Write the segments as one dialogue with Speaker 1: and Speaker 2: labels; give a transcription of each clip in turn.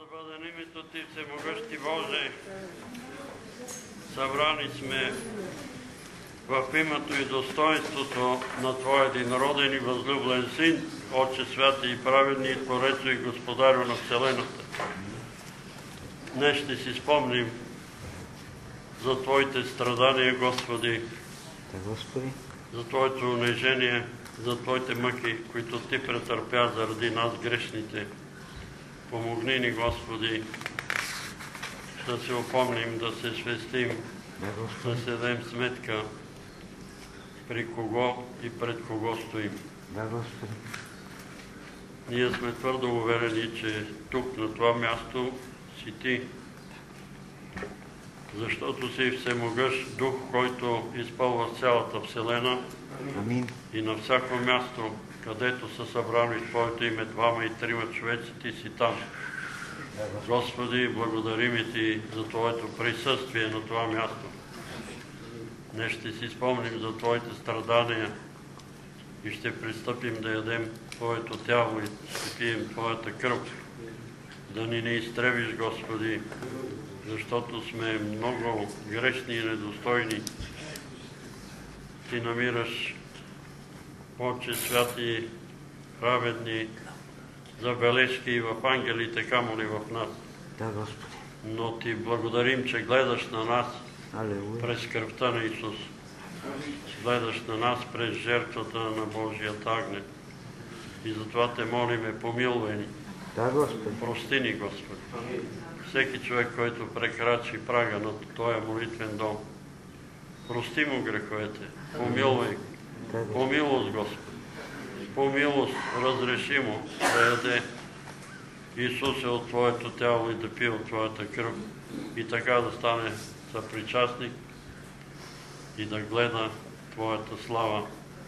Speaker 1: бъде името Ти, всемогъщи Боже. Събрани сме в името и достоинството на Твоя единороден и възлюблен Син, Отче святи и праведни, и Творецо и Господарю на Вселената. Днес ще си спомним за Твоите страдания, Господи, за Твоето унижение, за Твоите мъки, които Ти претърпя заради нас грешните. Помогни ни, Господи, да се опомним, да се свестим, да се дадем сметка при кого и пред кого стоим. Ние сме твърдо уверени, че тук, на това място, си Ти, защото си всемогъщ Дух, който изпълва цялата Вселена. Амин. И на всяко място, където са събрани в Твоето име двама и трима човеци, Ти си там. Господи, благодарим Ти за Твоето присъствие на това място. Днес ще си спомним за Твоите страдания и ще пристъпим да ядем Твоето тяло и ще пием Твоята кръв. Да ни не изтребиш, Господи, защото сме много грешни и недостойни. Ти намираш, Отче святи, праведни забележки и в ангелите, камо ли в нас.
Speaker 2: Да, Господи.
Speaker 1: Но Ти благодарим, че гледаш на нас през кръвта на Исус. Гледаш на нас през жертвата на Божият агнец. И затова Те молиме, помилвай ни.
Speaker 2: Да, Господи.
Speaker 1: Прости ни, Господи. Всеки човек, който прекрачи прага на Твоя молитвен дом, прости му греховете. Помилвай. По милост, Господи. По милост разреши му да яде Исусе от Твоето тяло и да пие от Твоята кръв и така да стане съпричастник и да гледа Твоята слава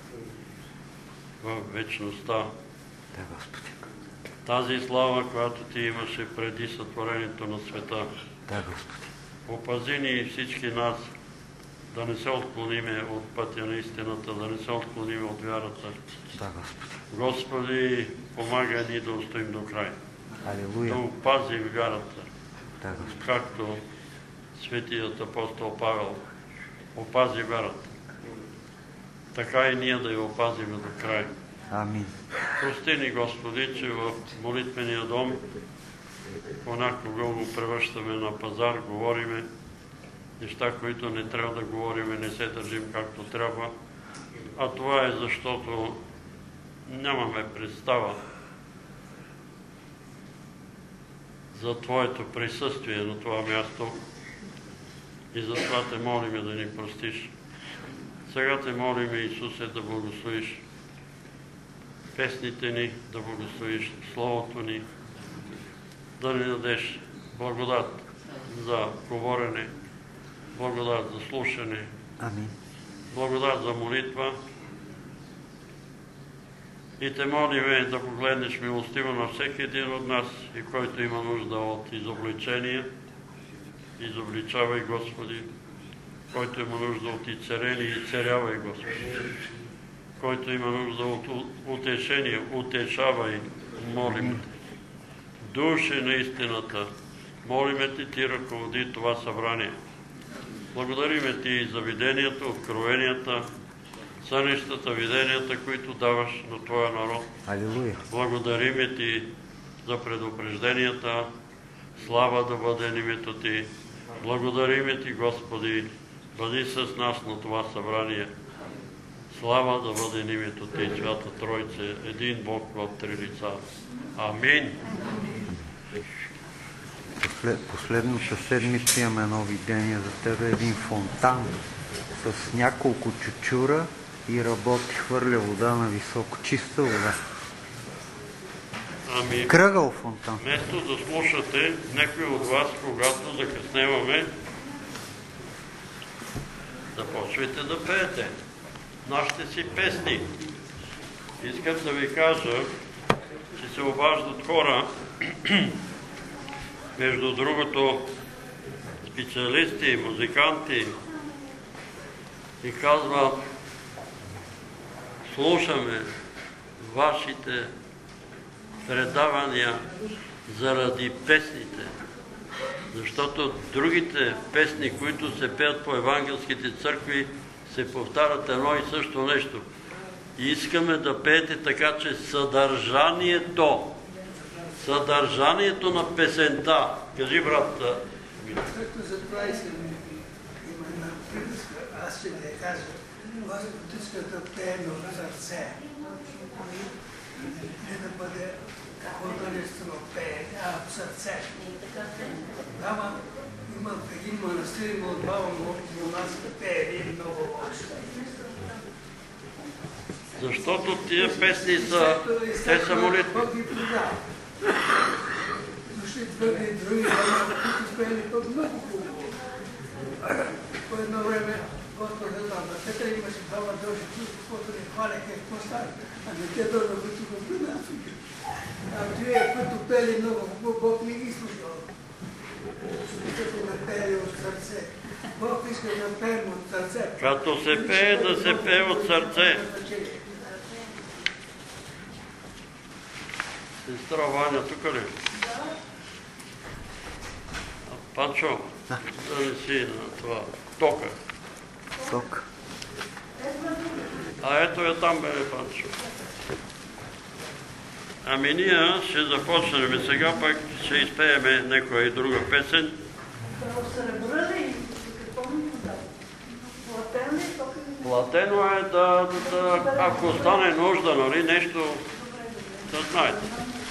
Speaker 1: в вечността.
Speaker 2: Да, Господи.
Speaker 1: Тази слава, която Ти имаше преди сътворението на света.
Speaker 2: Да, Господи.
Speaker 1: Опази ни и всички нас да не се отклониме от пътя на истината, да не се отклониме от вярата.
Speaker 2: Да, Господи.
Speaker 1: Господи, помагай ни да устоим до край.
Speaker 2: Алилуя.
Speaker 1: Да опазим вярата.
Speaker 2: Да, Господи.
Speaker 1: Както светият апостол Павел опази вярата. Така и ние да я опазим до край.
Speaker 2: Амин.
Speaker 1: Прости ни, Господи, че в молитвения дом понякога го превръщаме на пазар, говориме неща, които не трябва да говориме, не се държим както трябва. А това е защото нямаме представа за Твоето присъствие на това място и затова Те молиме да ни простиш. Сега Те молиме, Исусе, да благословиш песните ни, да благословиш Словото ни, да ни дадеш благодат за говорене, благодат за слушане,
Speaker 2: Амин.
Speaker 1: благодат за молитва. И Те молиме да погледнеш милостиво на всеки един от нас и който има нужда от изобличение. Изобличавай, Господи. Който има нужда от изцеление, изцелявай, Господи. Който има нужда от утешение, утешавай, молим Те. Душе на истината, молиме Те, Ти ръководи това събрание. Благодариме Ти за виденията, откровенията, сънищата, виденията, които даваш на Твоя народ.
Speaker 2: Алилуя.
Speaker 1: Благодариме Ти за предупрежденията. Слава да бъде името Ти. Благодариме Ти, Господи. Бъди с нас на това събрание. Слава да бъде името Ти, Свята Тройце, един Бог в три лица. Амин.
Speaker 2: Последната седмица имаме едно видение за тебе, един фонтан с няколко чучура и работи, хвърля вода на високо, чиста вода.
Speaker 1: Ами,
Speaker 2: кръгъл фонтан.
Speaker 1: Вместо да слушате някой от вас, когато закъсневаме, започвайте да пеете нашите си песни. Искам да ви кажа, че се обаждат хора, между другото специалисти, музиканти, и казват: слушаме вашите предавания заради песните. Защото другите песни, които се пеят по евангелските църкви, се повтарят едно и също нещо. И искаме да пеете така, че съдържанието на песента. Кажи, брат.
Speaker 3: За това искам има една приказка. Аз ще ви я кажа. Господ иска да пеем от сърце. Не да бъде художествено пее, а в сърце. Дама има един манастир, има от баба монаска пее много лошо.
Speaker 1: Защото тия песни са, те са молитви.
Speaker 3: Бог ги продава. Дошли други хора, които пеели пък много хубаво. По едно време Господ каза, Петър имаше двама души, каквото не хваляха, какво стане? Ами те дойдоха тук в Африка. А тие, които пели много хубаво, Бог не ги слушал. Защото да пели от сърце. Бог иска да пеем от сърце.
Speaker 1: Като се пее, да се пее от сърце. Сестра Ваня, тук ли? Панчо, да не си на това тока.
Speaker 2: Сок.
Speaker 1: А ето я там, бе, Панчо. Ами ние ще започнем сега, пак ще изпееме някоя и друга песен. Платено е да ако стане нужда, нали, нещо, да знаете.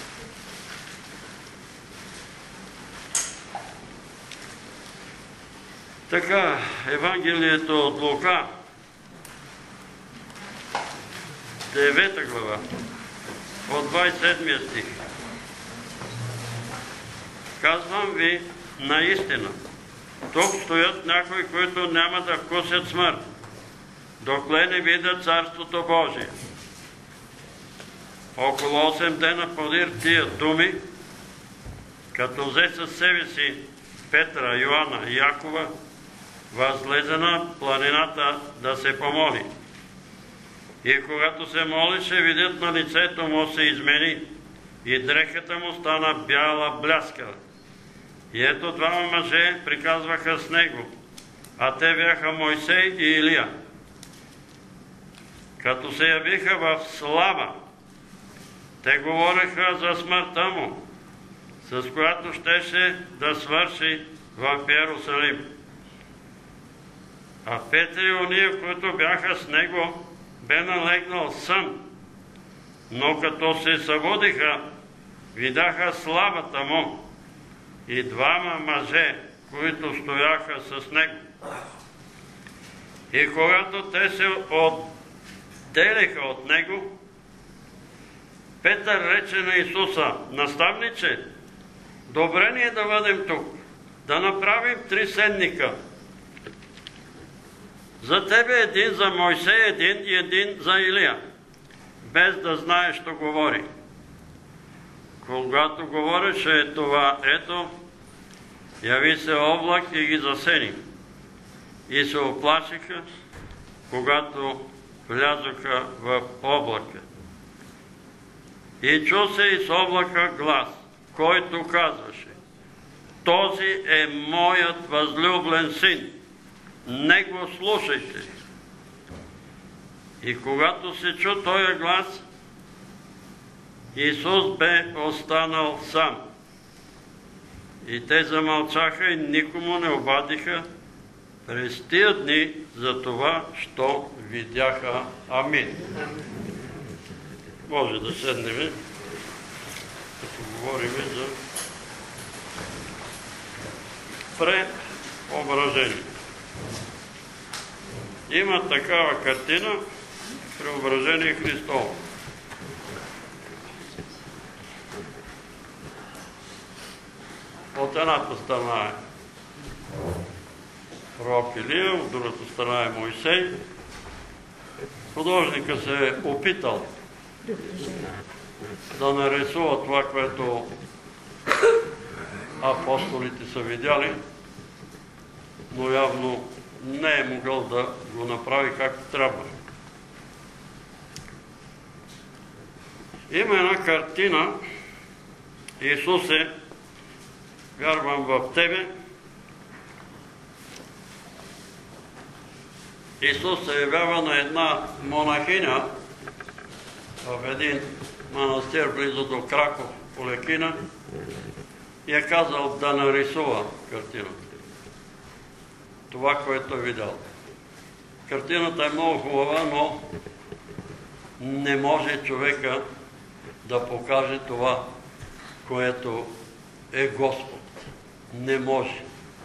Speaker 1: Така, Евангелието от Лука, 9 глава, от 27 стих. Казвам ви наистина, тук стоят някои, които няма да вкусят смърт, докле не видят Царството Божие. Около 8 дена подир тия думи, като взе със себе си Петра, Йоанна и Якова, възлезе на планината да се помоли. И когато се молише, видят на лицето му се измени и дрехата му стана бяла бляскава. И ето двама мъже приказваха с него, а те бяха Мойсей и Илия. Като се явиха в слава, те говореха за смъртта му, с която щеше да свърши в Йерусалим. А Петър и ония, които бяха с него, бе налегнал сън, но като се събудиха, видяха славата му и двама мъже, които стояха с него. И когато те се отделиха от него, Петър рече на Исуса: наставниче, добре ни е да бъдем тук, да направим 3 седника. За тебе един, за Мойсей един и един за Илия, без да знаеш, що говори. Когато говореше това, ето, яви се облак и ги засени. И се оплашиха, когато влязоха в облака. И чу се из облака глас, който казваше: този е моят възлюблен син, не го слушайте. И когато се чу този глас, Исус бе останал сам. И те замълчаха и никому не обадиха през тия дни за това, що видяха. Амин. Може да седнем, като говорим за преображение. Има такава картина, преображение Христово. От едната страна е пророк Илия, от другата страна е Мойсей. Художника се е опитал да нарисува това, което апостолите са видяли, но явно не е могъл да го направи както трябва. Има една картина Исусе, вярвам в Тебе. Исус се явява на една монахиня в един манастир близо до Краков, Полекина, и е казал да нарисува картината. Това, което е видял. Картината е много хубава, но не може човека да покаже това, което е Господ. Не може.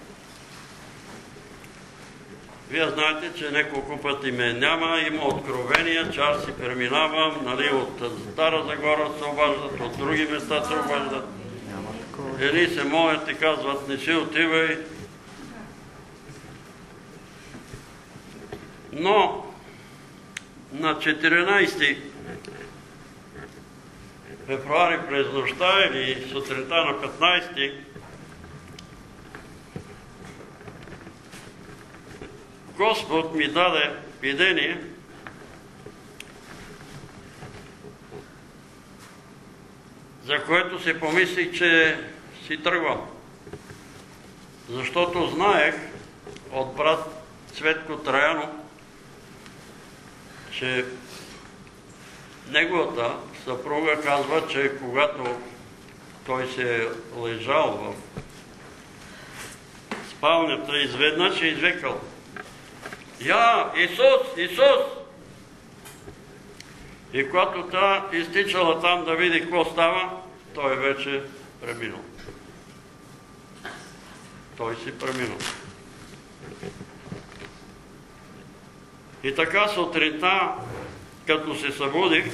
Speaker 1: Вие знаете, че няколко пъти ме няма, има откровения, че аз си преминавам, нали, от Стара Загора се обаждат, от други места се обаждат. Едни се молят и казват, не си отивай. Но на 14 февруари през нощта или сутринта на 15 Господ ми даде видение, за което си помислих, че си тръгвам. Защото знаех от брат Цветко Траянов, че неговата съпруга казва, че когато той се е лежал в спалнята, изведнъж е извикал: "Я, Исус, Исус!" И когато тя изтичала там да види какво става, той вече преминал. Той си преминал. И така сутринта, като се събудих,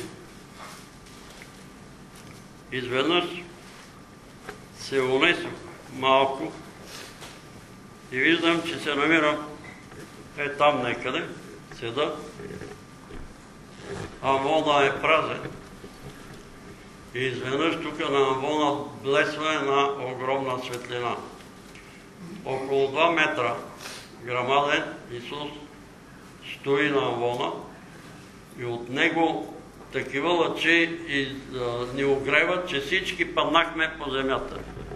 Speaker 1: изведнъж се унесох малко и виждам, че се намирам там некъде, седа, амвона е празен и изведнъж тук на амвона блесва една огромна светлина. Около 2 метра грамаден Исус стои на амвона и от него такива лъчи ни огреват, че всички паднахме по земята.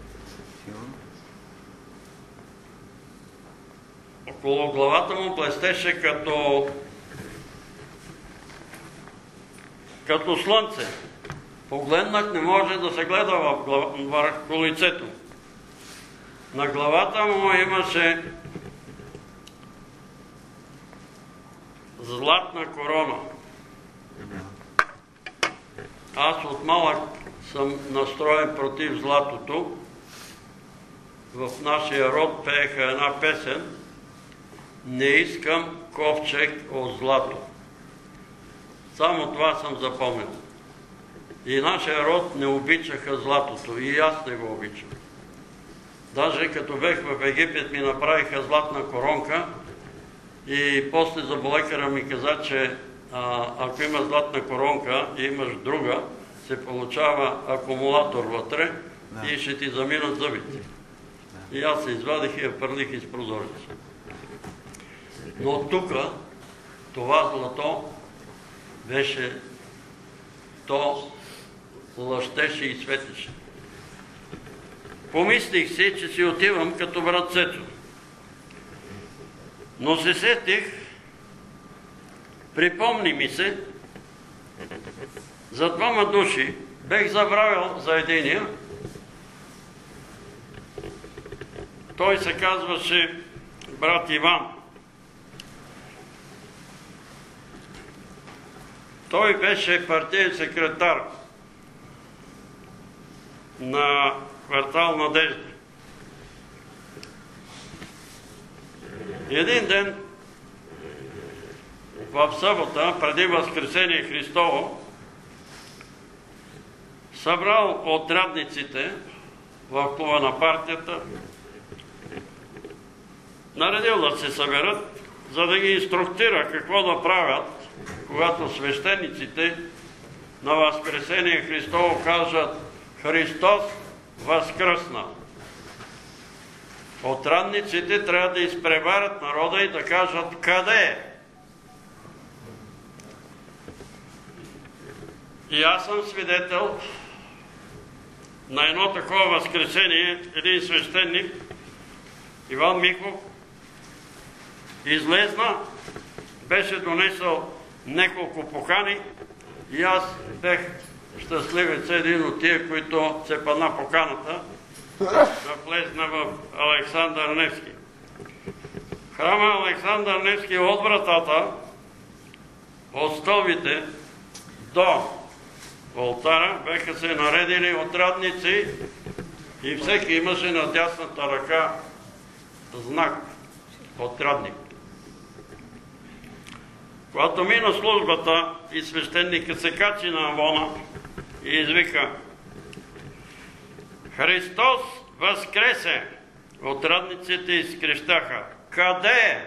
Speaker 1: Около главата му блестеше като слънце. Погледнах, не може да се гледа върху лицето. На главата му имаше златна корона. Аз от малък съм настроен против златото. В нашия род пееха една песен: "Не искам ковчег от злато." Само това съм запомнил. И нашия род не обичаха златото. И аз не го обичам. Даже като бех в Египет ми направиха златна коронка и после зъболекаря ми каза, че ако има златна коронка и имаш друга, се получава акумулатор вътре и ще ти заминат зъбите. И аз се извадих и я пърлих из прозореца. Но тук това злато беше, то лъщеше и светеше. Помислих си, че си отивам като брат Цецо. Но се сетих, припомни ми се, за 2 души, бех забравил за единия. Той се казваше брат Иван. Той беше партиен секретар на квартал Надежда. Един ден в събота, преди Възкресение Христово, събрал отрядниците в клуба на партията, наредил да се съберат, за да ги инструктира какво да правят, когато свещениците на Възкресение Христово кажат: "Христос възкръсна". Отрядниците трябва да изпреварят народа и да кажат: "Къде е?" И аз съм свидетел на едно такова възкресение един свещеник, Иван Михов, излезна, беше донесъл няколко покани и аз бех щастливец, един от тия, които се падна поканата да влезна в Александър Невски. Храма Александър Невски от вратата, от стълбите до олтара беха се наредили отрадници и всеки имаше на дясната ръка знак отрадник. Когато мина службата и свещеника се качи на амвона и извика: Христос възкресе! Отрадниците изкрещяха: къде е?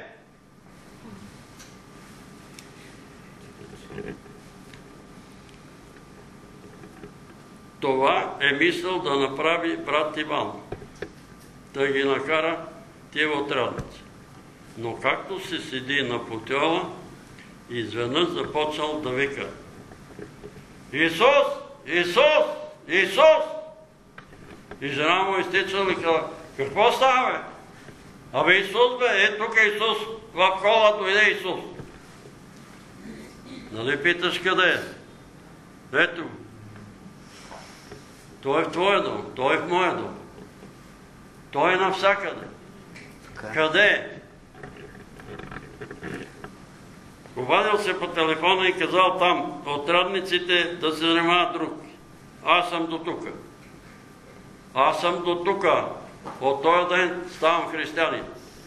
Speaker 1: Това е мисъл да направи брат Иван, да ги накара тия отрадници. Но както се седи на потола, изведнъж започнал да вика: Исус! Исус! Исус! И жена му изтичала и казала: какво става, бе? Абе Исус, бе, е тук е Исус, в кола дойде Исус. Нали питаш къде е? Ето го. Той е в твоя дом, той е в моя дом. Той е навсякъде. Къде е? Обадил се по телефона и казал там: отрадниците да се занимават друг. Аз съм до тука. Аз съм до тука. От този ден ставам християнин.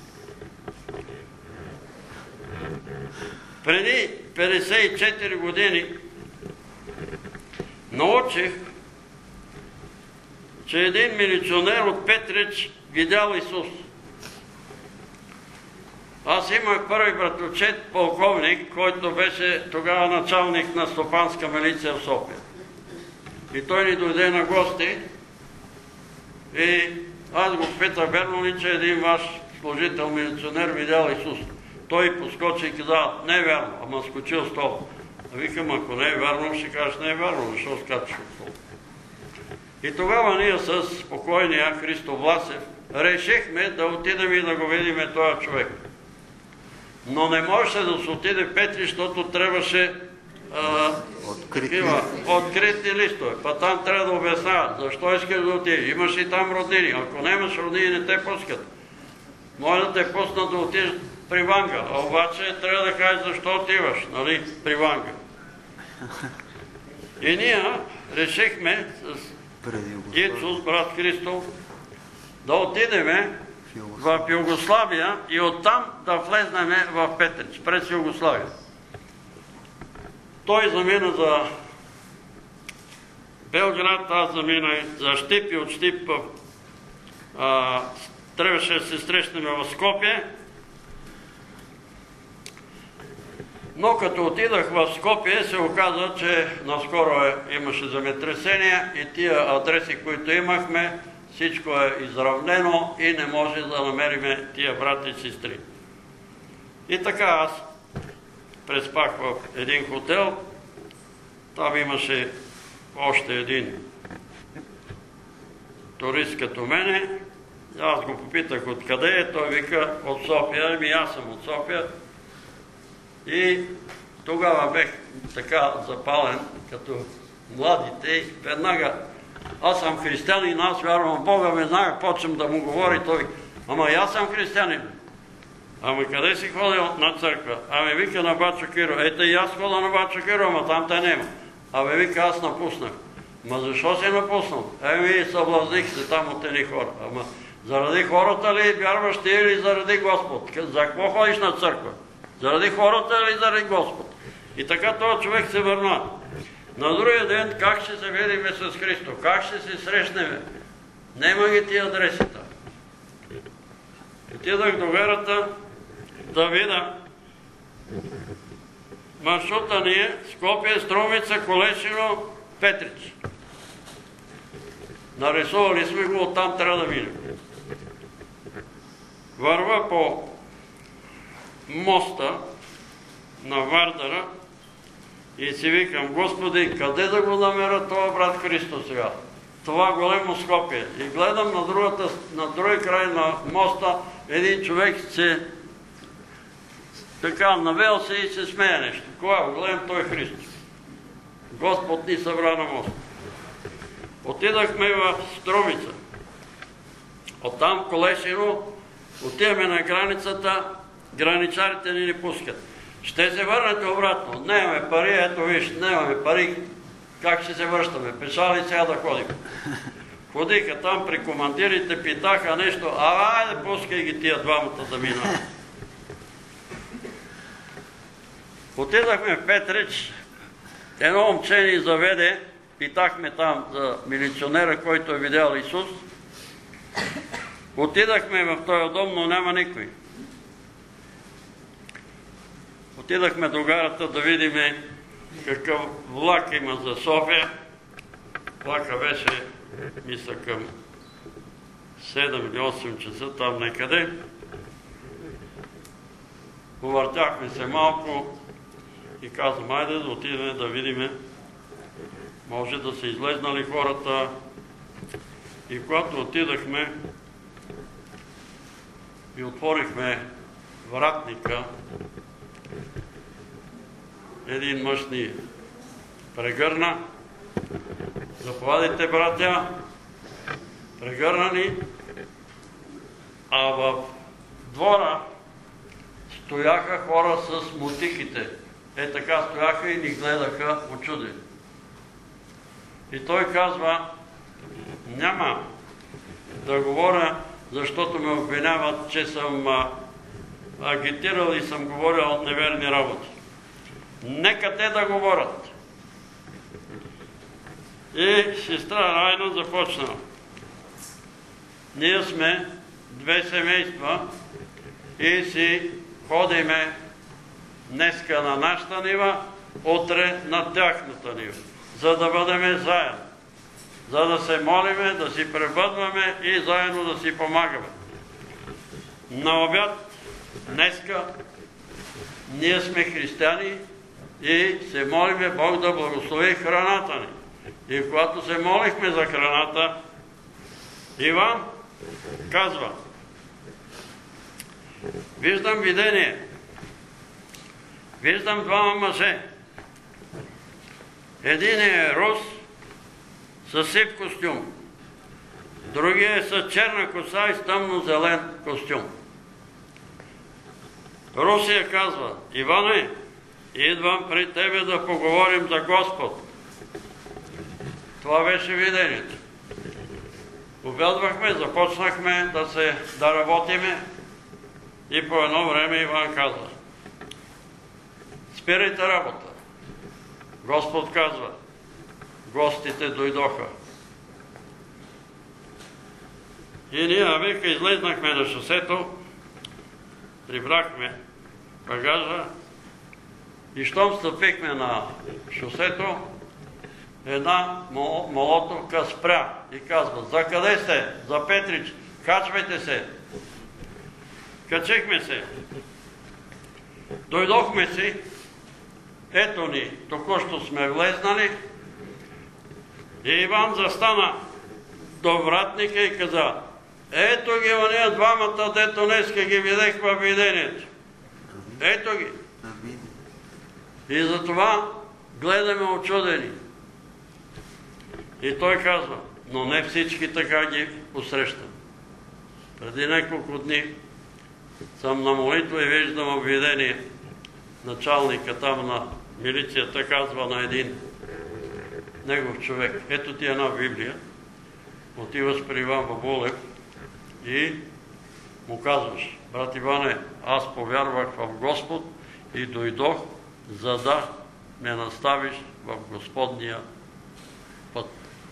Speaker 1: Преди 54 години научих, че един милиционер от Петрич видял Исус. Аз имах първи братовчет, полковник, който беше тогава началник на стопанска милиция в София. И той ни дойде на гости и аз го питах: верно ли, че един ваш служител милиционер видял Исус? Той поскочи и каза: не е вярно, ама скочил стола. Викам: ако не е вярно, ще кажеш не е вярно, защо скачаш от стола? И тогава ние с покойния Христо Власев решихме да отидем и да го видим този човек. Но не можеше да се отиде в Петри, защото трябваше открити листове. Па там трябва да обясняват защо искаш да отидеш. Имаш и там роднини. Ако нямаш роднини, не те пускат. Може да те пуснат да отидеш при Ванга, а обаче трябва да кажеш защо отиваш, нали, при Ванга. И ние решихме с Ицо, с брат Христо, да отидеме в Югославия и оттам да влезнеме в Петрич, през Югославия. Той замина за Белград, аз замина за Щип и от Щип трябваше да се срещнем в Скопие. Но като отидах в Скопие, се оказа, че наскоро имаше земетресение и тия адреси, които имахме, всичко е изравнено и не може да намериме тия брати и сестри. И така аз преспах в един хотел, там имаше още един турист като мене. Аз го попитах откъде е, той вика от София, ами аз съм от София. И тогава бех така запален, като младите, и веднага: аз съм християнин, аз вярвам в Бога, веднага почвам да му говори той: ама и аз съм християнин. Ама къде си ходил на църква? Ами вика на Бачо Киро. Ето и аз хода на Бачо Киро, ама там те нема. Абе вика, аз напуснах. Ма защо си напуснал? Еми съблазних се там от едни хора. Ама заради хората ли вярваш ти или заради Господ? За какво ходиш на църква? Заради хората или заради Господ? И така този човек се върна. На другия ден как ще се видиме с Христо? Как ще се срещнеме? Нема ги тия адресите. Отидах до верата да видя. Маршрута ни е Скопие, Струмица, Колешино, Петрич. Нарисували сме го, оттам трябва да минем. Върва по моста на Вардара и си викам: Господи, къде да го намеря това брат Христо сега? това големо Скопие. И гледам на другия край на моста, един човек се така навел се и се смее нещо. Кога го гледам, той е Христос. Господ ни събра на моста. Отидахме в Струмица. Оттам в Колешино отиваме на границата, граничарите ни пускат. Ще се върнете обратно. Нямаме пари, ето виж, нямаме пари. Как ще се връщаме? Пеша ли сега да ходим? Ходиха там при командирите, питаха нещо, айде пускай ги тия двамата да минат. Отидахме в Петрич, едно момче ни заведе, питахме там за милиционера, който е видял Исус. Отидахме в този дом, но няма никой. Отидахме до гарата да видим какъв влак има за София. Влака беше, мисля, към 7 или 8 часа, там некъде. Повъртяхме се малко и казвам, айде да отидем да видим, може да са излезнали хората. И когато отидахме и отворихме вратника, един мъж ни прегърна. Заповядайте, братя. Прегърна ни. А в двора стояха хора с мотиките. Е така стояха и ни гледаха очудени. И той казва, няма да говоря, защото ме обвиняват, че съм агитирал и съм говорил неверни работи. Нека те да говорят. И сестра Райна започна. Ние сме две семейства и си ходиме днеска на нашата нива, утре на тяхната нива, за да бъдем заедно. За да се молиме, да си пребъдваме и заедно да си помагаме. На обяд днеска ние сме християни и се молиме Бог да благослови храната ни. И когато се молихме за храната, Иван казва, виждам видение, виждам двама мъже. Един е рус със сив костюм, другия е с черна коса и с тъмно-зелен костюм. Русия казва, Иване, идвам при тебе да поговорим за Господ. Това беше видението. Обядвахме, започнахме да работиме и по едно време Иван казва, спирайте работа. Господ казва, гостите дойдоха. И ние века излезнахме на шосето, прибрахме багажа и щом стъпихме на шосето, една молотовка спря и казва, за къде сте? За Петрич, качвайте се. Качихме се. Дойдохме си, ето ни, току-що сме влезнали и Иван застана до вратника и каза, ето ги ония двамата, дето днеска ги видех във видението. Ето ги. И затова гледаме очудени. И той казва, но не всички така ги посрещам. Преди няколко дни съм на молитва и виждам във видение началника там на милицията казва на един негов човек, ето ти една Библия, отиваш при Иван Бабулев и му казваш, брат Иване, аз повярвах в Господ и дойдох, за да ме наставиш в Господния път.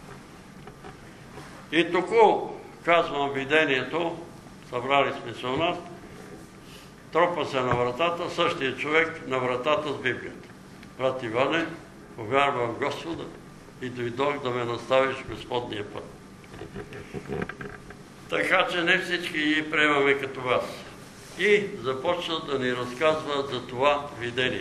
Speaker 1: И току казвам видението, събрали сме се у нас, тропа се на вратата, същия човек на вратата с Библията. Брат Иване, повярвам в Господа и дойдох да ме наставиш в Господния път. Така че не всички ги приемаме като вас. И започна да ни разказва за това видение.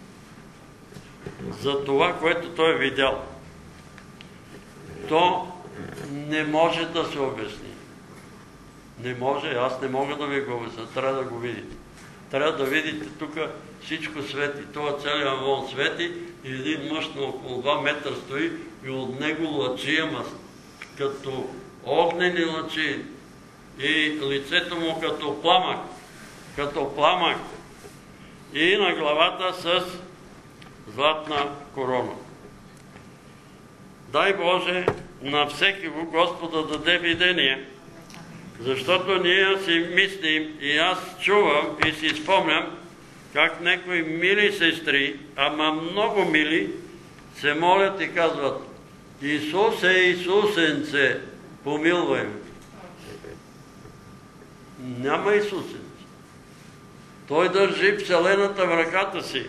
Speaker 1: За това, което той е видял. То не може да се обясни. Не може, аз не мога да ви го обясня, трябва да го видите. Трябва да видите тук всичко свети. Това целият Амвон свети и един мъж на около 2 метра стои и от него лъчи, ама като огнени лъчи и лицето му като пламък. Като пламък. И на главата с златна корона. Дай Боже на всеки го Господа даде видение, защото ние си мислим и аз чувам и си спомням как някои мили сестри, ама много мили, се молят и казват: Исусе, Исусенце, помилвай ме. Няма Исусенце. Той държи вселената в ръката си.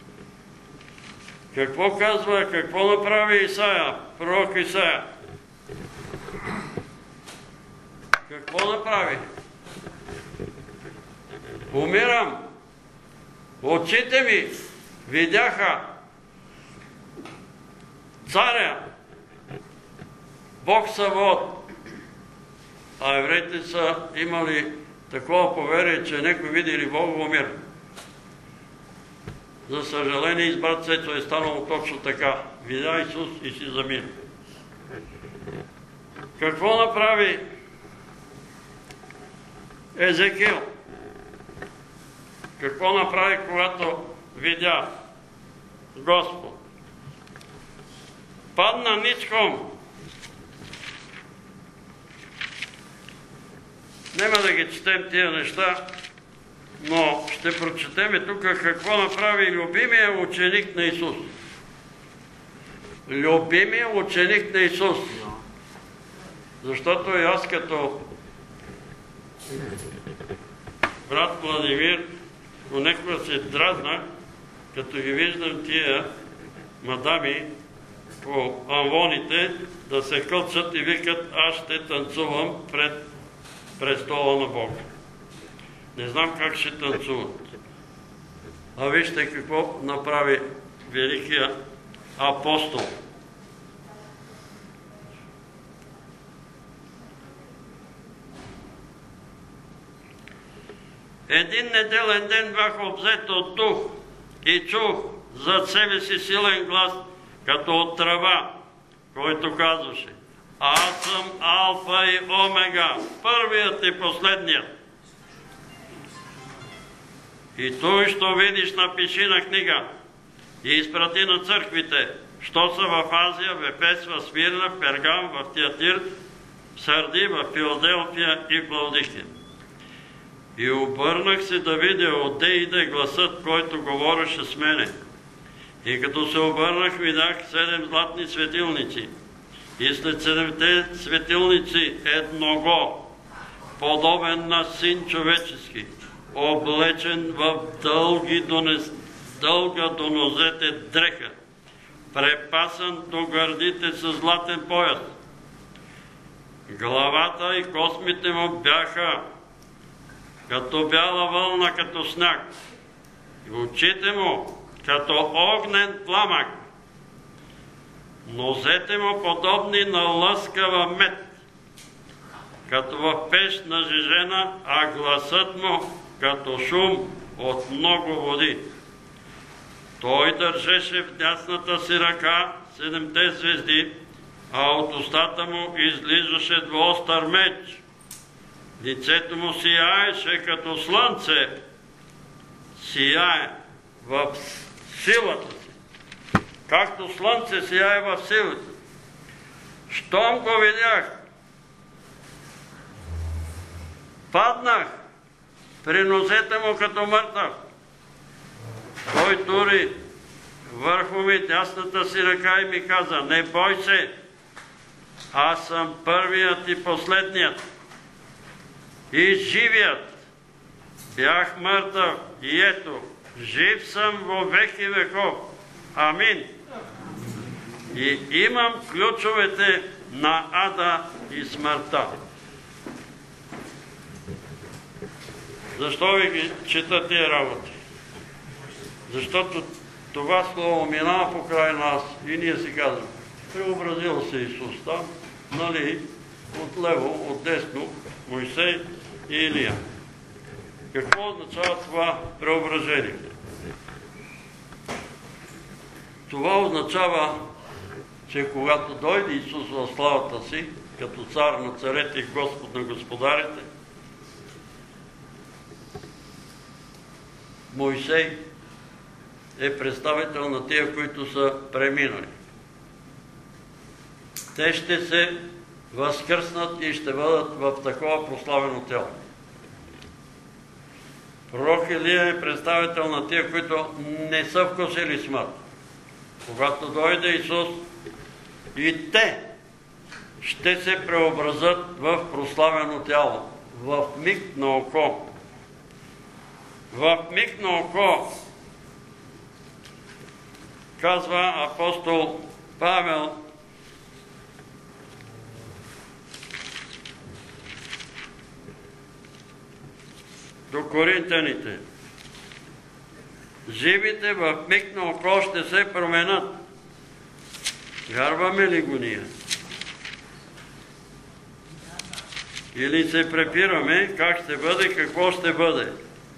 Speaker 1: Какво казва, какво направи Исаия, пророк Исаия? Какво направи? Умирам. Очите ми видяха царя, Бог Саваот. А евреите са имали такова поверие, че някой видели Бога умира. За съжаление, и с брат Цецо е станало точно така. Видя Исус и си замина. Какво направи Езекил? Какво направи, когато видя Господ? Падна ничком. Нема да ги четем тия неща, но ще прочетем тук какво направи любимия ученик на Исус. Любимия ученик на Исус. Защото и аз като брат Владимир понекога се дразна, като ги виждам тия мадами по амвоните да се кълчат и викат: аз ще танцувам пред престола на Бога. Не знам как ще танцуват. А вижте какво направи великия апостол. Един неделен ден бях обзет от дух и чух зад себе си силен глас, като от тръба, който казваше: аз съм Алфа и Омега, първият и последният. И той, що видиш, напиши на книга и изпрати на църквите, що са в Азия, в Ефес, в Смирна, в Пергам, в Тиатир, в Сарди, в Филаделфия и в Лаодикия. И обърнах се да видя отде иде гласът, който говореше с мене. И като се обърнах, видях 7 златни светилници. И след 7 светилници едного, подобен на син човечески, облечен в дълга до нозете дреха, препасан до гърдите с златен пояс. Главата и космите му бяха като бяла вълна, като сняг, и очите му като огнен пламък, нозете му подобни на лъскава мед, като в пещ нажежена, а гласът му като шум от много води. Той държеше в дясната си ръка 7 звезди, а от устата му излизаше двуостър меч. Лицето му сияеше като слънце, сияе в силата си, както слънце сияе в силата. Щом го видях, паднах при нозете му като мъртъв. Той тури върху ми дясната си ръка и ми каза: не бой се, аз съм първият и последният и живият. Бях мъртъв и ето, жив съм во веки веков. Амин. И имам ключовете на ада и смъртта. Защо ви ги чета тия работи? Защото това слово минава покрай нас и ние си казваме: преобразил се Исус там, нали, отлево, отдесно, Мойсей и Илия. Какво означава това преображение? Това означава, че когато дойде Исус в славата си, като цар на царете и Господ на господарите, Мойсей е представител на тия, които са преминали. Те ще се възкръснат и ще бъдат в такова прославено тяло. Пророк Илия е представител на тия, които не са вкусили смърт. Когато дойде Исус, и те ще се преобразят в прославено тяло. В миг на око. В миг на око, казва апостол Павел, до коринтяните. Живите в миг на око ще се променят. Вярваме ли го ние? Или се препираме как ще бъде, какво ще бъде?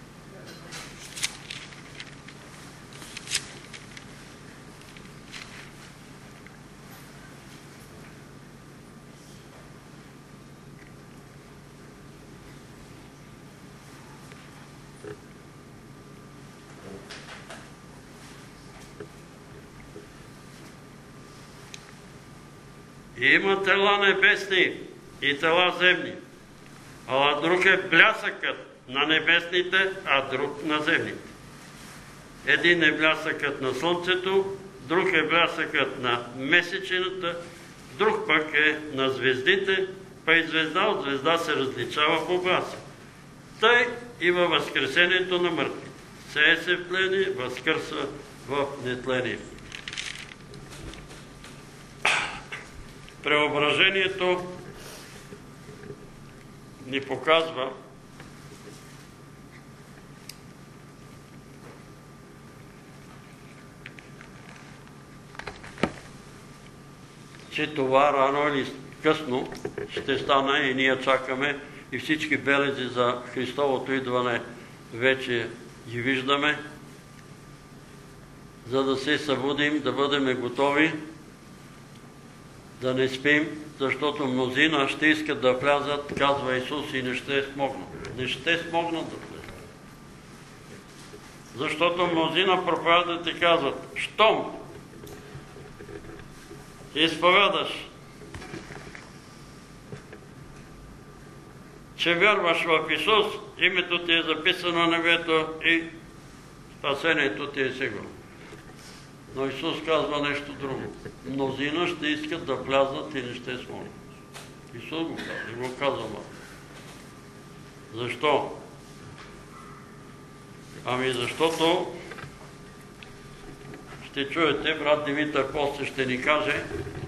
Speaker 1: Има тела небесни и тела земни, а друг е блясъкът на небесните, а друг на земните. Един е блясъкът на слънцето, друг е блясъкът на месечината, друг пък е на звездите, па и звезда от звезда се различава по блясък. Тъй и във възкресението на мъртвите. Сее се в тление, възкърсва в нетление. Преображението ни показва, че това рано или късно ще стане и ние чакаме и всички белези за Христовото идване вече ги виждаме, за да се събудим, да бъдем готови, да не спим, защото мнозина ще искат да влязат, казва Исус, и не ще смогнат. Не ще смогнат да влязат. Защото мнозина проповядват и казват, щом изповядаш, че вярваш в Исус, името ти е записано на небето и спасението ти е сигурно. Но Исус казва нещо друго. Мнозина ще искат да влязат и не ще смогнат. Исус го казва, не го казвам аз. Защо? Ами защото ще чуете, брат Димитър после ще ни каже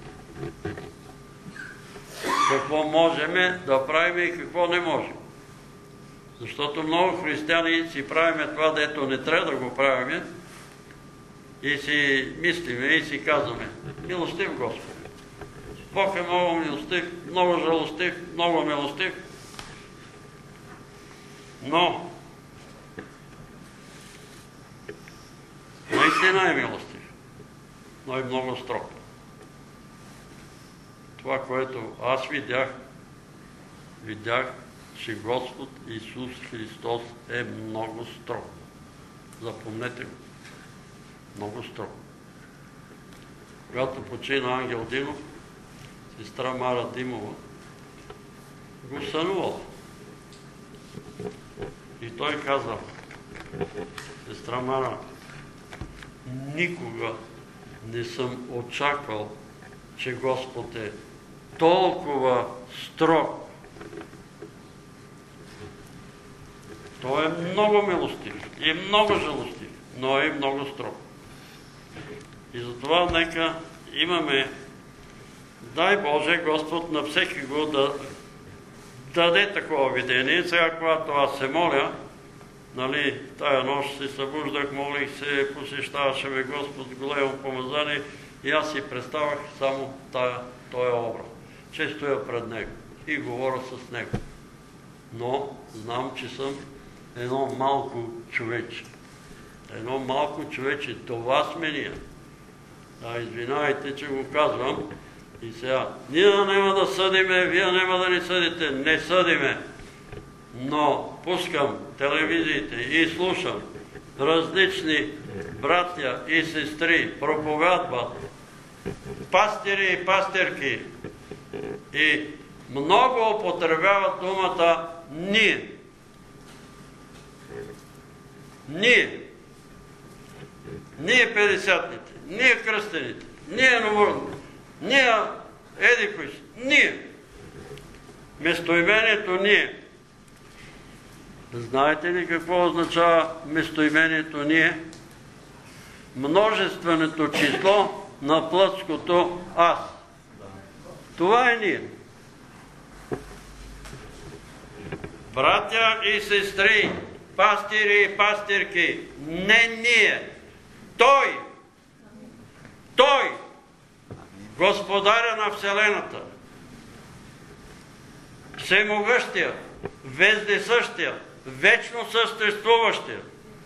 Speaker 1: какво можем да правим и какво не можем. Защото много християни си правиме това, дето не трябва да го правиме, и си мислиме и си казваме, милостив Господ. Бог е много милостив, много жалостив, много милостив. Но наистина е милостив, но е много строг. Това, което аз видях, че Господ Исус Христос е много строг. Запомнете го. Много строг. Когато почина Ангел Димов, сестра Мара Димова го сънувала. И той каза, сестра Мара, никога не съм очаквал, че Господ е толкова строг. Той е много милостив и много жалостив, но е много строг. И затова нека имаме, дай Боже Господ на всеки го да даде такова видение. Сега, когато аз се моля, нали, тая нощ се събуждах, молих се, посещаваше ме Господ с големо помазание и аз си представях само този образ. че стоя пред него и говоря с него. Но знам, че съм едно малко човече. Едно малко човече, това сме ние. Извинявайте, че го казвам. И сега, ние няма да съдиме, вие няма да ни съдите. Не съдиме. Но пускам телевизиите и слушам различни братя и сестри проповядват, пастири и пастирки, и много употребяват думата ние. Ние. Ние петдесятните, ние кръстените, ние новородните, ние еди кои си, ние. Местоимението ние. Знаете ли какво означава местоимението ние? Множественото число на плътското аз. Това е ние. Братя и сестри, пастири и пастирки, не ние. Той, Господаря на Вселената, Всемогъщия, Вездесъщия, вечно съществуващия,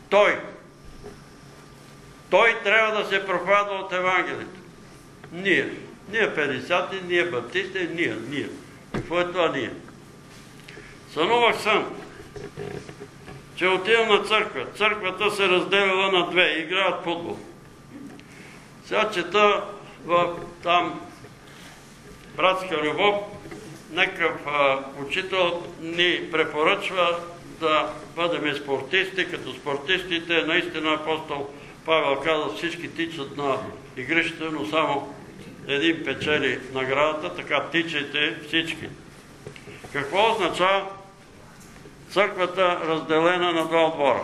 Speaker 1: Той трябва да се проповядва от Евангелието. Ние 50-ти, ние баптисти, ние. Какво е това ние? Сънувах сън, че отивам на църква. Църквата се разделила на две. Играят футбол. Сега чета там братска любов, някакъв учител ни препоръчва да бъдем спортисти, като спортистите. Наистина апостол Павел каза, всички тичат на игрището, но само един печели наградата, така тичайте всички. Какво означава църквата разделена на два отбора?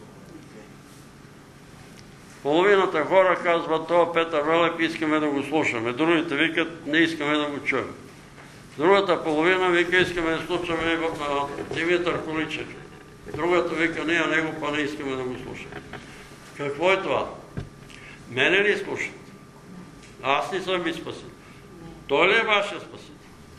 Speaker 1: Половината хора казват, това Петър Велев, искаме да го слушаме. Другите викат, не искаме да го чуем. Другата половина вика, искаме да слушаме Димитър Количев. Другата вика, ние него па не искаме да го слушаме. Какво е това? Мене ли слушат? Аз не съм ви спасител. Той ли е вашия спасител?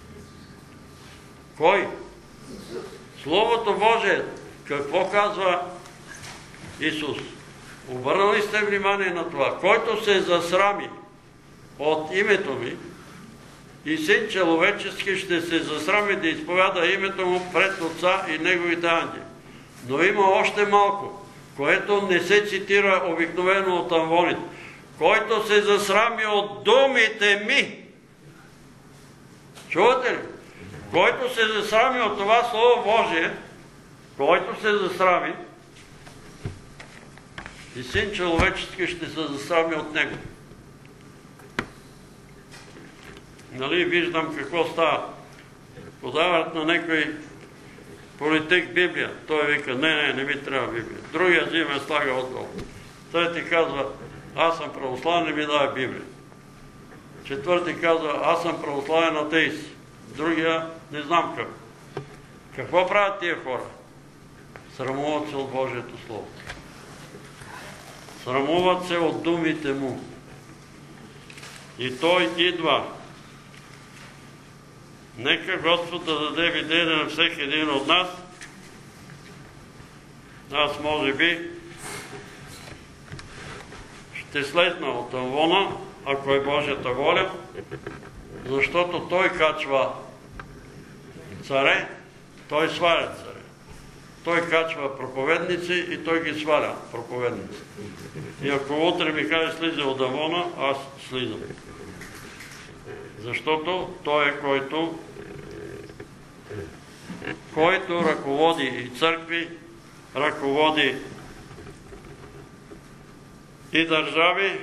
Speaker 1: Кой? Словото Божие. Какво казва Исус? Обърнали сте внимание на това. Който се засрами от името ми, и Син човечески ще се засрами да изповяда името му пред Отца и неговите ангели. Но има още малко, което не се цитира обикновено от амвоните. Който се засрами от думите ми. Чувате ли? Който се засрами от това Слово Божие, който се засрами, и Син човечески ще се засрами от него. Нали, виждам какво става. Подават на някой политик Библия. Той вика, не ми трябва Библия. Другия взима слага отдолу. Трети казва, аз съм православен, не ми дава Библия. Четвърти казва, аз съм православен атеист. Другия, не знам как. Какво правят тия хора? Срамуват се от Божието Слово. Срамуват се от думите му. И той идва. Нека Господ да даде видение на всеки един от нас. Аз може би ще слезна от амвона, ако е Божията воля, защото той качва царе, той сваля царе. Той качва проповедници и той ги сваля проповедници. И ако утре ми каже слиза от амвона, аз слизам. Защото той е който ръководи и църкви, ръководи и държави,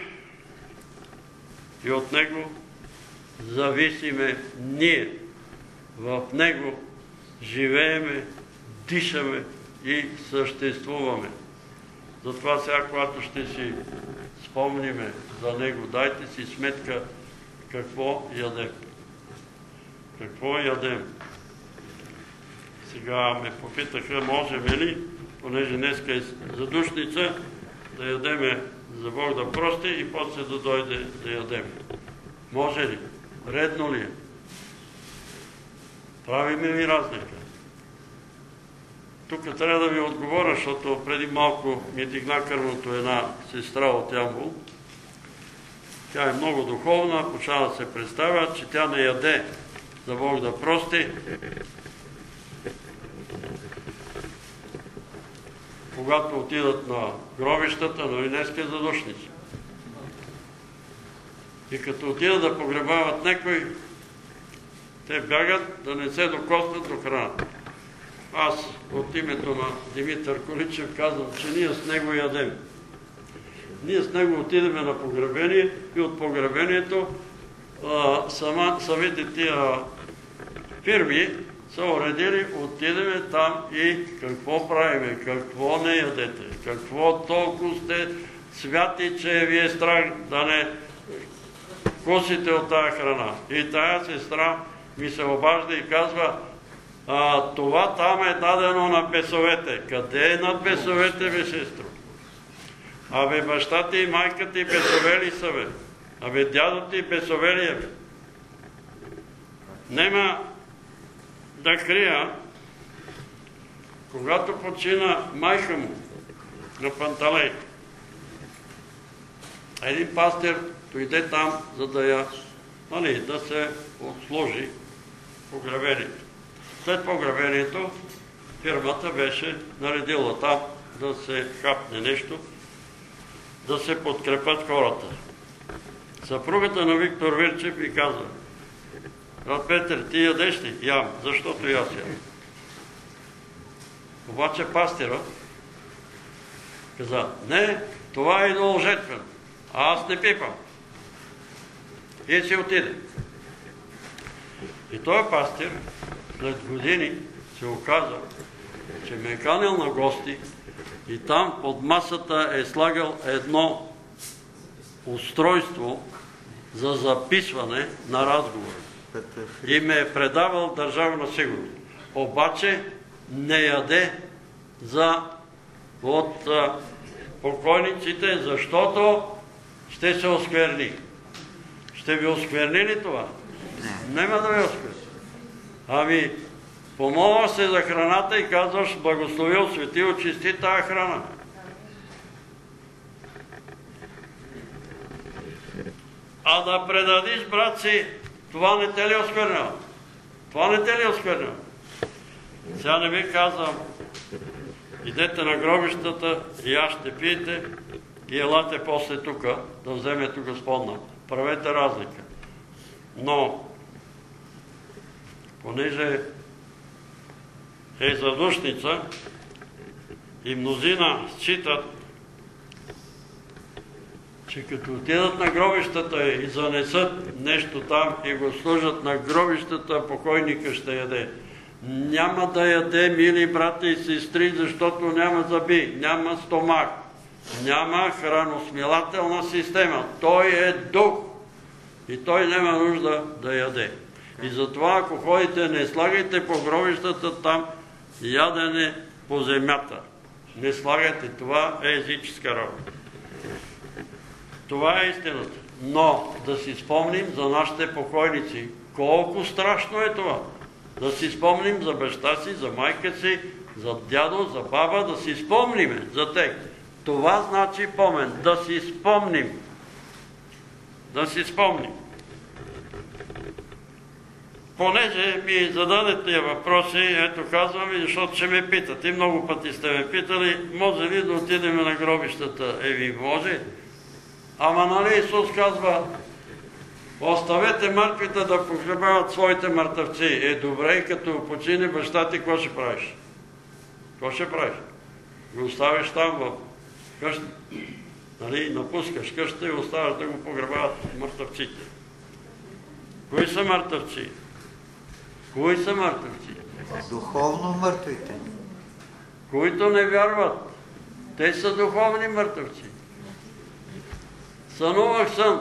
Speaker 1: и от него зависиме ние. В него живееме, дишаме и съществуваме. Затова сега, когато ще си спомниме за него, дайте си сметка какво ядем. Какво ядем? Сега ме попитаха, можем ли, понеже днеска е задушница, да ядеме за Бог да прости и после да дойде да ядем. Може ли? Редно ли е? Правиме ли разлика? Тук трябва да ви отговоря, защото преди малко ми дигна кървното една сестра от Ямбол. Тя е много духовна, почва да се представя, че тя не яде за Бог да прости. Когато отидат на гробищата, на юнески задушници. И като отидат да погребават някой, те бягат да не се докоснат до храната. Аз от името на Димитър Количев казвам, че ние с него ядем. Ние с него отидеме на погребение и от погребението самите тия фирми са уредили, отидеме там и какво правиме, какво не ядете, какво толкова сте святи, че ви е страх да не вкусите от тая храна. И тая сестра ми се обажда и казва, това там е дадено на бесовете. Къде е над бесовете, бе, сестро? Абе, баща ти и майка ти бесовели са, бе. Абе, дядо ти бесовели е, бе. Нема да крия, когато почина майка му на Панталей, един пастир дойде там, за да се отслужи погребението. След погребението фирмата беше наредила там да се хапне нещо, да се подкрепят хората. Съпругата на Виктор Вирчев ми казва, брат Петър, ти ядеш ли? Ям, защото и аз ям. Обаче пастира каза, не, това е идоложетвен, а аз не пипам. И си отиде. И този пастир след години се оказа, че ме е канил на гости и там под масата е слагал едно устройство за записване на разговор. И ме е предавал Държавна сигурност. Обаче не яде от покойниците, защото ще се оскверни. Ще ви оскверни ли това? Нема да ви оскверни. Ами, помола се за храната и казваш, благословил, свети, очисти тая храна. А да предадиш, брат си, това не те ли осквернява? Това не те ли осквернява? Сега не ви казвам, идете на гробищата и аз ще пиете и елате после тука, да вземете Господна. Правете разлика. Но, понеже е задушница и мнозина считат, че като отидат на гробищата и занесат нещо там и го служат на гробищата, покойника ще яде. Няма да яде, мили брати и сестри, защото няма зъби, няма стомах, няма храносмилателна система. Той е дух и той няма нужда да яде. И затова, ако ходите, не слагайте по гробищата там ядене по земята. Не слагайте, това е езическа работа. Това е истината. Но да си спомним за нашите покойници. Колко страшно е това. Да си спомним за баща си, за майка си, за дядо, за баба, да си спомним за тях. Това значи помен. Да си спомним. Да си спомним. Понеже ми зададете тия въпроси, ето казвам ви, защото ще ме питат. И много пъти сте ме питали, може ли да отидем на гробищата? Ви може. Ама нали Исус казва, оставете мъртвите да погребават своите мъртъвци. Добре, и като почине баща ти, какво ще правиш? Какво ще правиш? Го оставиш там в къща. Нали, напускаш къща и оставаш да го погребават мъртъвците. Кои са мъртъвци? Кои са мъртъвци?
Speaker 2: Духовно мъртвите.
Speaker 1: Които не вярват. Те са духовни мъртъвци. Сънувах сън,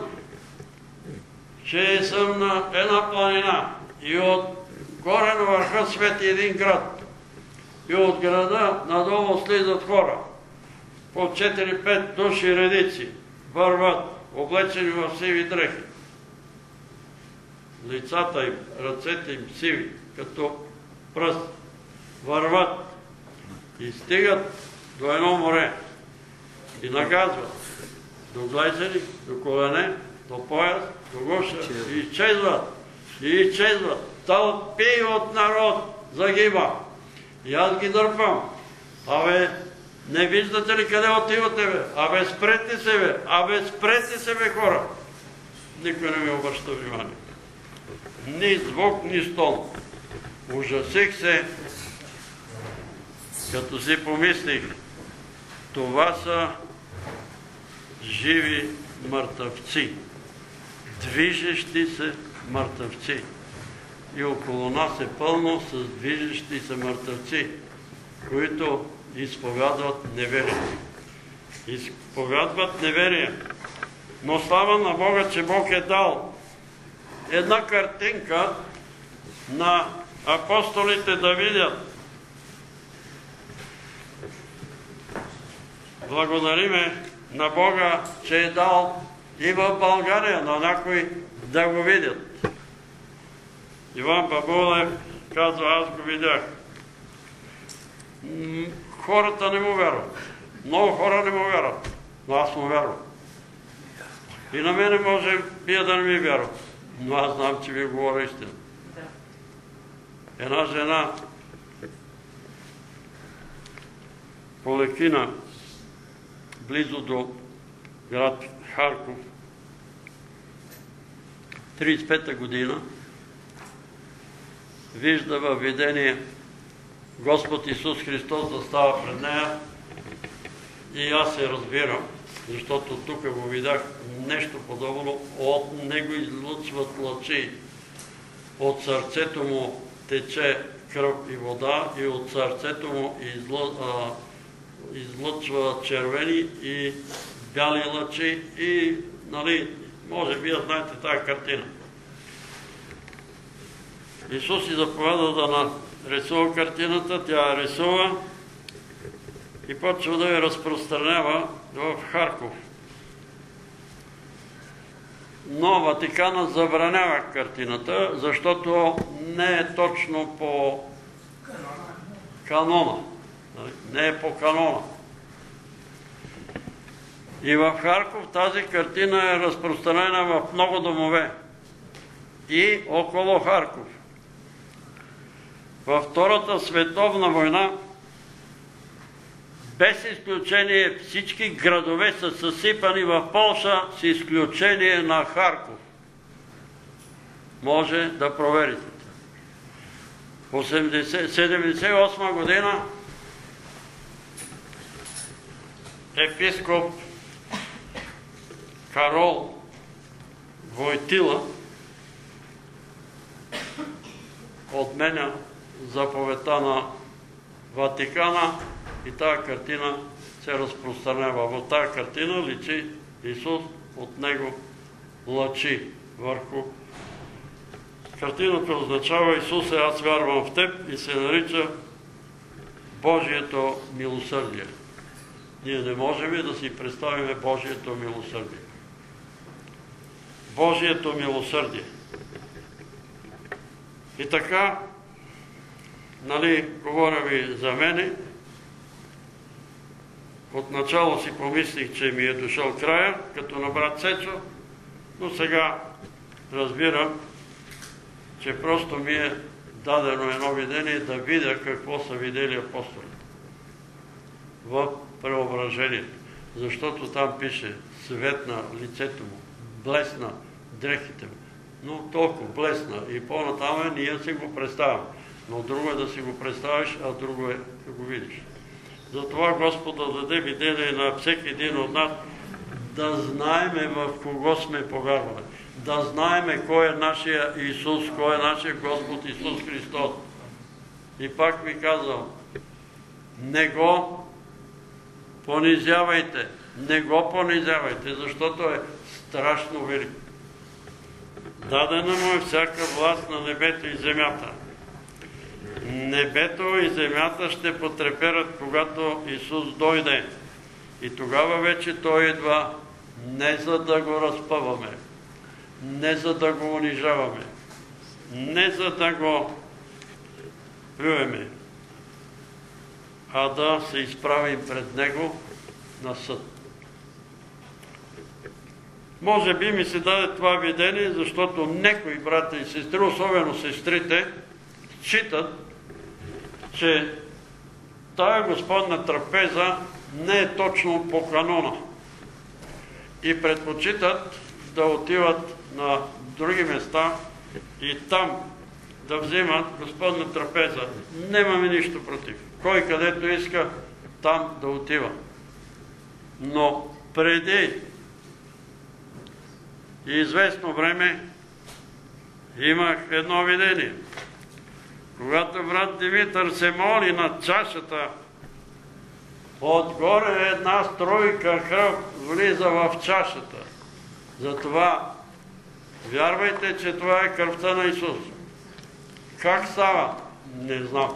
Speaker 1: че съм на една планина и от горе на върха свети един град. И от града надолу слизат хора. По 4-5 души редици върват, облечени в сиви дрехи. Лицата им, ръцете им сиви, като пръст. Върват и стигат до едно море и нагазват до глезени, до колене, до пояс, до гуша и изчезват. И изчезват. Тълпи от народ загиба. И аз ги дърпам. Абе, не виждате ли къде отивате, бе? Абе, спрете се, бе! Абе, спрете се, бе, хора! Никой не ми обръща внимание. Ни звук, ни стон. Ужасих се, като си помислих, това са живи мъртъвци, движещи се мъртъвци. И около нас е пълно с движещи се мъртъвци, които изповядват неверие. Изповядват неверие. Но слава на Бога, че Бог е дал една картинка на апостолите да видят. Благодариме на Бога, че е дал и в България на някои да го видят. Иван Бабулев казва, аз го видях. Хората не му вярват. Много хора не му вярват. Но аз му вярвам. И на мене може вие да не ми вярват. Но аз знам, че ви говоря истина. Една жена по Лекина, близо до град Харков, 35-та година, вижда във видение Господ Исус Христос да става пред нея и аз се разбирам, защото тук го видях нещо подобно, от него излъчват лъчи, от сърцето му тече кръв и вода и от сърцето му излъчва червени и бяли лъчи и, нали, може би знаете тази картина. Исус си заповяда да нарисува картината, тя я рисува и почва да я разпространява в Харков. Но Ватикана забранява картината, защото не е точно по канона. Не е по канона. И в Харков тази картина е разпространена в много домове. И около Харков. Във Втората световна война, без изключение, всички градове са съсипани в Полша, с изключение на Харков. Може да проверите. В 1978 година епископ Карол Войтила отменя заповедта на Ватикана и тази картина се разпространява. В тази картина личи Исус, от него лъчи върху. Картината означава Исусе, аз вярвам в Теб и се нарича Божието милосърдие. Ние не можем да си представим Божието милосърдие. Божието милосърдие. И така, нали, говоря ви за мене, отначало си помислих, че ми е дошъл края, като на брат Цецо, но сега разбирам, че просто ми е дадено едно видение да видя какво са видели апостолите в преображението. Защото там пише светна лицето му, блесна дрехите му. Но толкова блесна и по-натам ние си го представяме. Но друго е да си го представиш, а друго е да го видиш. Затова Господ да даде видение на всеки един от нас, да знаеме в кого сме повярвали. Да знаеме кой е нашия Исус, кой е нашия Господ Исус Христос. И пак ви казвам, не го понизявайте, не го понизявайте, защото е страшно велик. Дадена му е всяка власт на небето и земята. Небето и земята ще потреперят, когато Исус дойде. И тогава вече Той идва не за да го разпъваме, не за да го унижаваме, не за да го плюеме, а да се изправим пред Него на съд. Може би ми се даде това видение, защото некои брата и сестри, особено сестрите, считат, че тая Господна трапеза не е точно по канона и предпочитат да отиват на други места и там да взимат Господна трапеза. Нямаме нищо против. Кой където иска, там да отива. Но преди известно време имах едно видение. Когато брат Димитър се моли над чашата, отгоре една струйка кръв влиза в чашата. Затова вярвайте, че това е кръвта на Исус. Как става? Не знам.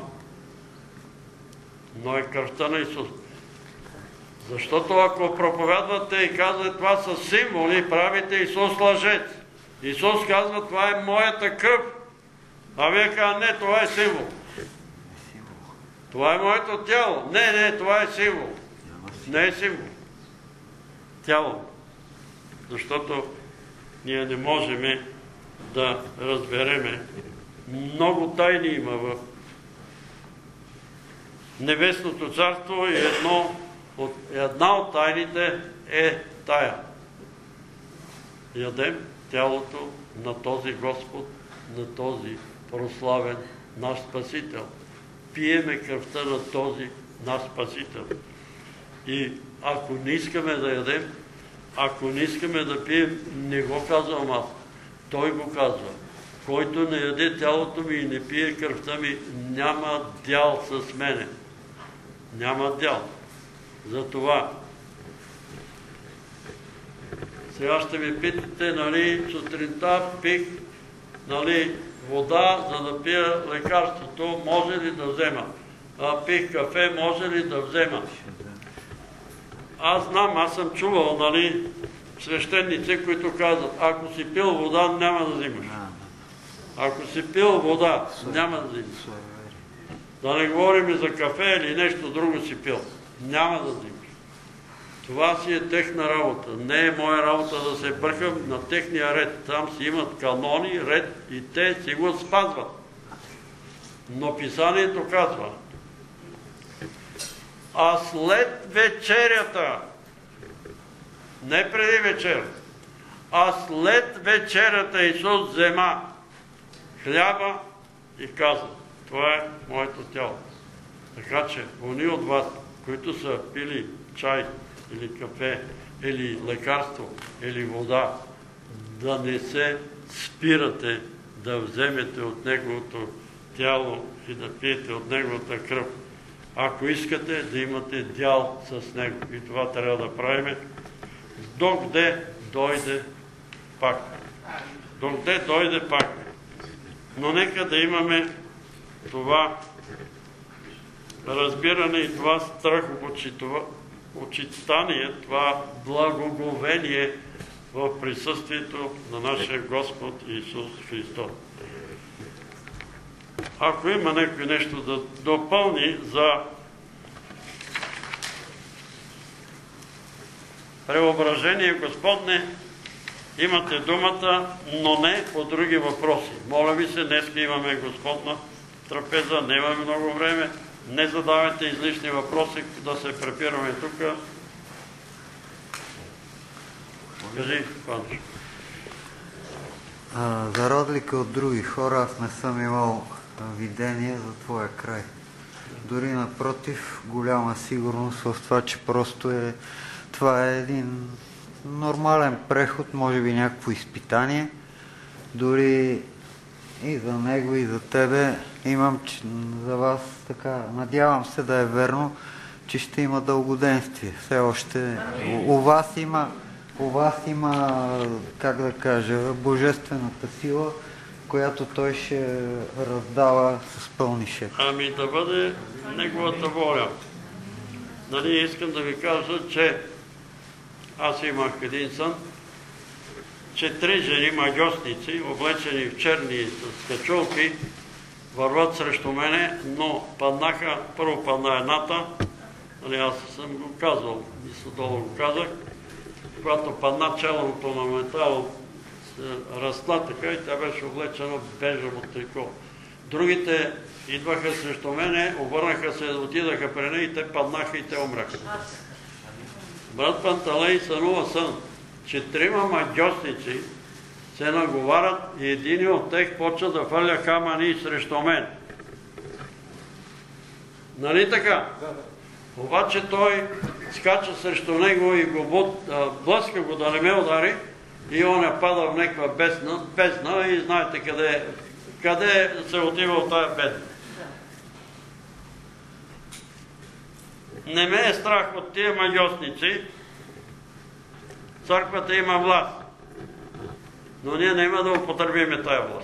Speaker 1: Но е кръвта на Исус. Защото ако проповядвате и казвате това са символи, правите Исус лъжец. Исус казва това е моята кръв. А вие казвате не, това е символ. Това е моето тяло. Не, това е символ. Не е символ. Тяло. Защото ние не можем да разбереме. Много тайни има в Небесното царство и една от тайните е тая. Ядем тялото на този Господ, на този прославен наш Спасител. Пиеме кръвта на този наш Спасител. И ако не искаме да ядем, ако не искаме да пием, не го казвам аз. Той го казва. Който не яде тялото ми и не пие кръвта ми, няма дял с мене. Няма дял. Затова сега ще ми питате, сутринта пих вода, за да пия лекарството, може ли да взема? Пих кафе, може ли да взема? Аз знам, аз съм чувал, свещеници, които казват, ако си пил вода, няма да взимаш. Ако си пил вода, няма да взимаш. Да не говорим за кафе или нещо друго си пил. Няма да взимаш. Това си е техна работа. Не е моя работа да се бъркам на техния ред. Там си имат канони, ред и те си го спазват. Но писанието казва, а след вечерята, не преди вечерята, а след вечерята Исус взема хляба и каза, това е моето тяло. Така че, они от вас, които са пили чай или кафе, или лекарство, или вода, да не се спирате да вземете от Неговото тяло и да пиете от Неговата кръв. Ако искате да имате дял с Него. И това трябва да правим. Докъде дойде пак. Докъде дойде пак. Но нека да имаме това разбиране и това страхопочитание, това благоговение в присъствието на нашия Господ Исус Христос. Ако има някой нещо да допълни за преображение Господне, имате думата, но не по други въпроси. Моля ви се, днес имаме Господна трапеза, не имаме много време, не задавайте излишни въпроси, да се препираме тук. Кажи, Панчо.
Speaker 2: За разлика от други хора, аз не съм имал видение за твоя край. Дори напротив, голяма сигурност в това, че просто това е един нормален преход, може би някакво изпитание. Дори и за него, и за тебе имам за вас така, надявам се да е верно, че ще има дългоденствие. Все още у вас има, как да кажа, божествената сила, която той ще раздава с пълни шепи.
Speaker 1: Ами да бъде неговата воля. Искам да ви кажа, че аз имах един сън, че 3 жени магьосници, облечени в черни с качулки, върват срещу мене, но паднаха, първо падна едната, аз съм го казвал, и долу го казах, когато падна челното на метало, се растла така и тя беше облечена в бежево трико. Другите идваха срещу мене, обърнаха се, отидаха при нея и те паднаха и те умраха. Брат Панталей сънува сън, че 3 магьосници се наговарят и един от тях почва да фърля камъни срещу мен. Нали така? Обаче той скача срещу него и го блъска го да не ме удари и он я пада в някаква бездна и знаете къде се отива от тая бездна. Не ме е страх от тия магьосници. Църквата има власт. Но ние няма да употребиме тая власт.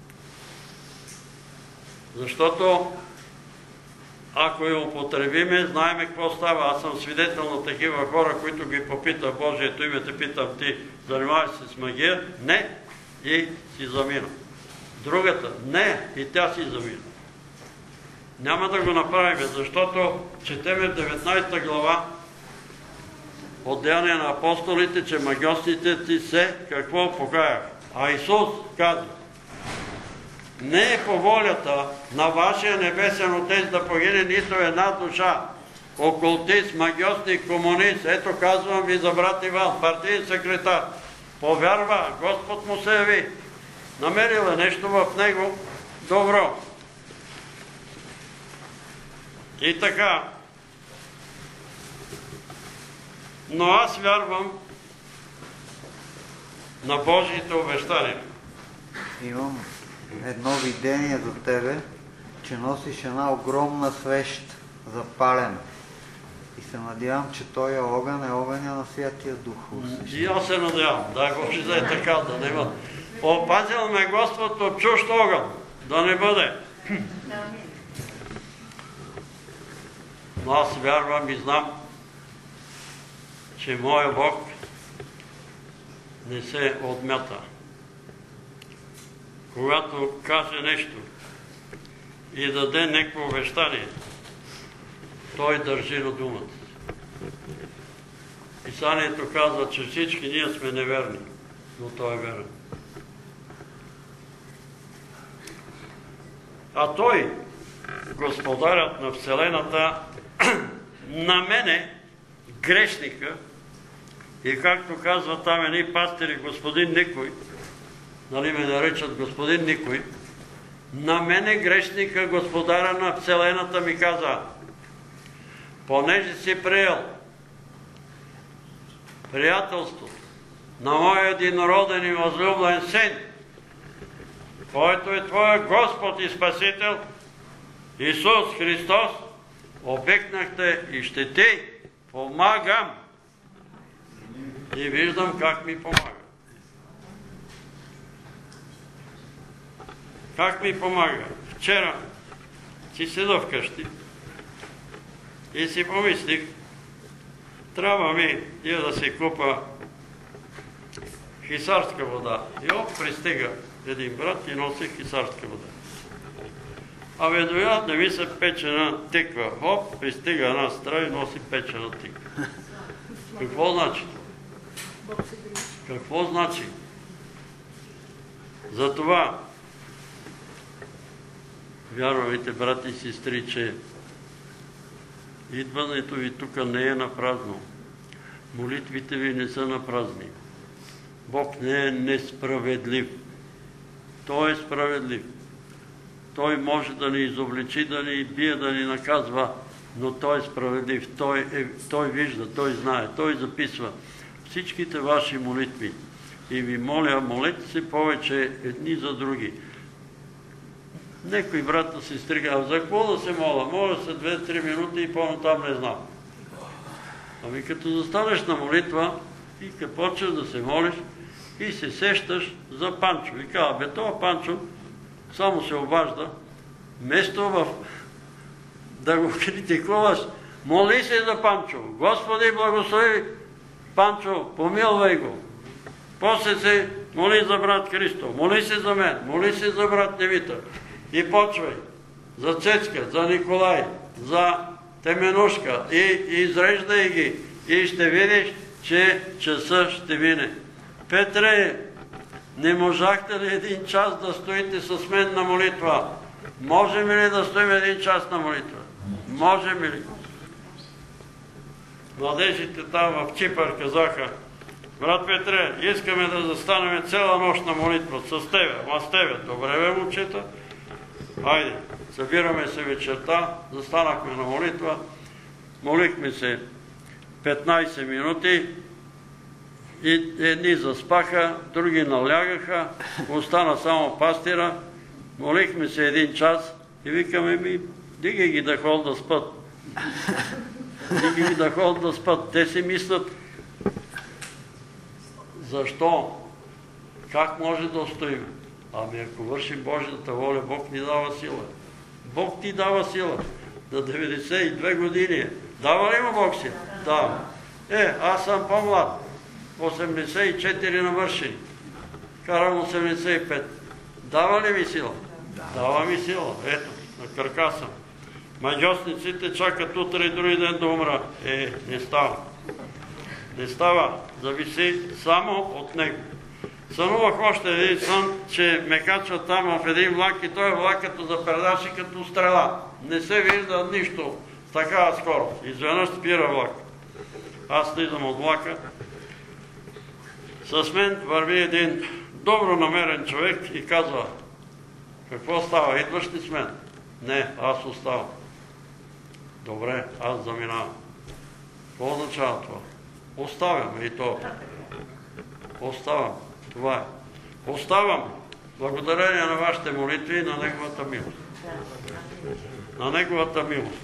Speaker 1: Защото ако я употребиме, знаеме какво става. Аз съм свидетел на такива хора, които ги попита Божието име, те питам ти, занимаваш се с магия? Не. И си замина. Другата, не. И тя си замина. Няма да го направим, защото четеме в 19 глава от Деяния на апостолите, че магьосните ти се какво покаяха. А Исус каза, не е по волята на вашия небесен Отец да погине нито една душа. Окултист, магьосник, комунист, ето казвам ви за брат Иван, партиен секретар. Повярва, Господ му се яви. Намерил е нещо в него добро. И така. Но аз вярвам на Божиите обещания.
Speaker 2: Имам едно видение за тебе, че носиш една огромна свещ запалена. И се надявам, че този огън е огъня на Святия Дух.
Speaker 1: И аз се надявам. Дай Боже да е така, да няма. Опазил ме Господ от чужд огън. Да не бъде. Но аз вярвам и знам, че моя Бог не се отмята. Когато каже нещо и даде някакво обещание, той държи на думата. Писанието казва, че всички ние сме неверни, но той е верен. А той, господарят на Вселената, на мене, грешника, и както казва там едни пастири, господин Никой, нали ме наричат господин Никой, на мене, грешника, господаря на Вселената ми каза, понеже си приел приятелството на моя единороден и възлюблен син, който е твоя Господ и Спасител, Исус Христос, обикнахте и ще ти помагам. И виждам как ми помага. Как ми помага? Вчера си седа вкъщи и си помислих, трябва ми да си купа хисарска вода. И пристига един брат и носи хисарска вода. А ведоя да ми се печена тиква. Пристига една стра и носи печена тиква. Какво значи? Какво значи? Затова вярвайте, брати и сестри, че идването ви тук не е напразно. Молитвите ви не са напразни. Бог не е несправедлив. Той е справедлив. Той може да ни изобличи, да ни бие, да ни наказва, но Той е справедлив. Той вижда, Той знае, Той записва всичките ваши молитви. И ви моля, молете се повече едни за други. Некои брата си стрига, за какво да се моля? Моля се 2-3 минути и по-натам не знам. Ами като застанеш на молитва и като почнеш да се молиш и се сещаш за Панчо. И казва, бе, това Панчо само се обажда, вместо да го критикуваш, моли се за Панчо. Господи, благослови Панчо, помилвай го. После се моли за брат Христо, моли се за мен, моли се за брат Невита. И почвай. За Цецка, за Николай, за Теменушка и изреждай ги. И ще видиш, че часа ще мине. Петре, не можахте ли 1 час да стоите с мен на молитва? Можем ли да стоим 1 час на молитва? Можем ли? Младежите там в Чипър казаха: брат Петре, искаме да застанем цяла нощ на молитва с тебе. Ама с тебе. Добре бе, момчета. Хайде, събираме се вечерта, застанахме на молитва, молихме се 15 минути и едни заспаха, други налягаха, остана само пастира, молихме се 1 час и викаме: дигай ги да ходят да спят. Дигай ги да ходят да спят. Те си мислят: защо? Как може да устоим? Ами ако вършим Божията воля, Бог ни дава сила. Бог ти дава сила. На 92 години. Дава ли му Бог сила? Дава. Аз съм по-млад. 84 навършени. Карам 85. Дава ли ми сила? Дава ми сила. Ето, на кръка съм. Маджосниците чакат утре и други ден да умра. Не става. Не става. Зависи само от него. Сънувах още един сън, че ме качва там в един влак и той влак като запредаш и като стрела. Не се вижда нищо с такава скорост. Изведнъж спира влак. Аз слизам от влака. С мен върви един добронамерен човек и казва: какво става? Идваш ли с мен? Не, аз оставам. Добре, аз заминавам. Какво означава това? Оставям и то. Оставам. Това е. Оставам благодарение на вашите молитви и на неговата милост. На неговата милост.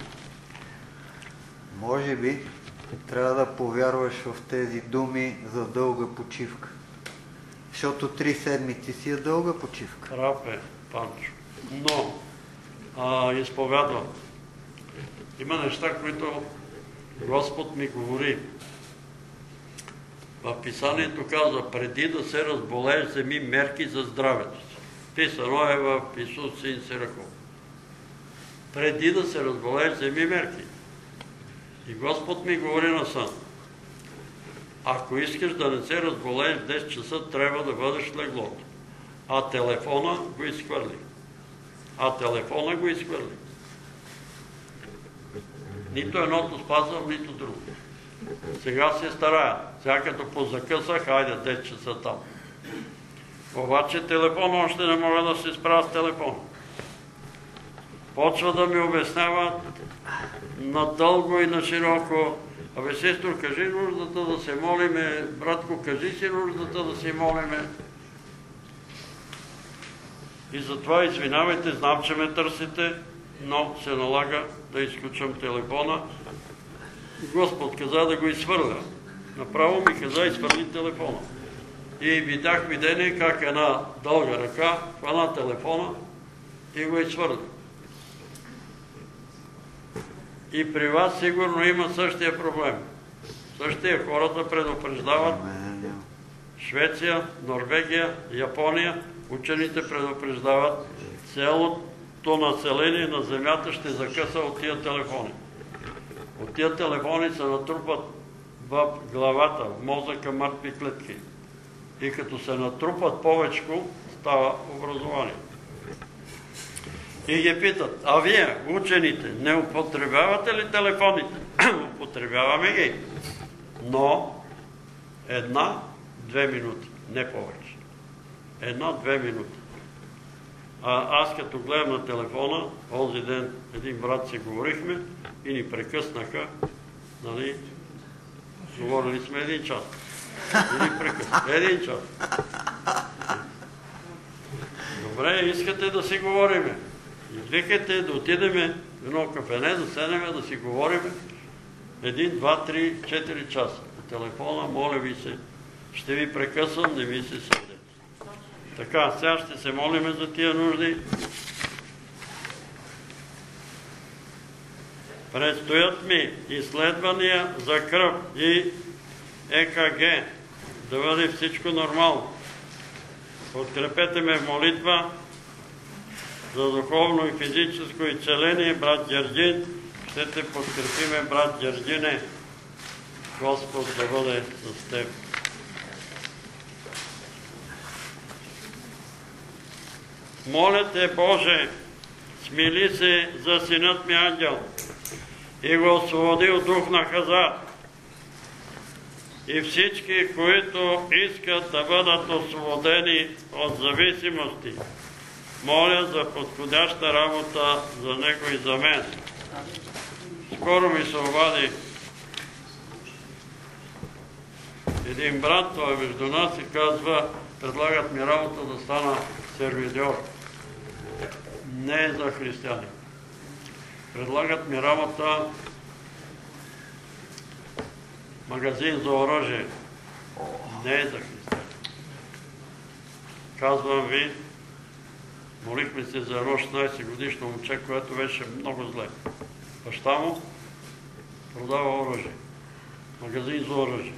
Speaker 2: Може би трябва да повярваш в тези думи за дълга почивка. Защото 3 седмици си е дълга почивка.
Speaker 1: Прав е, Панчо. Но изповядвам. Има неща, които Господ ми говори. В Писанието казва: преди да се разболееш, вземи мерки за здравето си. Писано е в Исус син Сираков. Преди да се разболееш, вземи мерки. И Господ ми говори на сън: ако искаш да не се разболееш, 10 часа трябва да бъдеш в леглото. А телефона го изхвърли. Нито едното спазвам, нито друго. Сега се старая. Сега като позакъсах, хайде 10 часа там. Обаче телефона още не мога да се справя с телефона. Почва да ми обяснява надълго и на широко: абе, сестро, кажи нуждата да се молиме, братко, кажи си нуждата да се молиме. И затова извинявайте, знам, че ме търсите, но се налага да изключвам телефона. Господ каза да го изхвърля. Направо ми каза: изхвърли телефона. И видях видение как една дълга ръка хвана телефона и го изхвърли. И при вас сигурно има същия проблем. Същия, хората предупреждават. Швеция, Норвегия, Япония, учените предупреждават: цялото население на Земята ще закъса от тия телефони. От тия телефони се натрупат в главата, в мозъка мъртви клетки. И като се натрупат повечко, става образование. И ги питат: а вие, учените, не употребявате ли телефоните? Употребяваме ги. Но 1-2 минути, не повече. 1-2 минути. Аз като гледам на телефона, онзи ден един брат си говорихме и ни прекъснаха, нали, говорили сме 1 час. И ни прекъснаха. 1 час. Добре, искате да си говориме. Извикайте да отидеме в едно кафене, да седнем, да си говориме 1, 2, 3, 4 часа. По телефона, моля ви се, ще ви прекъсвам, не ми се сърдете. Така, сега ще се молиме за тия нужди. Предстоят ми изследвания за кръв и ЕКГ, да бъде всичко нормално. Подкрепете ме в молитва за духовно и физическо изцеление, брат Гергин. Ще те подкрепиме, брат Гергине. Господ да бъде с теб. Моля те, Боже, смили се за синът ми Ангел и го освободи от дух на хазарт. И всички, които искат да бъдат освободени от зависимости, моля за подходяща работа за него и за мен. Скоро ми се обади един брат, той е между нас и казва, предлагат ми работа да стана сервидьор. Не е за християни. Предлагат ми работа магазин за оръжие. Не е за християни. Казвам ви, молихме се за едно 16 годишно момче, което беше много зле. Баща му продава оръжие. Магазин за оръжие.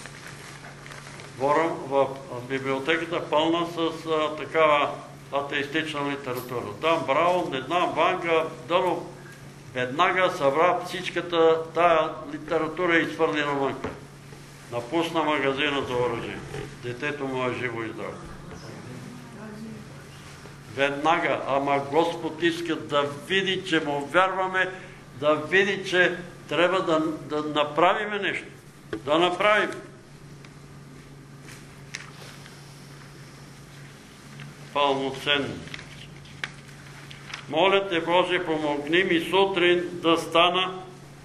Speaker 1: В библиотеката пълна с такава атеистична литература. Там Браун, не знам, Ванга, Дънов, веднага събра всичката тая литература и изхвърли навън. Напусна магазина за оръжие. Детето му е живо и здраво. Веднага, ама Господ иска да види, че му вярваме, да види, че трябва да направим нещо. Да направим. Пълноценно. Моля те, Боже, помогни ми сутрин да стана,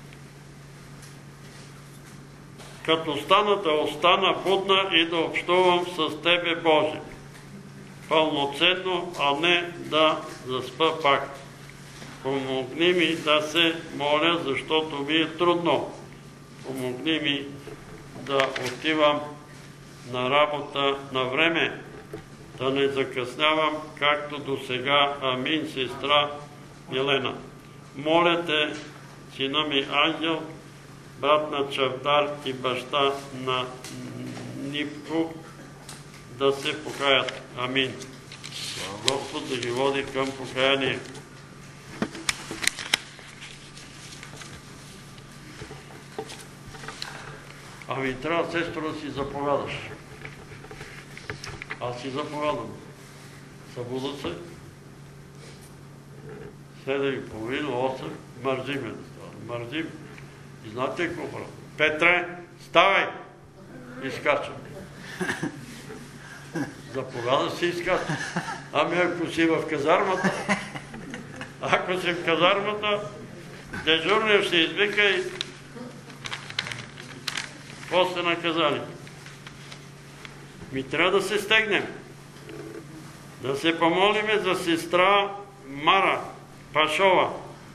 Speaker 1: като стана да остана будна и да общувам с Тебе, Боже. Пълноценно, а не да заспа пак. Помогни ми да се моля, защото ми е трудно. Помогни ми да отивам на работа на време, да не закъснявам, както до сега. Амин, сестра Милена. Моля те, сина ми Ангел, брат на Чавдар и баща на Нипко, да се покаят. Амин. Господ да ги води към покаяние. Ами трябва, сестро, да си заповядаш. Аз си заповядам. Събуда се. 7:30, 8, мързиме да става. Мързим. И знаете какво правя? Петре, ставай! Изкачам. Заповядаш си изкачам. Ами ако си в казармата, дежурният ще извика и после наказание. Ми трябва да се стегнем. Да се помолиме за сестра Мара Пашова.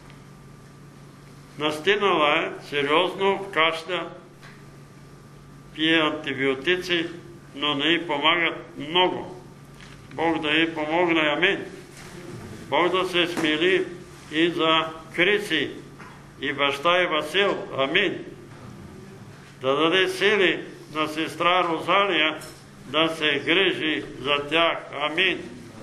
Speaker 1: Настинала е сериозно, кашля, пие антибиотици, но не й помагат много. Бог да й помогне, амин. Бог да се смили и за Криси и баща и Васил, амин. Да даде сили на сестра Розалия да се грижи за тях, амин.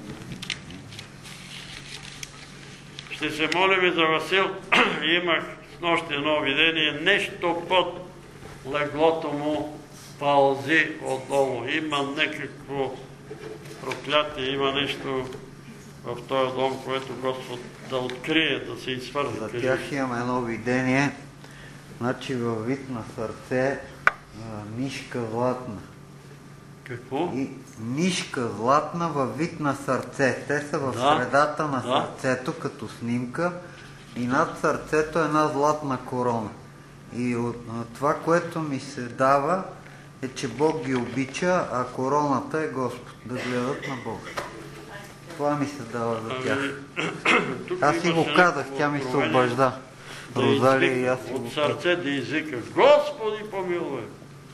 Speaker 1: Ще се молиме за Васил. Имах с нощи едно видение, нещо под леглото му пълзи отдолу. Има някакво проклятие, има нещо в този дом, което Господ да открие, да се изхвърли.
Speaker 2: За тях имам едно видение, значи във вид на сърце мишка златна.
Speaker 1: Какво?
Speaker 2: Мишка златна във вид на сърце. Те са в средата на сърцето като снимка и над сърцето е една златна корона. И това, което ми се дава, е, че Бог ги обича, а короната е Господ. Да гледат на Бога. Това ми се дава за тях. Аз си го казах, тя ми се обажда. Розалия и аз си го казах.
Speaker 1: От сърце да извика: Господи, помилуй!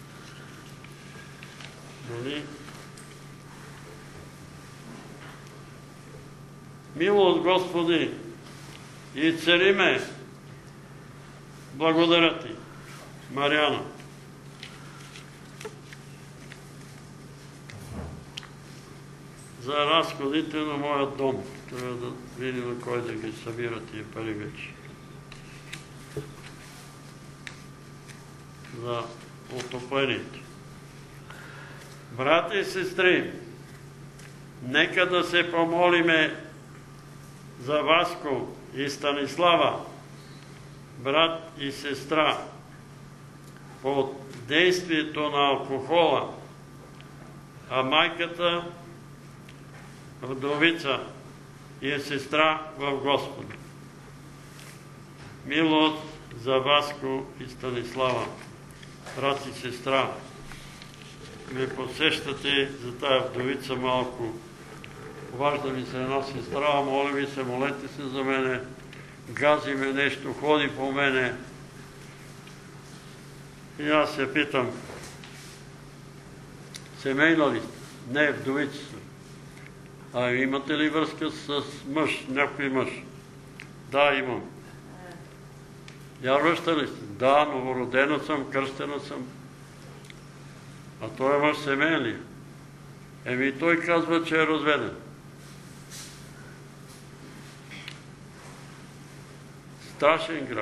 Speaker 1: Нали? Милост, Господи, и цариме, благодаря Ти, Мариана. за разходите на моя дом. Трябва да видим кой да ги събира тия пари вече. За отоплените. Брати и сестри, нека да се помолиме за Васко и Станислава, брат и сестра, под действието на алкохола, а майката вдовица и е сестра в Господа. Милост за Васко и Станислава, брат и сестра. Ме посещате за тая вдовица малко. Обажда ми се една сестра, моля ви се, молете се за мене, гази ме нещо, ходи по мене. И аз се питам, семейна ли сте? Не, вдовица съм. А имате ли връзка с мъж, някой мъж? Да, имам. Вярваща ли сте? Да, новородена съм, кръстена съм. А той е мъж семейен ли? Еми той казва, че е разведен. Страшен грях.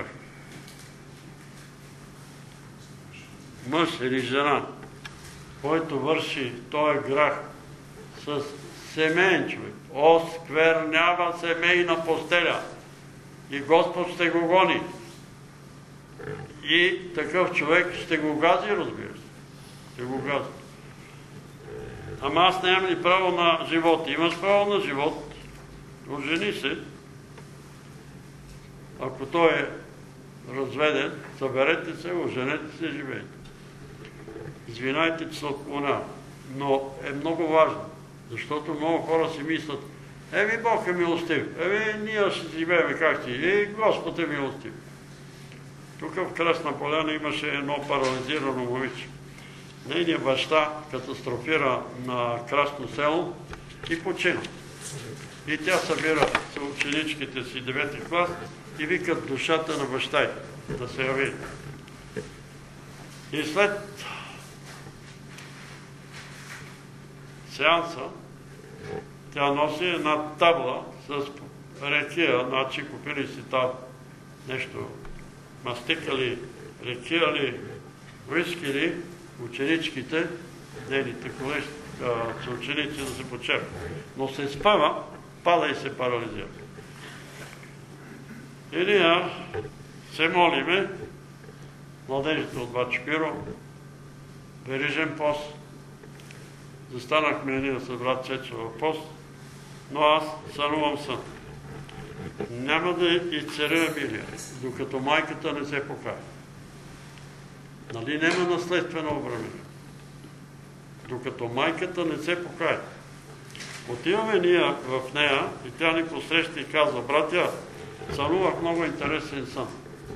Speaker 1: Мъж или жена, който върши този грях с семейен човек, осквернява семейна постеля и Господ ще го гони. И такъв човек ще го гази, разбира се. Ще го гази. Ама аз нямам ли право на живот? Имаш право на живот. Ожени се. Ако той е разведен, съберете се, оженете се, живейте. Извинайте, че се отклонява. Но е много важно, защото много хора си мислят, еми Бог е милостив, еми ние ще живеем как си, и Господ е милостив. Тук в Красна поляна имаше едно парализирано момиче. Нейният баща катастрофира на Красно село и почина. И тя събира ученичките си 9-ти клас и викат душата на баща й да се яви. И след сеанса тя носи една табла с рекия, значи купили си там нещо, мастикали, рекия ли, уиски ли, ученичките, нейните колежки, съученици да се почерпят. Но се спъва, пада и се парализира. И ние се молиме, младежите от Бачопиро, верижен пост. Застанахме ние с брат Цецо в пост, но аз сънувам сън. Няма да изцеря Емилия, докато майката не се покаже. Нали няма наследствено обременение? Докато майката не се покаже. Отиваме ние в нея и тя ни посреща и казва, братя, сънувах много интересен сън.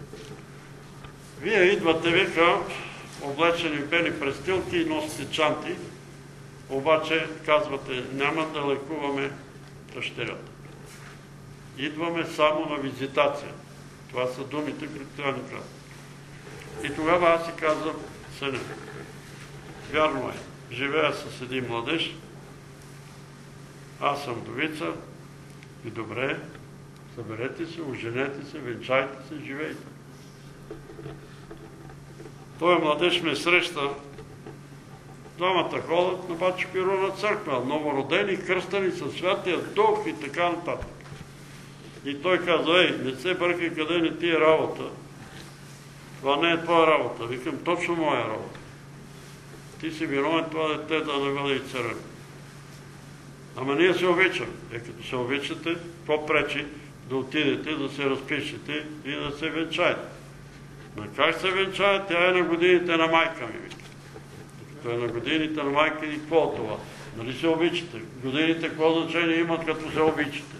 Speaker 1: Вие идвате, вика, облечени в бели престилки и носите чанти, обаче казвате, няма да лекуваме дъщерята. Идваме само на визитация. Това са думите, които трябва да кажа. И тогава аз си казвам, съня, вярно е, живея с един младеж, аз съм вдовица и добре, съберете се, оженете се, венчайте се, живейте. Той младеж ме среща, двамата ходят на Бачопиро на църква, новородени, кръстани със Святия Дух и така нататък. И той казва, ей, не се бъркай къде не ти е работа. Това не е твоя работа. Викам, точно моя работа. Ти си виновен това дете да не бъде и царен. Ама ние се обичам. Като се обичате, какво пречи да отидете, да се разпишете и да се венчаете? Но как се венчае? Тя е на годините на майка ми. Като е на годините на майка и какво от това? Нали се обичате? Годините какво значение имат, като се обичате?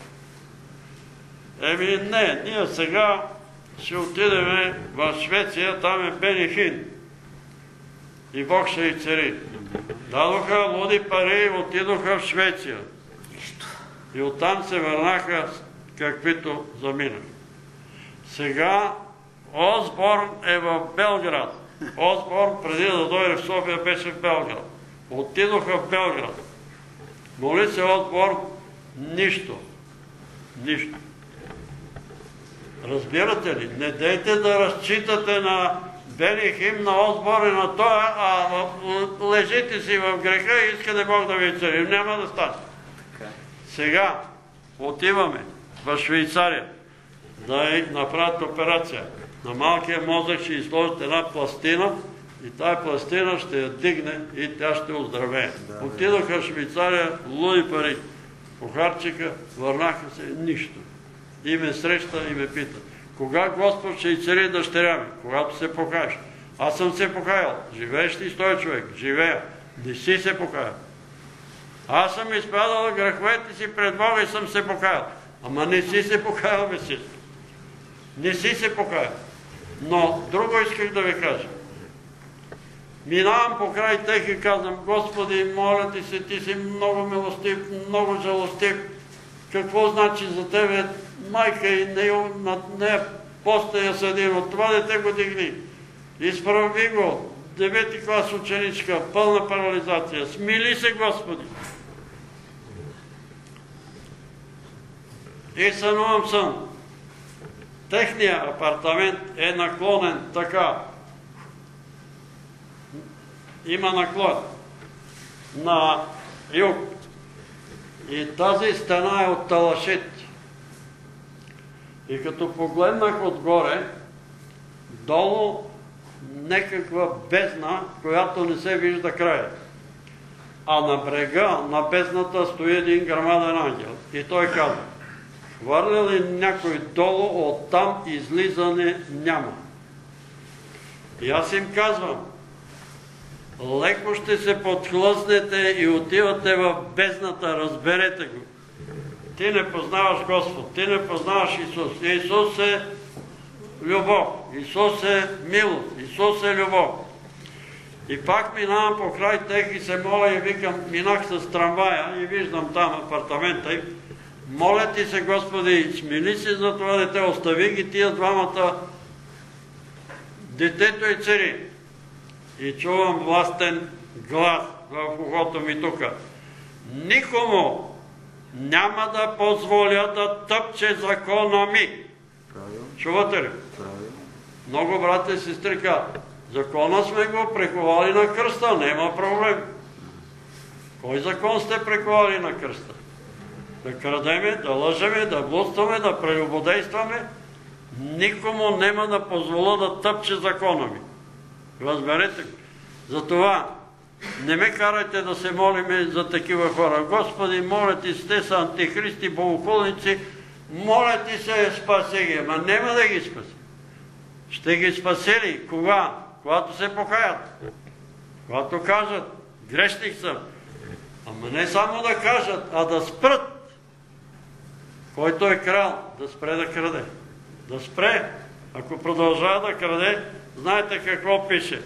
Speaker 1: Еми не, ние сега ще отидем в Швеция, там е Бенихин. И Бог ще и цари. Дадоха луди пари, отидоха в Швеция. И оттам се върнаха каквито заминаха. Сега Осборн е в Белград. Осборн преди да дойде в София беше в Белград. Отидоха в Белград. Моли се отбор, нищо. Нищо. Разбирате ли? Не дейте да разчитате на бели хим, на отбор и на това, а лежите си в греха и искате Бог да ви цари. Няма да стане. Сега отиваме в Швейцария да направят операция. На малкия мозък ще изложат една пластина и тая пластина ще я дигне и тя ще оздравее. Отидоха в Швейцария, луди пари. Похарчиха, върнаха се, нищо. И ме среща и ме пита: кога Господ ще изцели дъщеря ми? Когато се покаеш. Аз съм се покаял. Живееш ли с този човек? Живея. Не си се покаял. Аз съм изпадал греховете си пред Бога и съм се покаял. Ама не си се покаял, бе си. Не си се покаял. Но друго исках да ви кажа. Минавам покрай тях и казвам: Господи, моля ти се, ти си много милостив, много жалостив. Какво значи за тебе майка и над нея поста я съдим? От това дете го дигни. Изправи го. 9 клас ученичка, пълна парализация. Смили се, Господи. И сънувам сън. Техният апартамент е наклонен така. Има наклон на юг. И тази стена е от талашит. И като погледнах отгоре, долу някаква бездна, която не се вижда края. А на брега, на бездната, стои един грамаден ангел. И той казва: хвърля ли някой долу, оттам излизане няма. И аз им казвам: леко ще се подхлъзнете и отивате в бездната, разберете го. Ти не познаваш Господ, ти не познаваш Исус. Исус е любов, Исус е милост, Исус е любов. И пак минавам покрай тях и се моля и викам, минах с трамвая и виждам там апартамента им. Моля ти се, Господи, смили се за това дете, остави ги тия двамата, детето и цари. И чувам властен глас в ухото ми тука: никому няма да позволя да тъпче закона ми. Чувате ли? Много брати и сестри казват: закона сме го приковали на кръста, няма проблем. Кой закон сте приковали на кръста? Да крадеме, да лъжеме, да блудстваме, да прелюбодействаме? Никому няма да позволя да тъпче закона ми. Разберете го. Затова не ме карайте да се молиме за такива хора. Господи, моля ти се, те са антихристи, богохулници, моля ти се, спаси ги. Ама няма да ги спаси. Ще ги спасили. Кога? Когато се покаят. Когато кажат: грешник съм. Ама не само да кажат, а да спрат. Който е крал, да спре да краде. Да спре. Ако продължава да краде, знаете какво пише?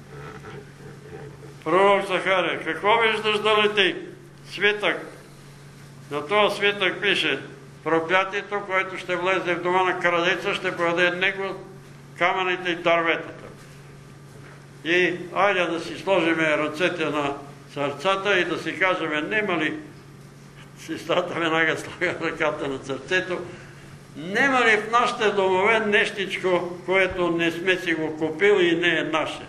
Speaker 1: Пророк Захария: какво виждаш да лети? Свитък. На този свитък пише: проклятието, което ще влезе в дома на крадеца, ще пояде него камъните и дърветата. И айде да си сложим ръцете на сърцата и да си кажем: нема ли, сестрата веднага слага ръката на сърцето, нема ли в нашите домове нещичко, което не сме си го купили и не е наше?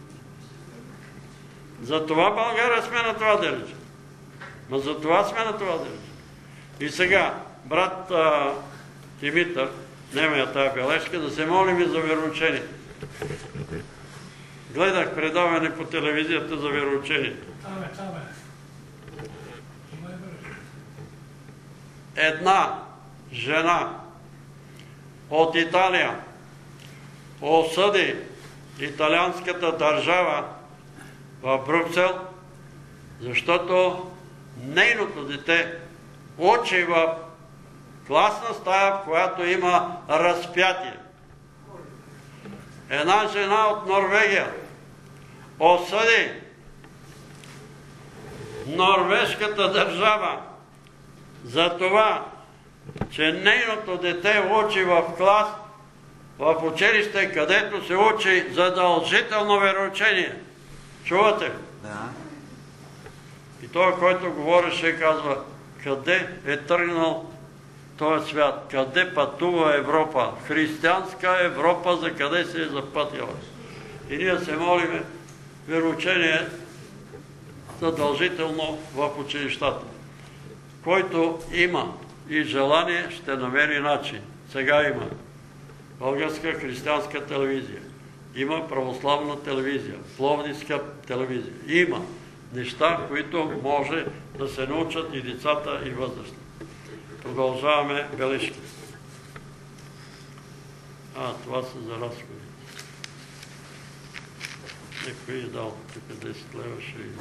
Speaker 1: Затова България сме на това делище. Но затова сме на това делище. И сега, брат Димитър, нема тая бележка, да се молим и за вероучение. Гледах предаване по телевизията за вероучението. Една жена от Италия осъди италианската държава в Брюксел, защото нейното дете учи в класна стая, в която има разпятие. Една жена от Норвегия осъди норвежката държава за това, че нейното дете учи в клас, в училище, където се учи задължително вероучение. Чувате ли?
Speaker 2: Да.
Speaker 1: И той, който говореше, казва, къде е тръгнал този свят, къде пътува Европа, християнска Европа, за къде се е запътила. И ние се молиме вероучение задължително в училищата. Който има и желание, ще намери начин. Сега има Българска християнска телевизия, има православна телевизия, Пловдивска телевизия. Има неща, които може да се научат и децата, и възрастни. Продължаваме бележки. Това са за разходи. Некой е дал тук 10 лева, ще видим.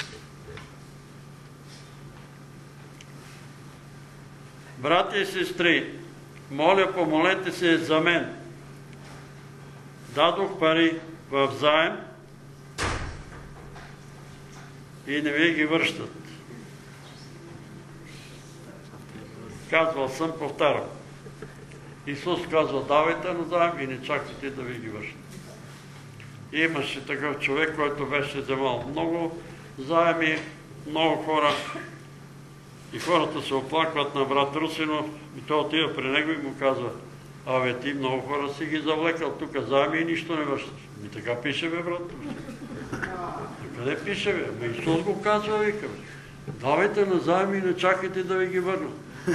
Speaker 1: Брати и сестри, моля, помолете се за мен. Дадох пари в заем и не ви ги връщат. Казвал съм, повтарям. Исус казва, давайте на заем и не чакайте да ви ги връщат. Имаше такъв човек, който беше вземал много заеми, много хора. И хората се оплакват на брат Русинов и той отива при него и му казва, абе ти много хора си ги завлекал тук заеми и нищо не вършиш. И така пише, бе, брат Русинов. Къде пише, бе? Ама Исус го казва, вика. Давайте на заеми и не чакайте да ви ги върнат.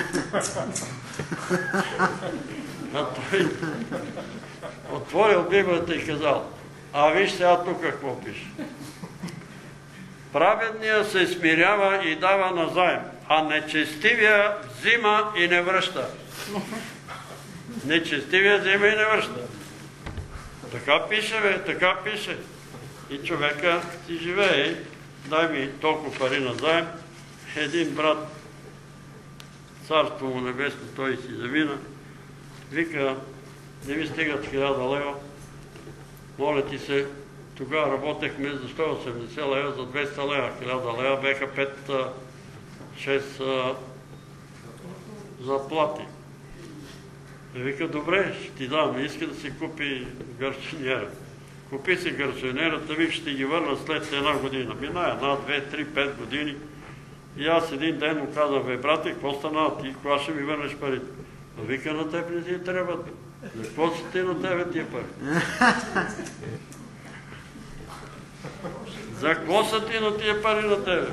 Speaker 1: А той отворил Библията и казал, виж сега тук какво пише. Праведният се смирява и дава назаем, а нечестивия взима и не връща. Нечестивия взима и не връща. Така пише, бе, така пише. И човека си живее, дай ми толкова пари назаем. Един брат, царство му небесно, той си замина, вика, не ми стигат 1000 лева, моля ти се, тогава работехме за 180 лева, за 200 лева, 1000 лева беха 5-6 заплати. И вика, добре, ще ти дам, иска да си купи гарсониера. Купи си гарсониерата, вика, ще ги върна след 1 година. Мина 1, 2, 3, 5 години. И аз един ден му казвам, бе, брате, какво стана? Ти кога ще ми върнеш парите? А вика, на теб не ти трябва. За какво са ти на тебе тия пари? За какво са ти на тия пари на тебе?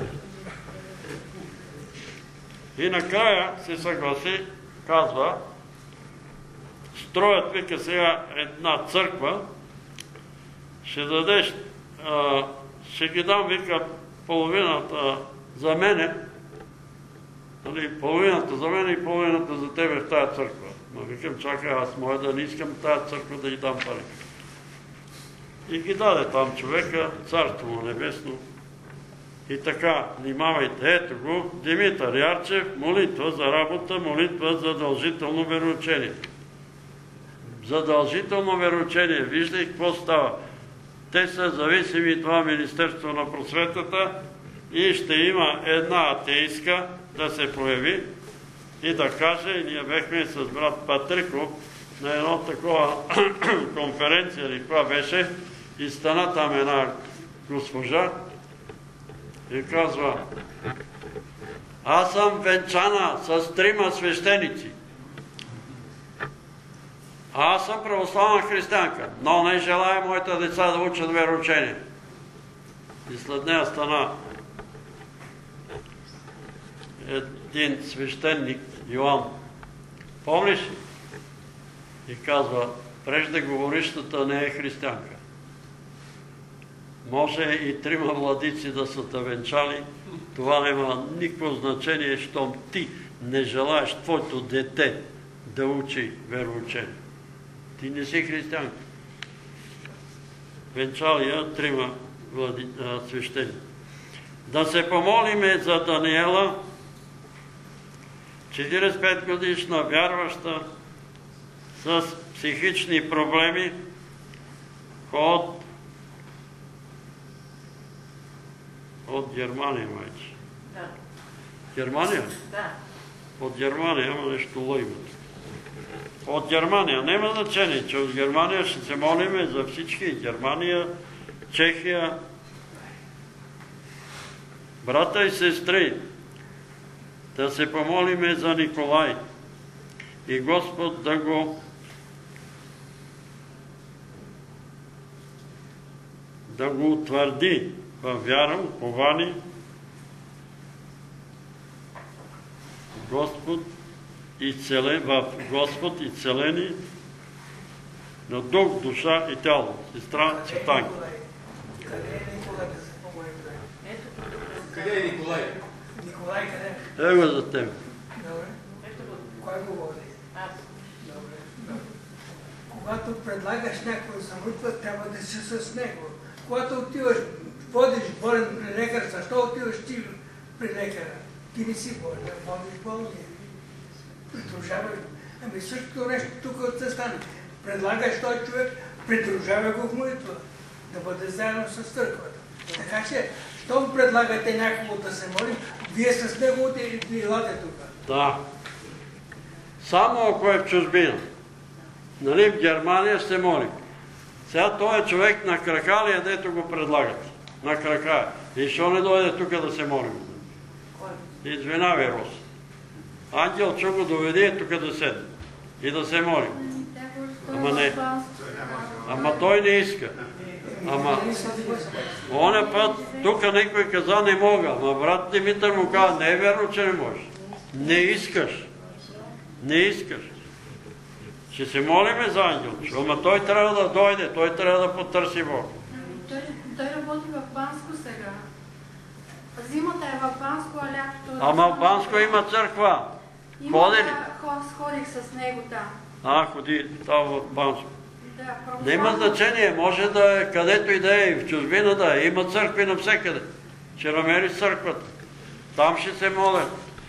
Speaker 1: И накрая се съгласи, казва, строят, вика, сега една църква, ще дадеш, ще ги дам, вика, половината за мене, половината за мене и половината за тебе в тая църква. Но викам, чакай, аз моя да не искам тая църква да й дам пари. И ги даде там човека, царство му небесно. И така, внимавайте, ето го, Димитър Ярчев, молитва за работа, молитва за задължително вероучение. Задължително вероучение, виждай какво става. Те са зависими това Министерство на просветата и ще има една атеистка да се появи и да каже, и ние бехме с брат Патриков на едно такова конференция, или това беше, и стана там една госпожа и казва, аз съм венчана с 3 свещеници. Аз съм православна християнка, но не желая моите деца да учат вероучение. И след нея стана един свещеник, Йоан. Помниш ли? И казва, преждеговорищата не е християнка. Може и 3 владици да са те венчали, това няма никакво значение, щом ти не желаеш твоето дете да учи вероучение. Ти не си християнка. Венчали я 3 свещени. Да се помолиме за Даниела, 45 годишна вярваща с психични проблеми от Германия, майче.
Speaker 4: Да.
Speaker 1: Германия?
Speaker 4: Да.
Speaker 1: От Германия, ама нещо лъйма. От Германия. Няма значение, че от Германия ще се молиме за всички. Германия, Чехия. Брата и сестри, да се помолиме за Николай и Господ да го утвърди във вяра, упование, Господ и целени на дух, душа и тяло. Сестра Цветанка.
Speaker 3: Къде е Николай? Николай къде?
Speaker 1: Его за теб.
Speaker 3: Добре. Кой говори? Аз. Добре. Когато предлагаш някой за молитва, трябва да си с него. Когато отиваш, водиш болен при лекар, защо отиваш ти при лекара? Ти не си болен, водиш болния. Придружавай го. Ами същото нещо тук ще стане. Предлагаш този човек, придружавай го в молитва. Да бъде заедно с църквата. Така че, щом предлагате някого да се молим, вие с него елате тук.
Speaker 1: Да. Само ако е в чужбина. Нали, в Германия ще се молим. Сега този човек на крака ли е, дето го предлагат? На крака е. И що не дойде тук да се молим? Извинавай, Рос. Ангел чу го доведе тук да седне. И да се молим. Ама не. Ама той не иска. Ама оня път, тук някой каза не мога. Ама брат Димитър му каза, не е верно, че не можеш. Не искаш. Не искаш. Ще се молиме за Ангелчо, ама той трябва да дойде, той трябва да потърси Бог.
Speaker 4: Той работи в Банско сега. Зимата е в Банско, а лятото...
Speaker 1: Ама в Банско има църква.
Speaker 4: Ходих с него там.
Speaker 1: Ходи там в Банско.
Speaker 4: Да,
Speaker 1: Няма значение, може да е където и да е, в чужбина да е. Има църкви навсекъде. Ще намериш църквата. Там ще се молят.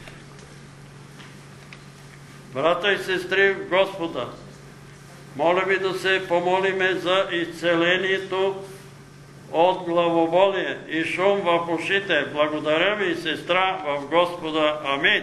Speaker 1: Брата и сестри в Господа, моля ви да се помолиме за изцелението от главоболие и шум в ушите. Благодаря ви, сестра в Господа. Амин.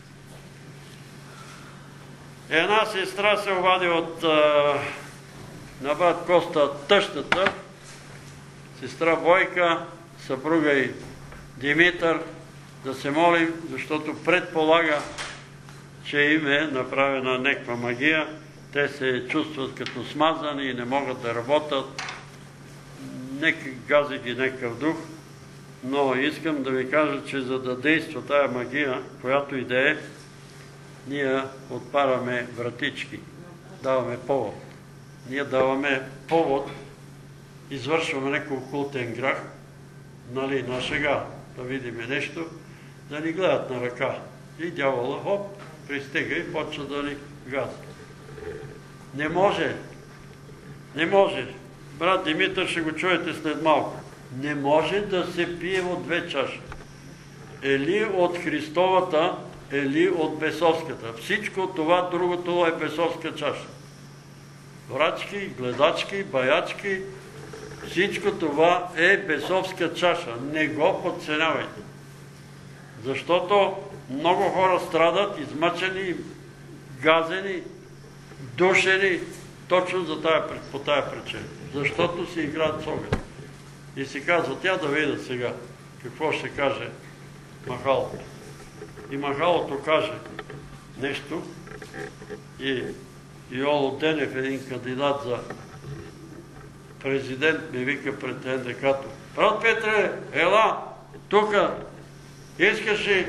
Speaker 1: Една сестра се обади от на брат Коста тъщата, сестра Бойка, съпруга и Димитър, да се молим, защото предполага, че им е направена някаква магия. Те се чувстват като смазани и не могат да работят. Нека гази ги някакъв дух. Но искам да ви кажа, че за да действа тая магия, която и да е, ние отпараме вратички. Даваме повод. Ние даваме повод, извършваме някакъв окултен грях, нали, на шега, да видим нещо, да ни гледат на ръка. И дявола, хоп, пристига и почва да ни газа. Не може. Не може. Брат Димитър, ще го чуете след малко. Не може да се пие от две чаши. Или от Христовата, или от бесовската. Всичко това, другото е бесовска чаша. Врачки, гледачки, баячки, всичко това е бесовска чаша. Не го подценявайте. Защото много хора страдат, измъчени, газени, душени, точно по тая причина. Защото си играят с огън. И си казва, тя да видят сега какво ще каже махалото. И махалото каже нещо и Йоло Денев, един кандидат за президент, ми вика пред НДК-то. Брат Петре, ела, тука, искаш ли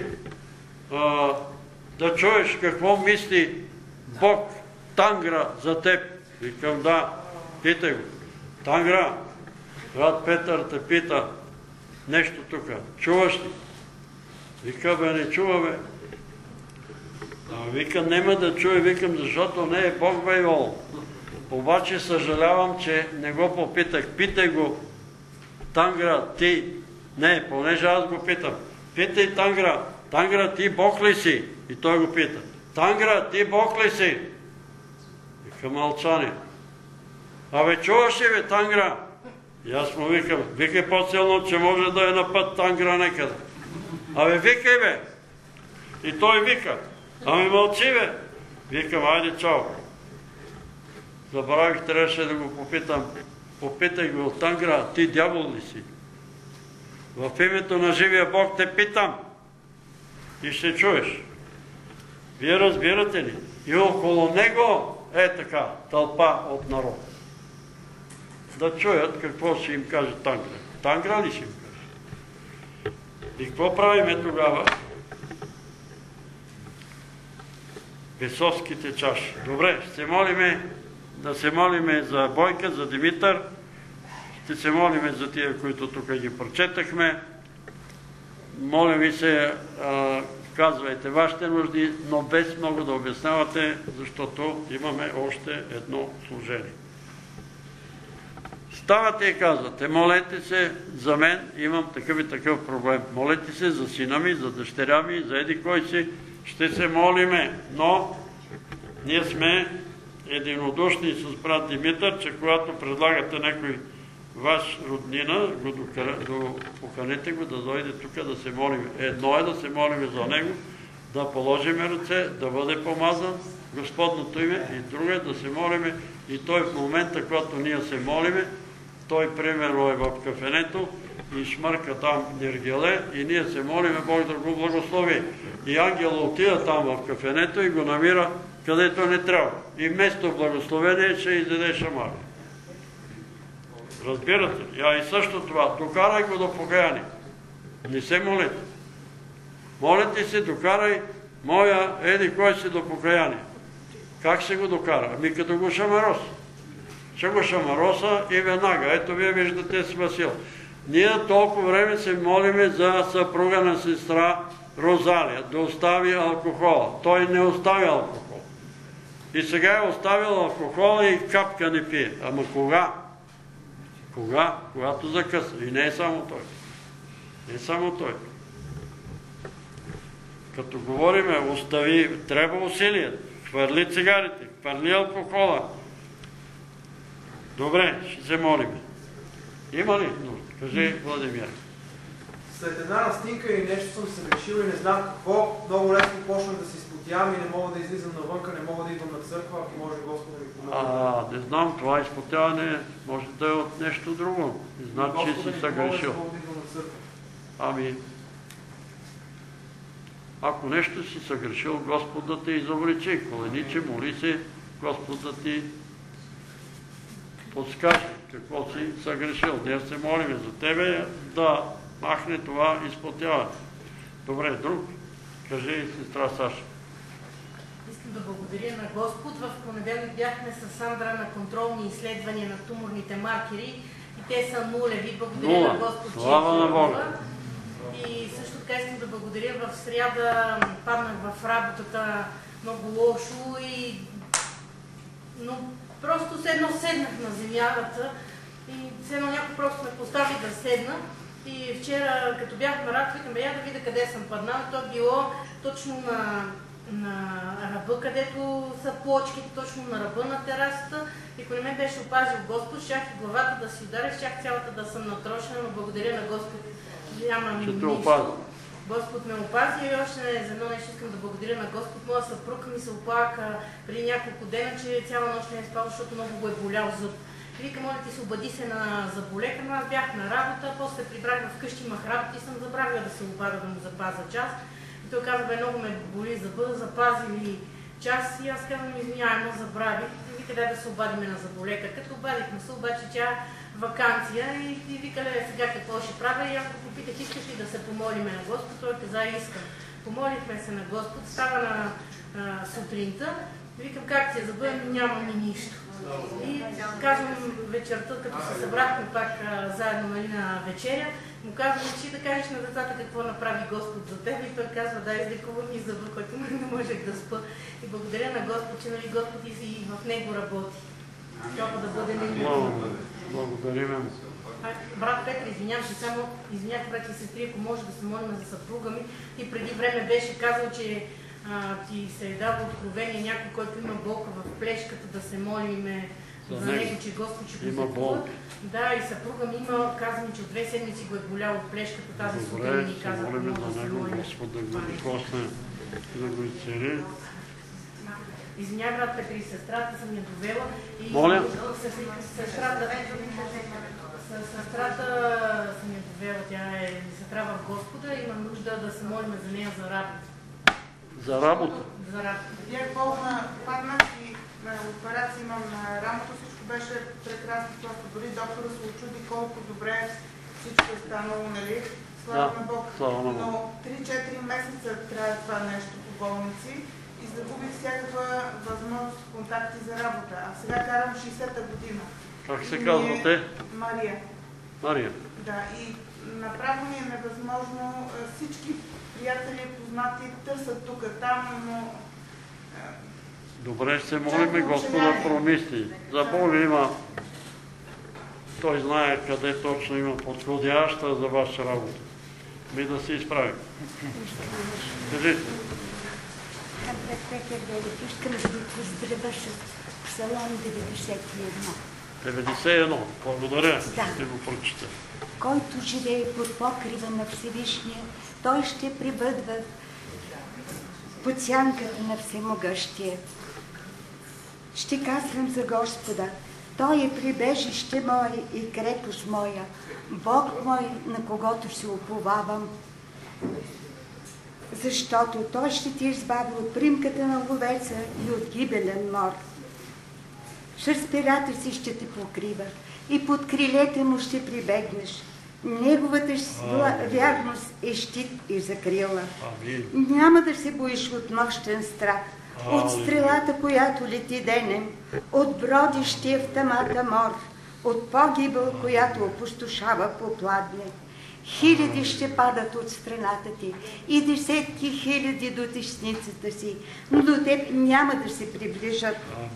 Speaker 1: да чуеш какво мисли Бог, Тангра, за теб? Викам, да, питай го. Тангра, брат Петър те пита нещо тука. Чуваш ли? Вика, бе, не чува, бе. Вика, нема да чуе, викам, защото не е Бог, бе, Йол. Обаче съжалявам, че не го попитах. Питай го, Тангра, ти. Не, понеже аз го питам. Питай Тангра, Тангра, ти Бог ли си? И той го пита. Тангра, ти Бог ли си? Вика, мълчание. Абе, чуваш ли, бе, Тангра? И аз му викам, викай по-силно, че може да е на път Тангра некъде. Абе, викай, бе. И той вика. Ами мълчи, бе. Викам, айде, чао. Забравих, трябваше да го попитам. Попитай го, Тангра, ти дявол ли си? В името на живия Бог те питам и ще чуеш. Вие разбирате ли? И около него е така, тълпа от народ. Да чуят какво ще им каже Тангра. Тангра ли ще им каже? И какво правиме тогава? Бесовските чаши. Добре, ще се молиме, да се молиме за Бойка, за Димитър. Ще се молиме за тия, които тук ги прочетахме. Моля ви се, казвайте вашите нужди, но без много да обяснявате, защото имаме още едно служение. Ставате и казвате, молете се за мен, имам такъв и такъв проблем. Молете се за сина ми, за дъщеря ми, за еди кой си. Ще се молиме, но ние сме единодушни с брат Димитър, че когато предлагате някой ваш роднина, поканете го да дойде тук да се молим. Едно е да се молим за него, да положим ръце, да бъде помазан Господното име, и друго е да се молим и той в момента, когато ние се молиме, той примерно е в кафенето и шмърка там нергеле и ние се молиме Бог да го благослови. И ангел отида там в кафенето и го намира където не трябва. И вместо благословение ще изяде шамар. Разбирате ли? И също това, докарай го до покаяние. Не се молите. Молите се, докарай моя еди кой си до покаяние. Как ще го докара? Ами като го шамароса. Ще го шамароса и веднага. Ето вие виждате с Васил. Ние толкова време се молиме за съпруга на сестра Розалия да остави алкохола. Той не остави алкохол. И сега е оставил алкохола и капка не пие. Ама кога? Кога? Когато закъсва. И не е само той. Не е само той. Като говориме, остави, трябва усилие. Хвърли цигарите, хвърли алкохола. Добре, ще се молиме. Има ли нужда? Кажи, Владимир.
Speaker 5: След една настинка или нещо съм се решил и не знам какво, много лесно почнах да се изпотявам и не мога да излизам навънка, не мога да идвам на църква, ако може Господ да ми помогне.
Speaker 1: Не знам, това изпотяване може да е от нещо друго. Не знам, че си съгрешил. Ами, ако нещо си съгрешил, Господ да те изобличи. Колениче, моли се, Господ да ти подскаже какво си съгрешил. Ние се молиме за тебе да махне това изпотяване. Добре, друг? Кажи, сестра Саша.
Speaker 6: Искам да благодаря на Господ. В понеделник бяхме с Сандра на контролни изследвания на туморните маркери и те са нулеви. Благодаря на Господ, че
Speaker 1: слава на Бога.
Speaker 6: И също така искам да благодаря. В сряда паднах в работата много лошо но просто все едно седнах на земята и все едно някой просто ме постави да седна. И вчера, като бях на работа, викам, я да видя къде съм паднал. То било точно на ръба, където са плочките, точно на ръба на терасата. И ако не ме беше опазил Господ, щях и главата да си ударя, щях цялата да съм натрошена, но благодаря на Господ. Нямам нищо. Господ ме опази и още за едно нещо искам да благодаря на Господ. Моя съпруг ми се оплака преди няколко дена, че цяла нощ не е спал, защото много го е болял зъб. И вика, моля ти се, обади се на заболека, но аз бях на работа, после прибрах вкъщи, имах работа и съм забравила да се обадя да му запазя час. И той каза, много ме боли зъба, запази ли час и аз казвам, извинявай, но забравих. И вика, да се обадиме на заболека. Като обадихме се, обаче тя ваканция и вика, сега какво ще правя? И аз го попитах, искаш ли да се помолиме на Господ? Той каза, искам. Помолихме се на Господ, става на сутринта. Викам, как ти е зъба? Няма ми нищо. И казвам вечерта, като се събрахме пак заедно на вечеря, му казвам, че да кажеш на децата какво направи Господ за теб. И той казва, да, излекува ми зъба, който не можех да спа. И благодаря на Господ, че Господ и в него работи. Това да бъде негово.
Speaker 1: Благодарим му.
Speaker 6: Брат Петър, извинявам се, само извинях, брати и сестри, ако може да се молим за съпруга ми. И преди време беше казал, че ти се е дал откровение някой, който има болка в плешката, да се молиме за него, че Господ ще го закува. Да, и съпруга ми има, каза ми, че от 2 седмици го е болял от плешката тази сутрин и каза,
Speaker 1: молиме за него, Господ да го докосне, да го изцели.
Speaker 6: Извинявай, брат Петър, и сестрата съм я довела.
Speaker 1: Моля?
Speaker 6: Сестрата съм я довела, тя е сестра в Господа, има нужда да се молим за нея за работа.
Speaker 1: За работа?
Speaker 6: За работа.
Speaker 7: Бях болна, паднах и на операция имам на рамото, всичко беше прекрасно, просто дори доктора се очуди колко добре всичко е станало, нали? Слава на Бог. Но 3-4 месеца трае това нещо по болници и загубих всякаква възможност, контакти за работа. А сега карам 60-та година.
Speaker 1: Как се казвате?
Speaker 7: Мария.
Speaker 1: Мария.
Speaker 7: Да, и направо ми е невъзможно. Всички приятели, познати търсят тук, там, но...
Speaker 1: Добре, ще се молиме Господа промисли. За Бога има... Той знае къде точно има подходяща за ваша работа. Ми да се изправим. Кажите.
Speaker 8: Искам да ви поздравя с Псалом 91.
Speaker 1: 91. Благодаря.
Speaker 8: Да.
Speaker 1: Ще го прочета.
Speaker 8: Който живее под покрива на Всевишния, той ще пребъдва под сянката на Всемогъщия. Ще казвам за Господа, Той е прибежище мое и крепост моя, Бог мой, на когото се уповавам. Защото Той ще ти избави от примката на ловеца и от гибелен мор. С перата си ще те покрива и под крилете му ще прибегнеш. Неговата вярност е щит и закрила. Няма да се боиш от нощен страх, от стрелата, която лети денем, от бродещия в тъмата мор, от погибъл, която опустошава по пладне. Хиляди ще падат от страната ти и десетки хиляди до десницата си, но до теб няма да се приближат.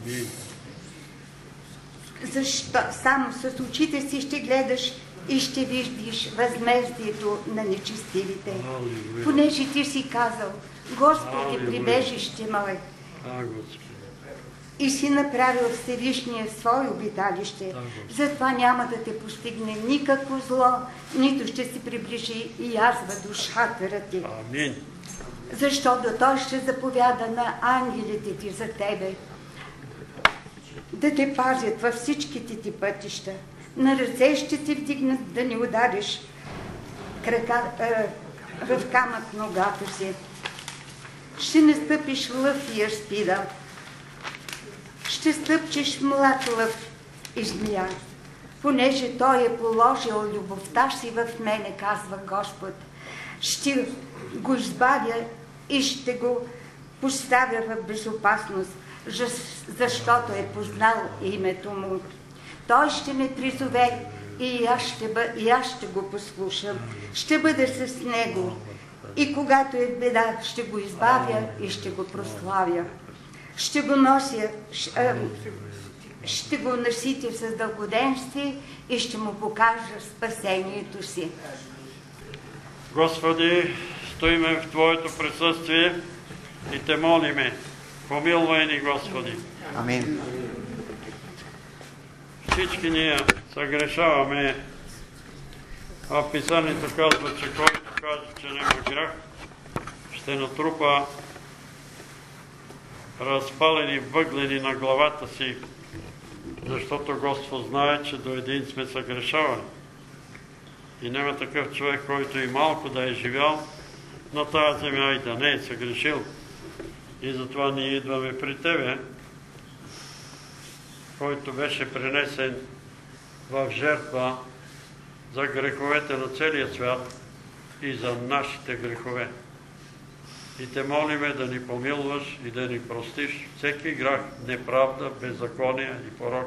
Speaker 8: Защо само с очите си ще гледаш и ще виждаш възмездието на нечестивите. Понеже ти си казал, Господ е прибежище мое, и си направил Всевишния свое обиталище, затова няма да те постигне никакво зло, нито ще се приближи и язва душата ти. Защото Той ще заповяда на ангелите ти за тебе, да те пазят във всичките ти пътища. На ръце ще ти вдигнат да не удариш в камък ногата си. Ще настъпиш лъв и аспида. Ще стъпчеш млад лъв и змия. Понеже Той е положил любовта си в мене, казва Господ, ще го избавя и ще го поставя в безопасност, защото е познал името му. Той ще ме призове и аз ще го послушам. Ще бъда с него. И когато е беда, ще го избавя и ще го прославя. Ще го нося, ще го наситя с дългоденствие и ще му покажа спасението си.
Speaker 1: Господи, стоиме в Твоето присъствие и Те молиме. Помилвай ни, Господи.
Speaker 2: Амин.
Speaker 1: Всички ние съгрешаваме, а Писанието казва, че който каже, че няма грях, ще натрупа разпалени въглени на главата си, защото Господ знае, че до един сме съгрешавали. И няма такъв човек, който и малко да е живял на тази земя и да не е съгрешил. И затова ние идваме при Тебе, който беше принесен в жертва за греховете на целия свят и за нашите грехове. И Те молиме да ни помилваш и да ни простиш всеки грях, неправда, беззаконие и порок.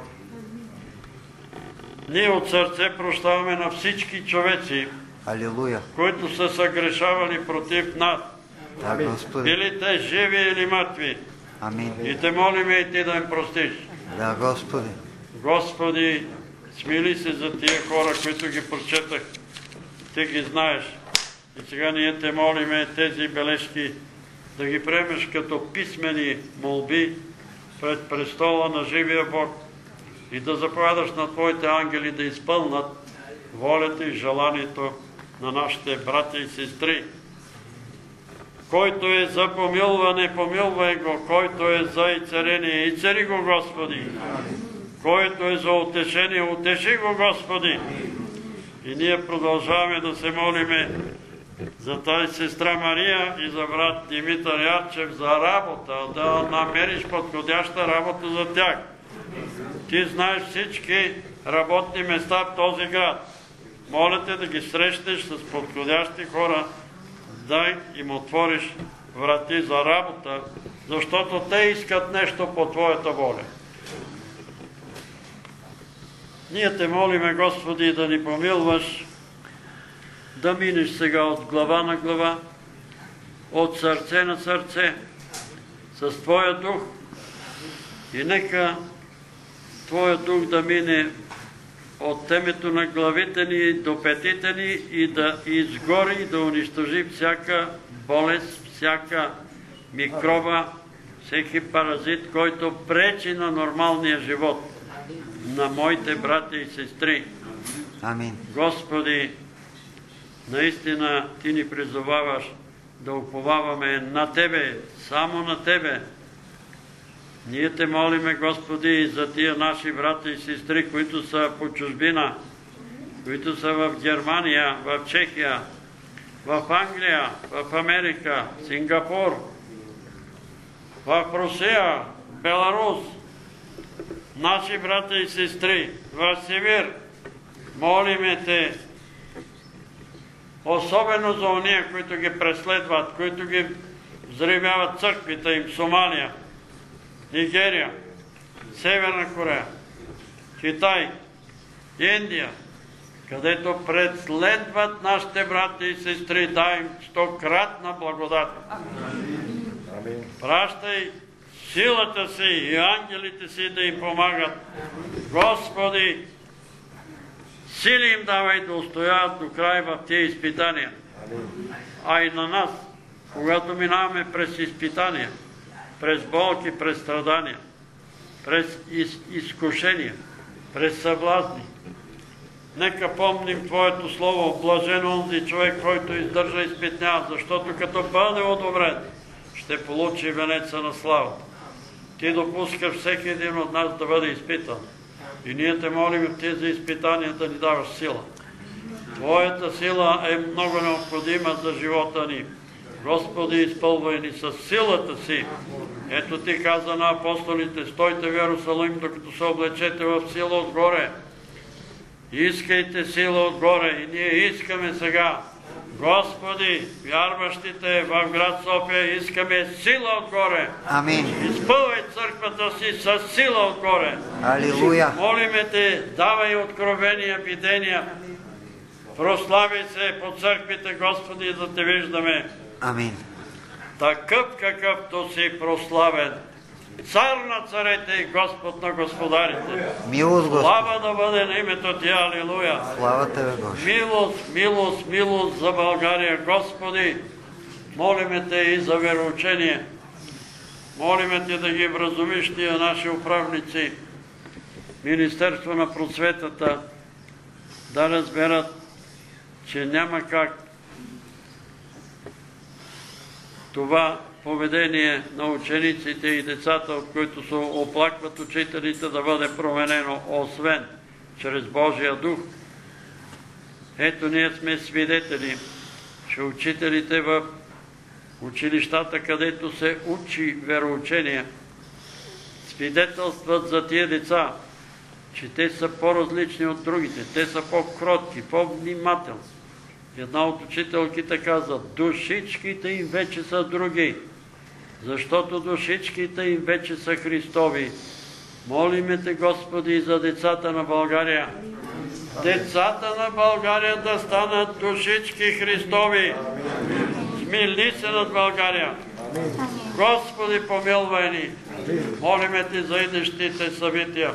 Speaker 1: Ние от сърце прощаваме на всички човеци,
Speaker 2: Алилуя,
Speaker 1: които са съгрешавали против нас,
Speaker 2: да, Господи.
Speaker 1: били те живи или мъртви.
Speaker 2: Амин.
Speaker 1: И Те молиме и Ти да им простиш.
Speaker 2: Да, Господи.
Speaker 1: Господи, смили се за тия хора, които ги прочетах. Ти ги знаеш. И сега ние Те молиме тези бележки да ги приемеш като писмени молби пред престола на живия Бог и да заповядаш на Твоите ангели да изпълнат волята и желанието на нашите братя и сестри. Който е за помилване, помилвай го. Който е за изцеление, изцели го, Господи. Който е за утешение, утеши го, Господи. И ние продължаваме да се молиме за тази сестра Мария и за брат Димитър Ярчев за работа, да намериш подходяща работа за тях. Ти знаеш всички работни места в този град. Моля те да ги срещнеш с подходящи хора, да им отвориш врати за работа, защото те искат нещо по Твоята воля. Ние те молиме, Господи, да ни помилваш, да минеш сега от глава на глава, от сърце на сърце, с Твоя дух и нека Твоя дух да мине от темето на главите ни до петите ни и да изгори и да унищожи всяка болест, всяка микроба, всеки паразит, който пречи на нормалния живот на моите братя и сестри.
Speaker 2: Амин.
Speaker 1: Господи, наистина Ти ни призоваваш да уповаваме на Тебе, само на Тебе. Ние Те молиме, Господи, за тия наши брата и сестри, които са по чужбина, които са в Германия, в Чехия, в Англия, в Америка, Сингапур, в Русия, Беларус, наши брата и сестри, в Сибир. Молиме Те, особено за ония, които ги преследват, които ги взривяват църквите им, Сомалия, Нигерия, Северна Корея, Китай, Индия, където преследват нашите брати и сестри, дай им 100-кратна благодат. Пращай силата си и ангелите си да им помагат. Господи, сили им давай да устояват до край в тия изпитания. А и на нас, когато минаваме през изпитания, през болки, през страдания, през изкушения, през съблазни, нека помним Твоето Слово, блажен онзи човек, който издържа изпитня, защото като бъде одобрен, ще получи венеца на славата. Ти допускаш всеки един от нас да бъде изпитан. И ние Те молим в тези изпитания да ни даваш сила. Твоята сила е много необходима за живота ни. Господи, изпълвай ни с силата си. Ето Ти каза на апостолите, стойте в Йерусалим, докато се облечете в сила отгоре. Искайте сила отгоре и ние искаме сега. Господи, вярващите в град София, искаме сила отгоре.
Speaker 2: Амин.
Speaker 1: Изпълвай църквата си с сила отгоре.
Speaker 2: Алилуя.
Speaker 1: Молиме Те, давай откровения, видения. Прослави се по църквите, Господи, да Те виждаме.
Speaker 2: Амин.
Speaker 1: Такъв какъвто си прославен. Цар на царете и Господ на господарите.
Speaker 2: Милост, Господ.
Speaker 1: Слава да бъде на името Ти, алилуя.
Speaker 2: Слава Тебе, Господ.
Speaker 1: Милост, милост, милост за България, Господи. Молиме Те и за вероучение. Молиме Те да ги вразумиш тия наши управници. Министерство на просветата да разберат, че няма как това поведение на учениците и децата, от които се оплакват учителите, да бъде променено, освен чрез Божия дух. Ето ние сме свидетели, че учителите в училищата, където се учи вероучение, свидетелстват за тия деца, че те са по-различни от другите, те са по-кротки, по-внимателни. Една от учителките каза, душичките им вече са други, защото душичките им вече са Христови. Молиме Те, Господи, за децата на България. Децата на България да станат душички Христови. Смили се над България. Господи, помилвай ни. Молиме Те за идещите събития.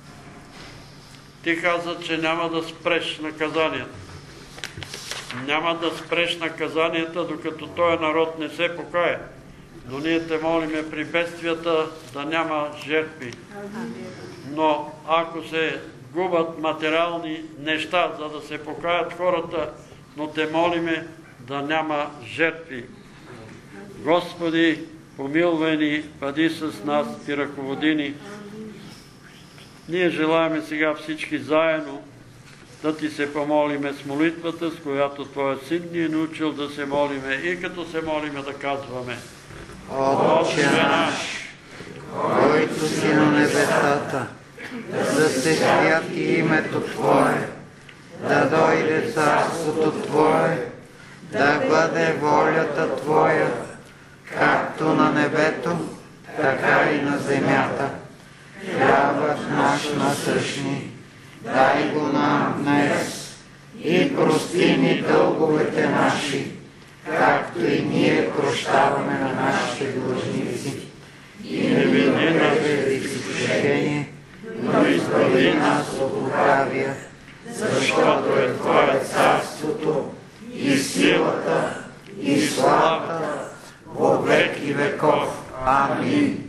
Speaker 1: Ти каза, че няма да спреш наказанията. Няма да спреш наказанията, докато този народ не се покае. Но ние Те молиме при бедствията да няма жертви. Но ако се губят материални неща, за да се покаят хората, но Те молиме да няма жертви. Господи, помилвай ни, бъди с нас и ръководи ни. Ние желаем сега всички заедно да ти се помолиме с молитвата, с която Твоя Син ни е научил да се молиме и като се молиме да казваме: Отче наш,
Speaker 2: който си на небесата, да се святи името Твое, да дойде царството Твое, да бъде волята Твоя, както на небето, така и на земята. Хлябът наш насъщни, дай го нам днес и прости ни дълговете наши, както и ние прощаваме на нашите длъжници. И не веди нас в изкушение, но избави нас от лукавия, защото е Твое царството и силата и славата во веки веков. Амин.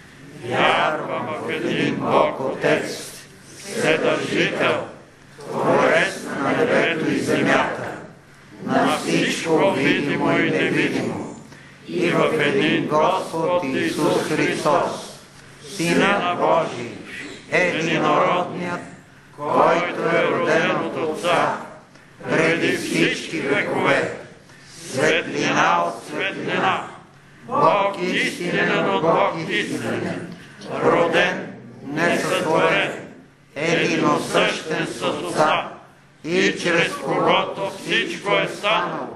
Speaker 1: Вярвам в един Бог Отец, Вседържител, Творец на небето и земята, на всичко видимо и невидимо, и в един Господ Исус Христос, Сина Божий, единородният, който е роден от Отца, преди всички векове, светлина от светлина, Бог истинен от Бог истинен, роден, несътворен, единосъщен с Отца, и чрез когото всичко е станало,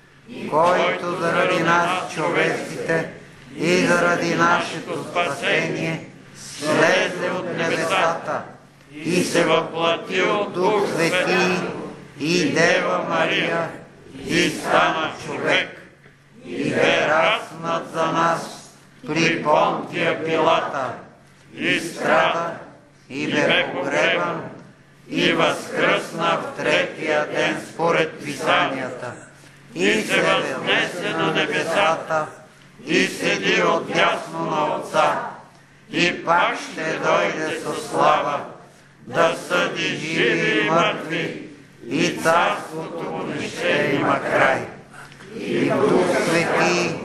Speaker 1: който заради нас, човеците, и заради нашето спасение, слезе от небесата и се въплати от Дух Свети и Дева Мария и стана човек и бе разнат за нас при Понтия Пилата и страда и бе погребан и възкръсна в третия ден според Писанията и се възнесе на небесата и седи отдясно на Отца и пак ще дойде със слава да съди живи и мъртви и царството му не ще има край. И Дух Свети,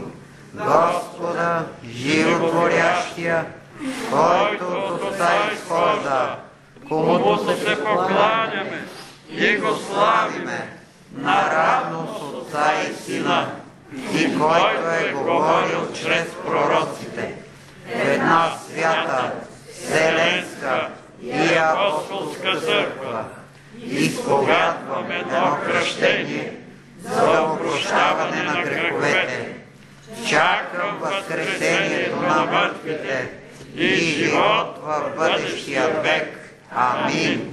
Speaker 1: Господа, животворящия, който от Отца изхожда, комуто се покланяме и го славиме, наравно с Отца и Сина, и който е говорил чрез пророците, в една свята, вселенска и апостолска църква, изповядваме едно кръщение за опрощаване на греховете. Чакам възкресението на мъртвите и живот в бъдещия век. Амин.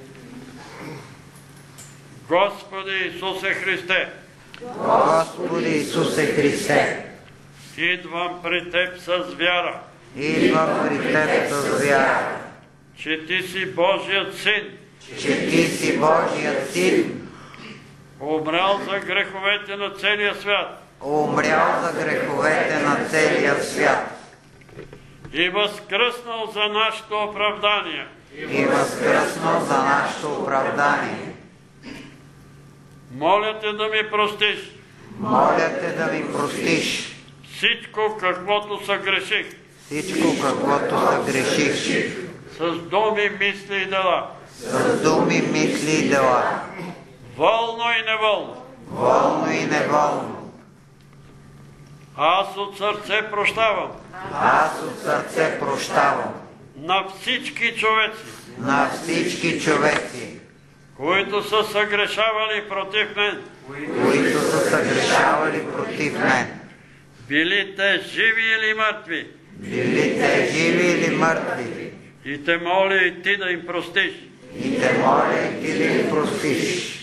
Speaker 1: Господи Исусе Христе,
Speaker 2: Господи Исусе Христе,
Speaker 1: идвам при Теб с вяра,
Speaker 2: идвам при Теб с вяра,
Speaker 1: че Ти си Божият Син,
Speaker 2: че Ти си Божият Син,
Speaker 1: умрял за греховете на целия свят,
Speaker 2: умрял за греховете на целия свят
Speaker 1: и възкръснал за нашето оправдание.
Speaker 2: И възкръснал за нашето оправдание.
Speaker 1: Моля Те да ми простиш.
Speaker 2: Моля Те да ми простиш
Speaker 1: Всичко, каквото съгреших.
Speaker 2: всичко, каквото съгреших.
Speaker 1: С думи, мисли и дела.
Speaker 2: С думи, мисли и дела.
Speaker 1: Волно и неволно.
Speaker 2: Волно и неволно.
Speaker 1: Аз от сърце прощавам.
Speaker 2: Аз от сърце прощавам
Speaker 1: На всички човеци.
Speaker 2: на всички човеци,
Speaker 1: Които са съгрешавали против мен.
Speaker 2: които са съгрешавали против мен.
Speaker 1: Били те живи или мъртви.
Speaker 2: Били те живи или мъртви.
Speaker 1: И те моля и Ти да им простиш.
Speaker 2: И те моля и Ти да им простиш.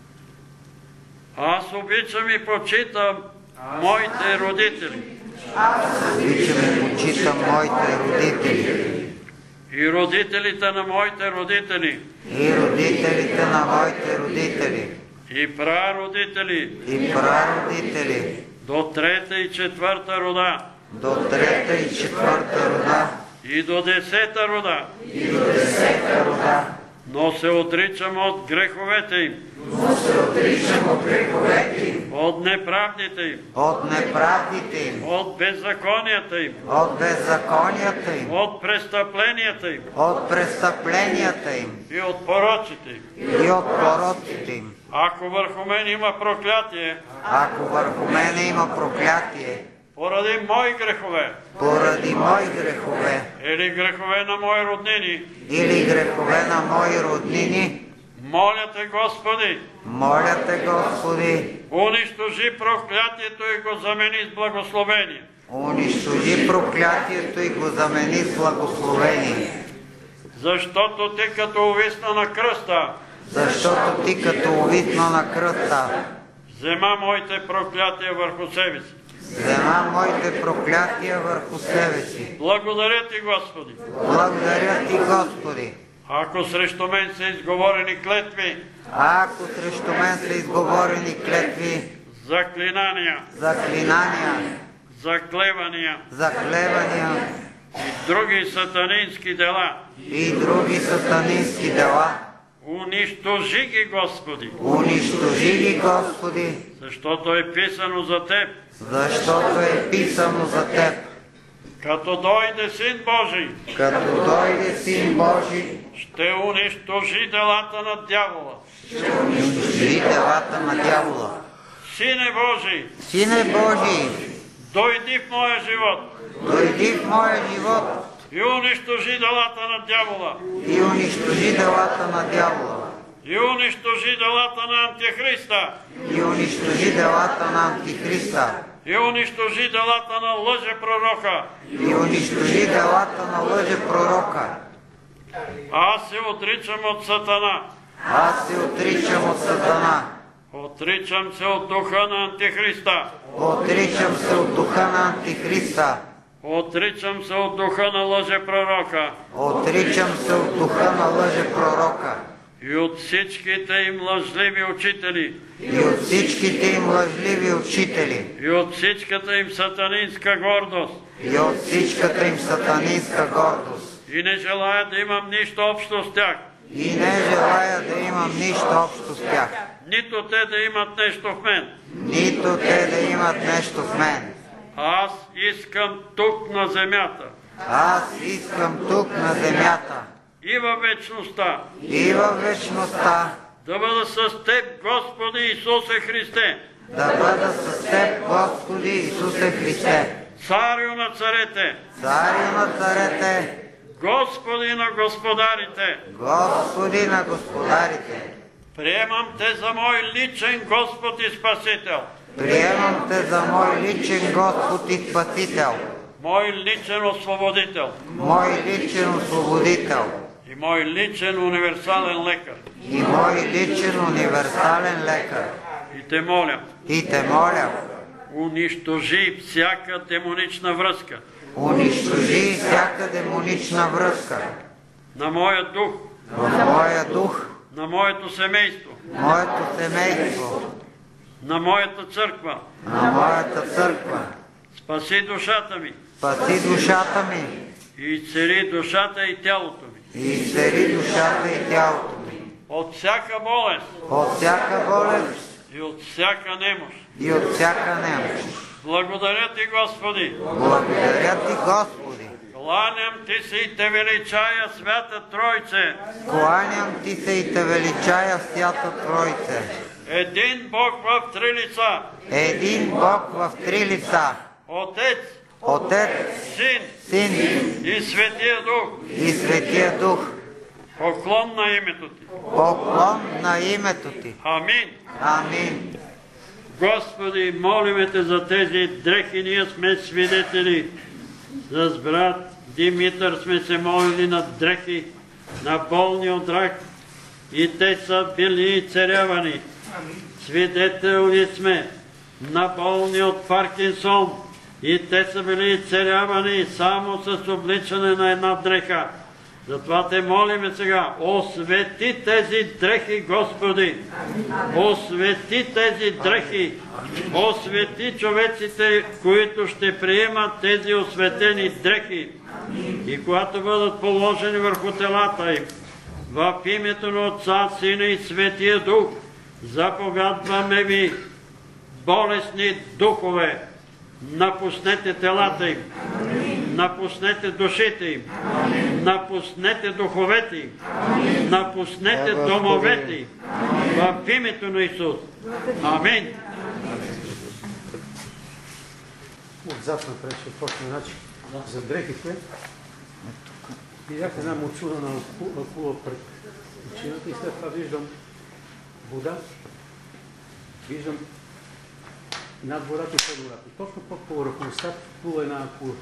Speaker 1: Аз обичам и почитам моите родители.
Speaker 2: Аз обичам и почитам моите родители.
Speaker 1: И родителите на моите родители.
Speaker 2: И родителите на моите родители.
Speaker 1: И прародители.
Speaker 2: И прародители.
Speaker 1: До трета и четвърта рода.
Speaker 2: До трета и четвърта рода.
Speaker 1: И до 10-та рода.
Speaker 2: И до 10-та рода.
Speaker 1: Но се отричам от греховете им.
Speaker 2: Но се отричам от греховете им,
Speaker 1: от неправдите им,
Speaker 2: от неправдите им,
Speaker 1: от беззаконията им,
Speaker 2: от беззаконията им,
Speaker 1: от престъпленията им
Speaker 2: от престъпленията им
Speaker 1: и от порочите им.
Speaker 2: и от пороците им.
Speaker 1: Ако върху мен има проклятие,
Speaker 2: Ако върху мене има проклятие,
Speaker 1: поради мои грехове,
Speaker 2: поради мои грехове,
Speaker 1: или грехове на мои роднини,
Speaker 2: или грехове на мои роднини,
Speaker 1: моля те, Господи,
Speaker 2: моля те, Господи,
Speaker 1: унищожи проклятието и го замени с благословение.
Speaker 2: унищожи проклятието и го замени с благословение.
Speaker 1: Защото ти като увисна на кръста,
Speaker 2: Защото ти като увисна на кръста,
Speaker 1: взема моите проклятия върху себе си.
Speaker 2: взема моите проклятия върху себе си.
Speaker 1: Благодаря ти, Господи.
Speaker 2: Благодаря ти, Господи.
Speaker 1: Ако срещу мен са изговорени клетви,
Speaker 2: А ако срещу мен са изговорени клетви,
Speaker 1: заклинания,
Speaker 2: заклинания,
Speaker 1: заклевания
Speaker 2: заклевания
Speaker 1: и други сатанински дела,
Speaker 2: и други сатанински дела,
Speaker 1: унищожи ги, Господи,
Speaker 2: унищожи ги, Господи,
Speaker 1: защото е писано за Теб.
Speaker 2: защото е писано за Теб.
Speaker 1: Като дойде Син Божий,
Speaker 2: Като дойде Син Божий,
Speaker 1: ще унищожи делата на дявола.
Speaker 2: ще унищожи делата на дявола.
Speaker 1: Сине Божий,
Speaker 2: Сине Божий,
Speaker 1: дойди в моя живот
Speaker 2: дойди в моя живот
Speaker 1: и унищожи делата на дявола.
Speaker 2: и унищожи делата на дявола.
Speaker 1: И унищожи делата на Антихриста.
Speaker 2: И унищожи делата на Антихриста.
Speaker 1: И унищожи делата на лъжепророка.
Speaker 2: И унищожи делата на лъжепророка.
Speaker 1: Аз се отричам от Сатана.
Speaker 2: Аз се отричам от Сатана.
Speaker 1: Отричам се от духа на Антихриста.
Speaker 2: Отричам се от духа на Антихриста.
Speaker 1: Отричам се от духа на лъжепророка.
Speaker 2: Отричам се от духа на лъжепророка.
Speaker 1: И от всичките им лъжливи учители.
Speaker 2: И от всичките им лъжливи учители.
Speaker 1: И от всичката им сатанинска гордост.
Speaker 2: И от всичката им сатанинска гордост.
Speaker 1: И не желая да имам нищо общо с тях.
Speaker 2: И не желая да имам нищо общо с тях.
Speaker 1: Нито те да имат нещо в мен.
Speaker 2: Нито те да имат нещо в мен.
Speaker 1: Аз искам тук на земята
Speaker 2: Аз искам тук на земята
Speaker 1: и във вечността
Speaker 2: и във вечността
Speaker 1: да бъда с Теб, Господи Исусе Христе,
Speaker 2: да бъда с Теб, Господи Исусе Христе,
Speaker 1: Царю на царете,
Speaker 2: Царю на царете,
Speaker 1: Господи на господарите.
Speaker 2: Господи на господарите.
Speaker 1: Приемам Те за мой личен Господ и Спасител,
Speaker 2: Приемам Те за мой личен Господ и Спасител,
Speaker 1: мой личен освободител
Speaker 2: мой личен освободител
Speaker 1: и мой личен универсален лекар.
Speaker 2: и мой личен универсален лекар.
Speaker 1: И Те моля,
Speaker 2: И те моля,
Speaker 1: унищожи всяка демонична връзка
Speaker 2: унищожи всяка демонична връзка
Speaker 1: на моя дух,
Speaker 2: в моя дух,
Speaker 1: на моето семейство,
Speaker 2: моето семейство,
Speaker 1: на моята църква.
Speaker 2: на моята църква.
Speaker 1: Спаси душата ми
Speaker 2: Спаси душата ми
Speaker 1: и изцели душата и тялото ми
Speaker 2: и изцели душата и тялото ми
Speaker 1: от всяка болест
Speaker 2: от всяка болест
Speaker 1: и от всяка немощ.
Speaker 2: и от всяка немощ.
Speaker 1: Благодаря Ти, Господи.
Speaker 2: Благодаря Ти, Господи.
Speaker 1: Кланям Ти се и Те величая, Свята Тройце.
Speaker 2: Кланям Ти се и Те величая, Свята Тройце.
Speaker 1: Един Бог в три лица.
Speaker 2: Един Бог в три лица.
Speaker 1: Отец,
Speaker 2: Отец,
Speaker 1: Син
Speaker 2: Син
Speaker 1: и Светия Дух.
Speaker 2: и Светия Дух.
Speaker 1: Поклон на името Ти.
Speaker 2: Поклон на името Ти.
Speaker 1: Амин.
Speaker 2: Амин.
Speaker 1: Господи, молиме Те за тези дрехи. Ние сме свидетели. С брат Димитър сме се молили на дрехи, на болни от рак, и те са били изцелявани. Свидетели сме на болни от Паркинсон, и те са били изцелявани само с обличане на една дреха. Затова Те молиме сега, освети тези дрехи, Господи! Освети тези дрехи! Освети човеците, които ще приемат тези осветени дрехи. И когато бъдат положени върху телата им, в името на Отца, Сина и Светия Дух, Заповядваме ви, болесни духове, напуснете телата им, напуснете душите им, напуснете духовете им, напуснете домовете им, в името на Исус. Амин.
Speaker 9: Отзад напред ще почне, значи, за дрехите. Видях една мочура на акула пред очината и след това виждам вода, виждам над водата и под водата. Точно под повърхността плува една акула.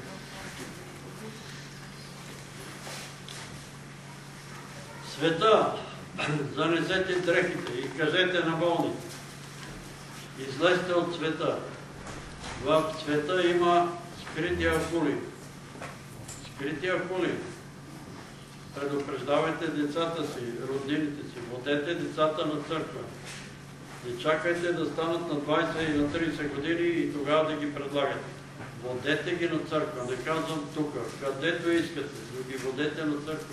Speaker 1: Света, занесете дрехите и кажете на болни: излезте от света. В света има скрити акули. Скрити акули. Предупреждавайте децата си, роднините си. Водете децата на църква. Не чакайте да станат на 20 и на 30 години и тогава да ги предлагате. Водете ги на църква. Не казвам тук. Където искате, но ги водете на църква.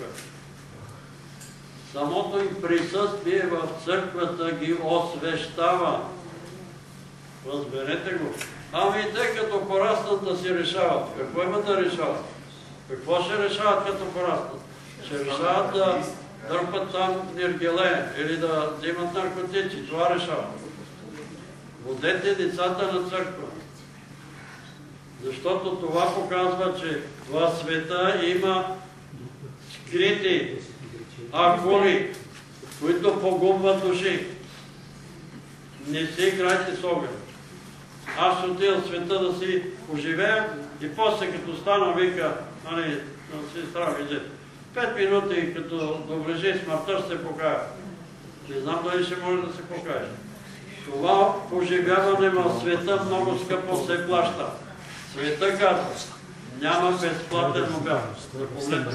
Speaker 1: Самото им присъствие в църквата ги освещава. Разберете го. Ами те като пораснат да си решават. Какво имат да решават? Какво ще решават като пораснат? Ще решават да дърпат там ниргеле или да взимат наркотици. Това решават. Водете децата на църква. Защото това показва, че в света има скрити акули, които погубват души. Не си играйте с огън. Аз ще отида в света да си поживея и после като стана вика, сестра визе, 5 минути като доближи смъртта ще се покая. Не знам дали ще може да се покаже. Това поживяване в света много скъпо се плаща. Света казва, няма безплатен обяд. Запомнете.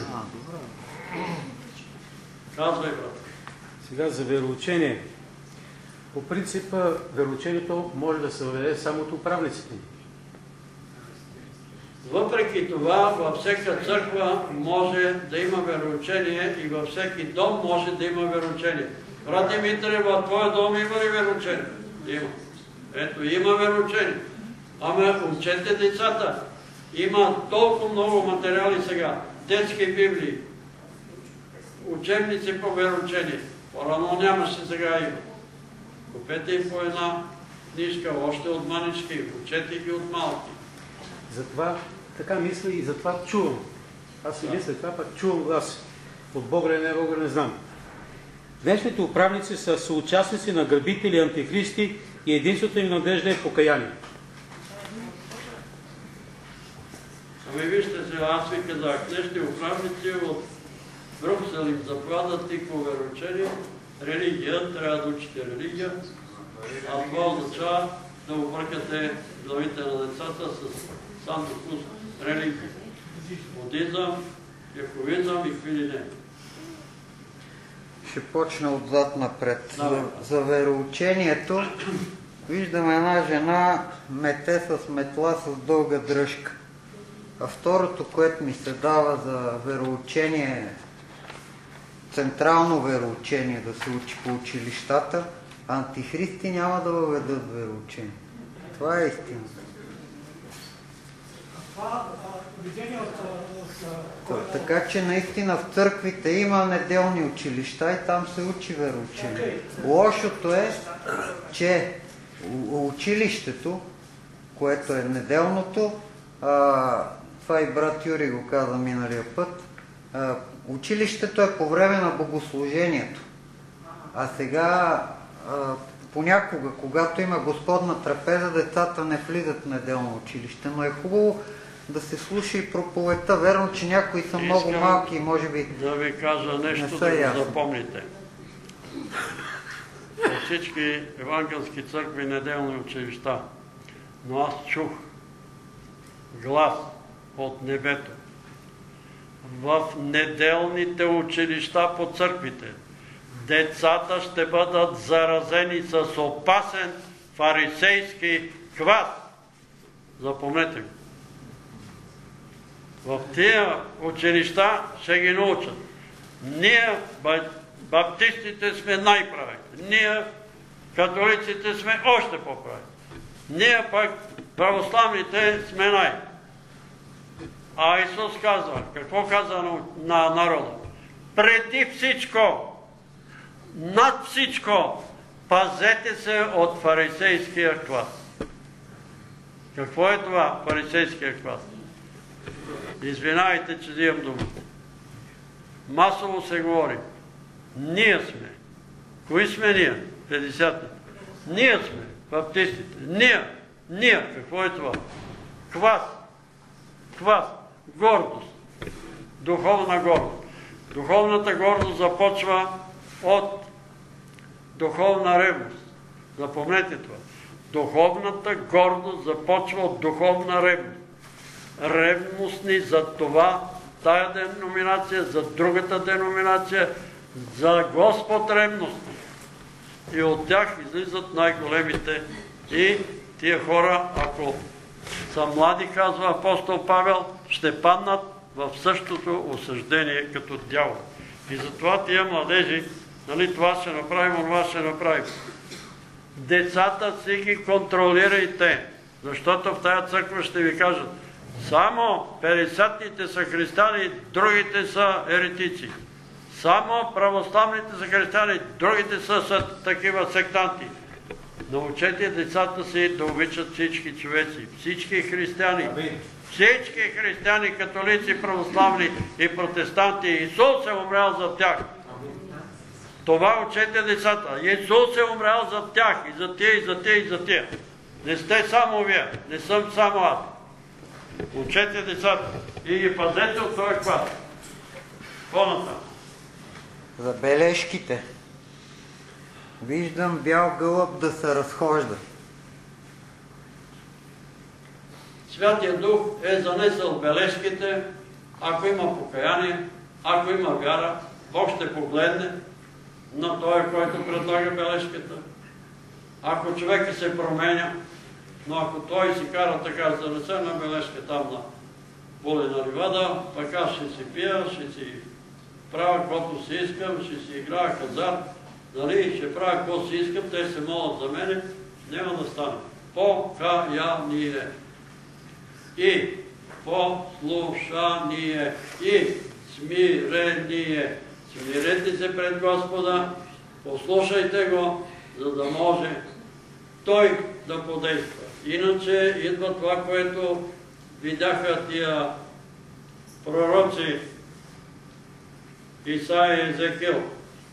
Speaker 1: Казвай, брат.
Speaker 9: Сега за вероучение. По принцип, вероучението може да се въведе само от управниците.
Speaker 1: Въпреки това, във всяка църква може да има вероучение и във всеки дом може да има вероучение. Брат Димитре, в твоя дом има ли вероучение? Има. Ето, има вероучение. Ама учете децата. Има толкова много материали сега. Детски библии, учебници по вероучение. По-рано нямаше, сега има. Купете им по една книжка, още от манички, учете ги от малки.
Speaker 9: Затова така мисля и затова чувам. Аз си мисля това, пък чувам глас. От Бога или не Бога не знам. Днешните управници са съучастници на грабители, антихристи и единството им надежда е покаяние.
Speaker 1: Ами вижте се, аз ви казах, днешни управници от Брюксел им заповядат и по вероучение, религия, трябва да учите религия, а това означава да объркате главите на децата с Санта Клус религия. Будизъм, яковизъм и какви ли не.
Speaker 2: Ще почна отзад напред. За вероучението виждаме една жена мете с метла с дълга дръжка. А второто, което ми се дава за вероучение, централно вероучение да се учи по училищата, антихристи няма да въведат вероучение. Това е истината. Така че наистина в църквите има неделни училища и там се учи вероучение. Лошото е, че училището, което е неделното, това и брат Юрий го каза миналия път, училището е по време на богослужението. А сега понякога, когато има Господна трапеза, децата не влизат в неделно училище, но е хубаво да се слуша и проповедта. Верно, че някои са много малки и може би
Speaker 1: да ви кажа нещо, да го запомните. Във всички евангелски църкви неделни училища, но аз чух глас от небето. В неделните училища по църквите децата ще бъдат заразени с опасен фарисейски квас. Запомнете го. В тия училища ще ги научат. Ние, баптистите, сме най-правите. Ние Католиците сме още по-прави. Ние пък, православните, сме най. А Исус казва, какво казва на народа? Преди всичко, над всичко, пазете се от фарисейския клас. Какво е това, фарисейския клас? Извинявайте, че взимам думата. Масово се говори. Ние сме. Кои сме ние? 50-те. Ние сме. Баптистите. Ние. Какво е това? Квас. Гордост. Духовна гордост. Духовната гордост започва от духовна ревност. Запомнете това. Духовната гордост започва от духовна ревност. Ревностни за това, тая деноминация, за другата деноминация, за Господ ревностни. И от тях излизат най-големите. И тия хора, ако са млади, казва апостол Павел, ще паднат в същото осъждение като дявол. И затова тия младежи, нали, това ще направим, това ще направим. Децата си ги контролирайте, защото в тая църква ще ви кажат, само 50-ните са християни, другите са еретици. Само православните са християни, другите са такива сектанти. Научете децата си да обичат всички човеци, всички християни. Всички християни, католици, православни и протестанти. Исус е умрял за тях. Това учете децата. Исус е умрял за тях, и за тия, и за тия, и за тия. Не сте само вие, не съм само аз. Учете децата и ги пазете от този клас. По-натам.
Speaker 2: За бележките. Виждам бял гълъб да се разхожда.
Speaker 1: Святия Дух е занесъл бележките. Ако има покаяние, ако има вяра, Бог ще погледне на този, който предлага бележката. Ако човека се променя, но ако той си кара така, занесе на бележка там на Волена ливада, пък аз ще си пия, ще си правя каквото си искам, ще си играя хазарт, нали, ще правя какво си искам, те се молят за мене, няма да стане. Покаяние и послушание и смирение. Смирете се пред Господа, послушайте го, за да може Той да подейства. Иначе идва това, което видяха тия пророци Исаия и Езекил.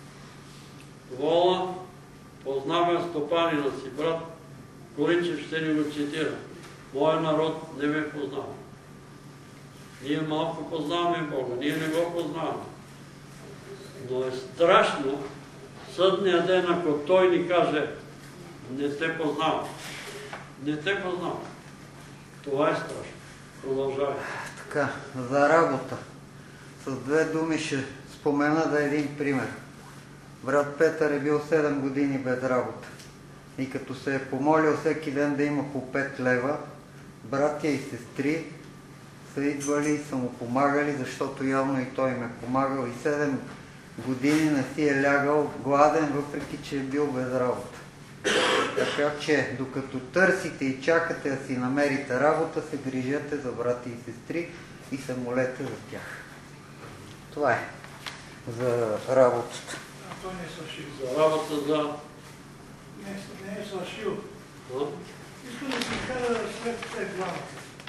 Speaker 1: Вола познава стопанина си, брат Коричев ще ни го цитира. Моя народ не ме познава. Ние малко познаваме Бога, ние не го познаваме. Но е страшно съдния ден, ако Той ни каже, не те познавам. Не те познавам. Това е страшно. Продължавай.
Speaker 2: Така, за работа. С две думи ще спомена да един пример. Брат Петър е бил 7 години без работа. И като се е помолил всеки ден да има по 5 лева, братя и сестри са идвали и са му помагали, защото явно и той им е помагал. И 7 години не си е лягал гладен, въпреки че е бил без работа. Така че, докато търсите и чакате да си намерите работа, се грижете за брати и сестри и се молете за тях. Това е за работата.
Speaker 3: Той не е свършил.
Speaker 1: За работа за...
Speaker 3: Не е свършил. Искам да си кажа след главата.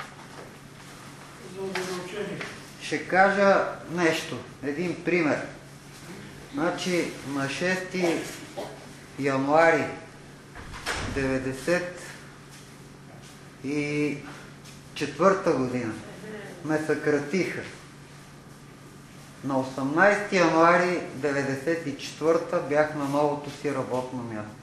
Speaker 3: За удоволчение.
Speaker 2: Ще кажа нещо, един пример. Значи на 6 януари 1994 година ме съкратиха. На 18 януари 1994 бях на новото си работно място.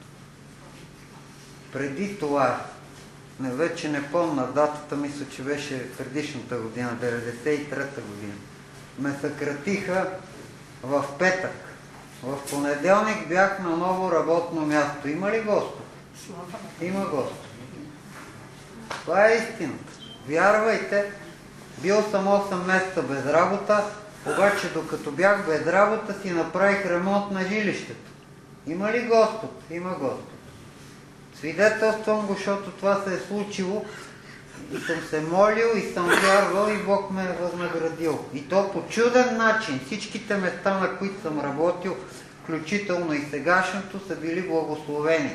Speaker 2: Преди това, вече не помня датата, мисля, че беше предишната година, 1993 година, ме съкратиха в петък. В понеделник бях на ново работно място. Има ли Господ? Има Господ. Това е истината. Вярвайте, бил съм 8 месеца без работа, обаче докато бях без работа си направих ремонт на жилището. Има ли Господ? Има Господ. Свидетелствам го, защото това се е случило и съм се молил и съм вярвал и Бог ме е възнаградил. И то по чуден начин. Всичките места, на които съм работил, включително и сегашното, са били благословени.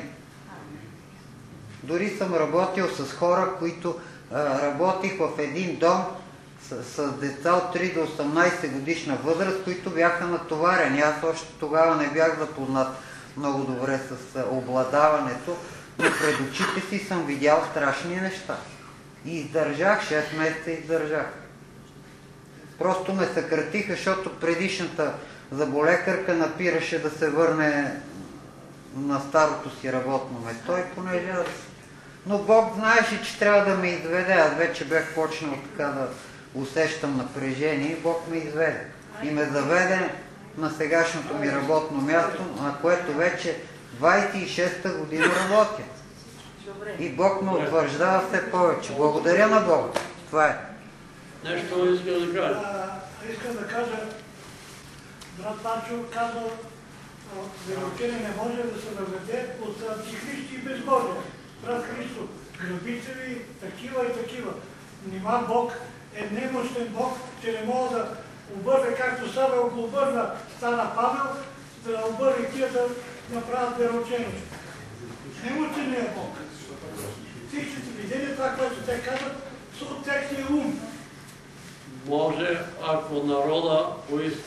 Speaker 2: Дори съм работил с хора, които работих в един дом с деца от 3 до 18 годишна възраст, които бяха натоварени. Аз още тогава не бях запознат много добре с обладаването, но пред очите си съм видял страшни неща. И издържах, 6 месеца издържах. Просто ме съкратиха, защото предишната заболекарка напираше да се върне на старото си работно место и понеже... Но Бог знаеше, че трябва да ме изведе. Аз вече бях почнал така да усещам напрежение и Бог ме изведе. И ме заведе на сегашното ми работно място, на което вече 26-та година работя. И Бог ме утвърждава все повече. Благодаря на Бога. Това е.
Speaker 1: Нещо искам да кажа.
Speaker 3: Искам да кажа, брат Панчо каза, вероучение не може да се наведе от антихристи и безбожие. Брат Христо, грабители, такива и такива. Нима Бог е немощен Бог, че не мога да обърне, както Савел го обърна, стана Павел, да обърне тия да направят вероучение. Немощен не е Бог. Всички сте видели това, което те казват, са от техния ум.
Speaker 1: Може, ако народа поиска.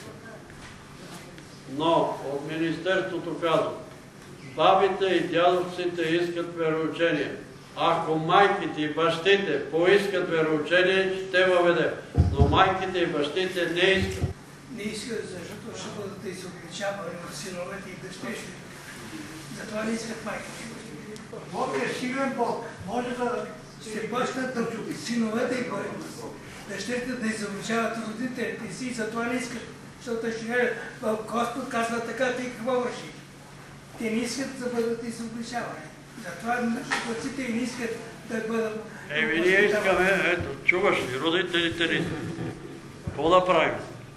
Speaker 1: Но от Министерството казва, бабите и дядовците искат вероучение. Ако майките и бащите поискат вероучение, ще въведе. Но майките и бащите не искат.
Speaker 3: Не искат, защото ще бъдат изобличавани от синовете и дъщерите. Затова не искат майките и бащите. Бог е силен Бог. Може да се почнат да синовете и дъщерите да изобличават родителите си и затова не искат. Защото ще кажат, Господ казва така, ти какво върши? Те не искат да бъдат изобличавани. Затова отците и не искат да бъдат...
Speaker 1: Ние искаме, ето, чуваш ли, родителите ни. Какво да правим?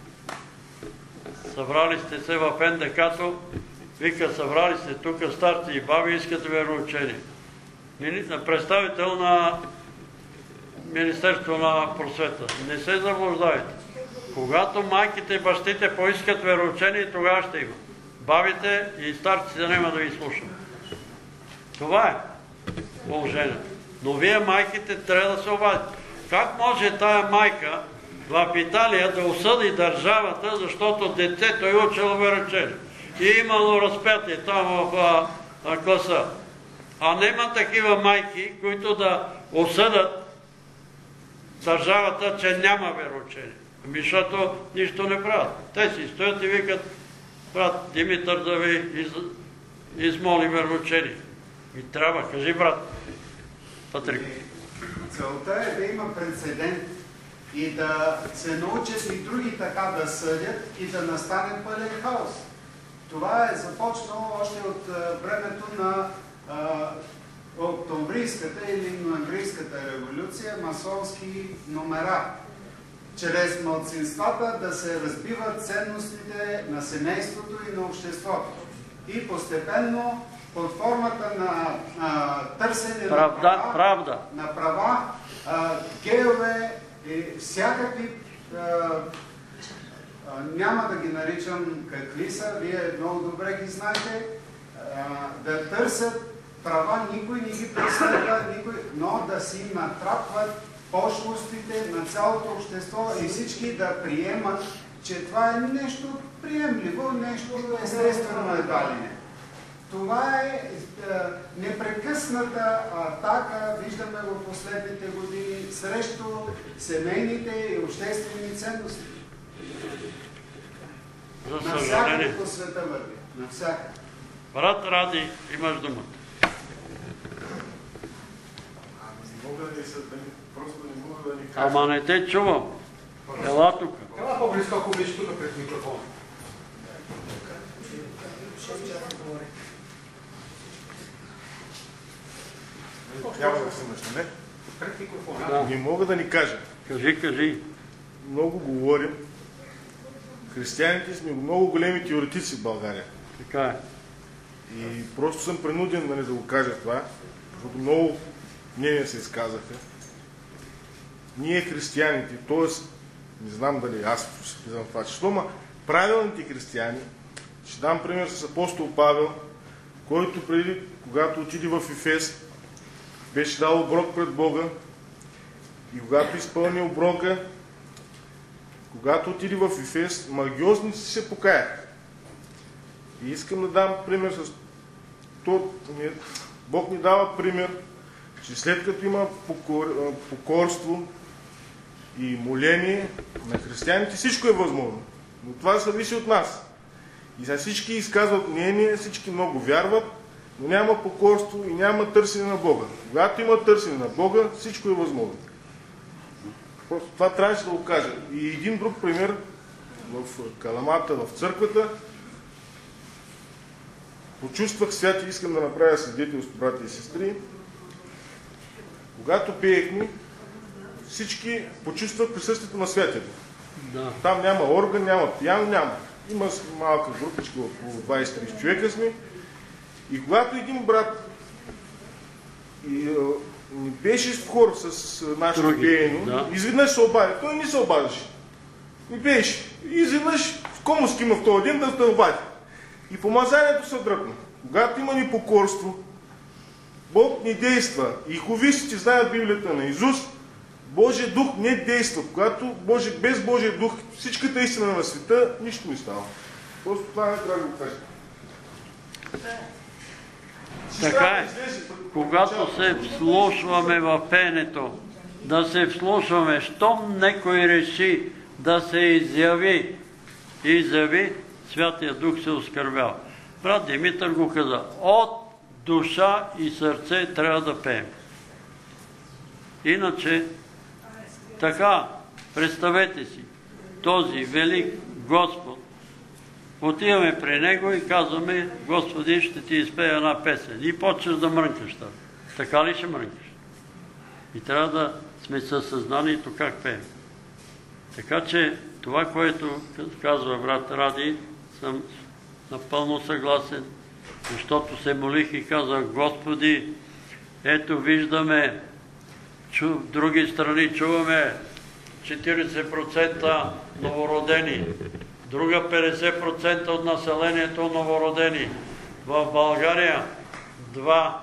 Speaker 1: Събрали сте се в НДК-то, вика, събрали сте тук старци и баби, искат вероучение. Представител на Министерство на просвета. Не се заблуждавайте. Когато майките и бащите поискат вероучение, тогава ще има. Бабите и старците няма да ви слушат. Това е положението. Но вие, майките, трябва да се обадите. Как може тая майка в Италия да осъди държавата, защото детето е учило вероучение? И имало разпятие там в класа. А нема такива майки, които да осъдат държавата, че няма вероучение. Защото нищо не правят. Те си стоят и викат, брат Димитър да ви измоли вероучение. И трябва, кажи, брат Патрик.
Speaker 10: Целта е да има прецедент и да се научат и други така да съдят и да настане пълен хаос. Това е започнало още от времето на октомврийската или ноемврийската революция, масонски номера. Чрез малцинствата да се разбиват ценностите на семейството и на обществото. И постепенно под формата на търсене на права, геове и всякакви, няма да ги наричам какви са, вие много добре ги знаете, да търсят права, никой не ги преследва, но да си натрапват пошлостите на цялото общество и всички да приемат, че това е нещо приемливо, нещо естествено едва ли не. Това е непрекъсната атака, виждаме го последните години, срещу семейните и обществени ценности. Навсякъде по света върви. Навсякъде.
Speaker 1: Брат Ради, имаш думата. Ама не те чувам. Ела тук.
Speaker 5: Ела по-близко, ако беше тук пред микрофона.
Speaker 11: Няма да се мъжне.
Speaker 5: Пред микрофона.
Speaker 11: Не мога да ни кажа.
Speaker 1: Кажи.
Speaker 11: Много говорим. Християните сме много големи теоретици в България.
Speaker 1: Така е.
Speaker 11: И просто съм принуден да го кажа това, защото много мнения се изказаха. Ние християните, т.е. не знам дали аз ще влизам в това число, но правилните християни, ще дам пример с апостол Павел, който преди, когато отиде в Ефес, беше дал оброк пред Бога и когато изпълни оброка, когато отиде в Ефес, магиозници се покаяха. И искам да дам пример с то. Бог ни дава пример, че след като има покорство и моление на християните, всичко е възможно. Но това зависи от нас. И сега всички изказват мнение, всички много вярват, но няма покорство и няма търсене на Бога. Когато има търсене на Бога, всичко е възможно. Просто това трябваше да го кажа. И един друг пример в Каламата, в църквата, почувствах свят и искам да направя свидетелство, брати и сестри. Когато пеехме, всички почувствах присъствието на Святия Дух. Да. Там няма орган, няма пиян, няма. Има малка групичка, около 20-30 човека сме. И когато един брат не беше в хор с нашето пеено, изведнъж се обади. Той не се обадеше. Не беше. И изведнъж кому скима в този ден да се обади. И помазанието се дръпна. Когато има непокорство, Бог не действа. И ховистите знаят Библията на Исус, Божия дух не действа. Когато без Божия дух всичката истина на света, нищо не става. Просто това не трябва да го кажа.
Speaker 1: Така е. Когато се вслушваме в пеенето, да се вслушваме, щом некой реши да се изяви, Святия Дух се оскърбява. Брат Димитър го каза, от душа и сърце трябва да пеем. Иначе, така, представете си, този велик Господ, отиваме при Него и казваме, Господи, ще ти изпея една песен. И почваш да мрънкаш. Така ли ще мрънкаш? И трябва да сме със съзнанието как пеем. Така че това, което казва брат Ради, съм напълно съгласен, защото се молих и казах, Господи, ето виждаме, в други страни чуваме 40% новородени, друга 50% от населението новородени. В България 2%,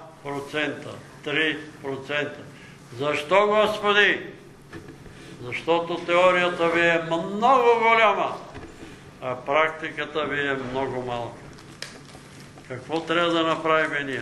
Speaker 1: 3%. Защо, Господи? Защото теорията ви е много голяма, а практиката ви е много малка. Какво трябва да направим ние?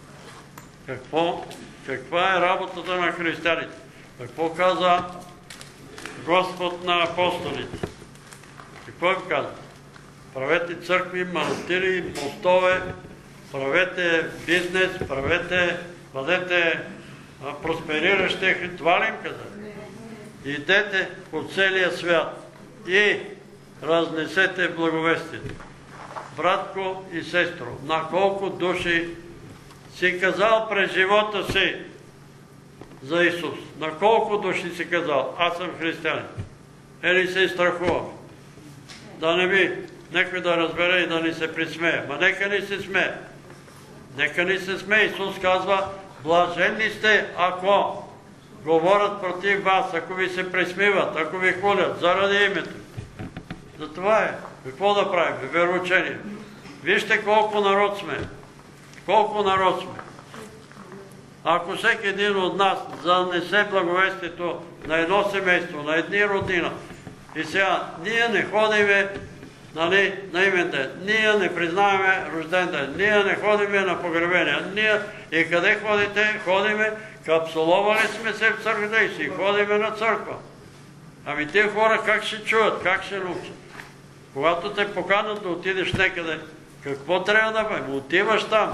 Speaker 1: Каква е работата на християните? Какво каза Господ на апостолите? Какво им каза? Правете църкви, манастири, мостове, правете бизнес, бъдете проспериращи. Това ли им каза? Идете по целия свят и разнесете благовестието. Братко и сестро, на колко души си казал през живота си за Исус? На колко души си казал, аз съм християнин? Или се страхувам? Да не би някой да разбере и да ни се присмее. Ма нека ни се смее. Нека ни се смее. Исус казва, блаженни сте, ако говорят против вас, ако ви се присмиват, ако ви хулят, заради името. Затова е. Какво да правим? Вероучение. Вижте колко народ сме. Колко народ сме. Ако всеки един от нас занесе благовестието на едно семейство, на една родина, и сега ние не ходиме на имен ден, ние не признаваме рожден ден, ние не ходиме на погребения, и къде ходите? Ходиме, капсуловали сме се в църквата и си ходиме на църква. Ами тези хора как ще чуват, как ще научат? Когато те поканат да отидеш некъде, какво трябва да правим? Отиваш там.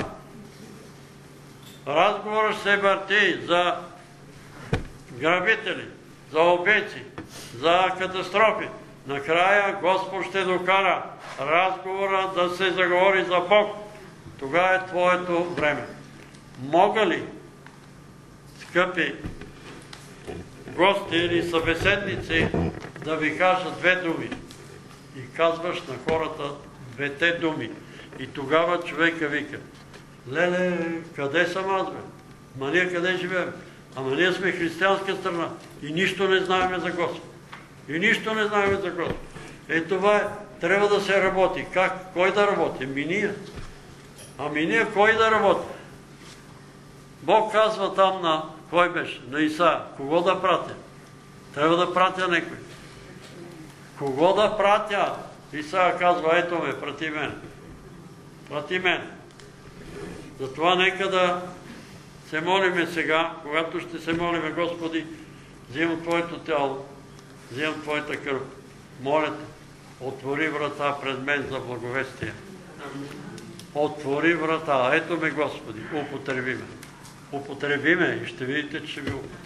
Speaker 1: Разговорът се върти за грабители, за убийци, за катастрофи. Накрая Господ ще докара разговора да се заговори за Бог. Тогава е твоето време. Мога ли, скъпи гости или събеседници, да ви кажа две думи? И казваш на хората двете думи. И тогава човека вика, Леле, къде съм аз, бе? Ма ние къде живеем? Ама ние сме християнска страна и нищо не знаем за Господ. И нищо не знаем за Господ. Това е, трябва да се работи. Как? Кой да работи? Ние. Ами ние кой да работи? Бог казва там на, кой беше? На Исаия. Кого да пратя? Трябва да пратя некой. Кого да пратя? Исаия казва, ето ме, прати мен. Прати мен. Затова нека да се молиме сега, когато ще се молиме, Господи, взимам Твоето тяло, взимам Твоята кръв. Моля те, отвори врата пред мен за благовестие. Отвори врата. Ето ме, Господи, употреби ме. Употреби ме и ще видите, че ще ви употреби.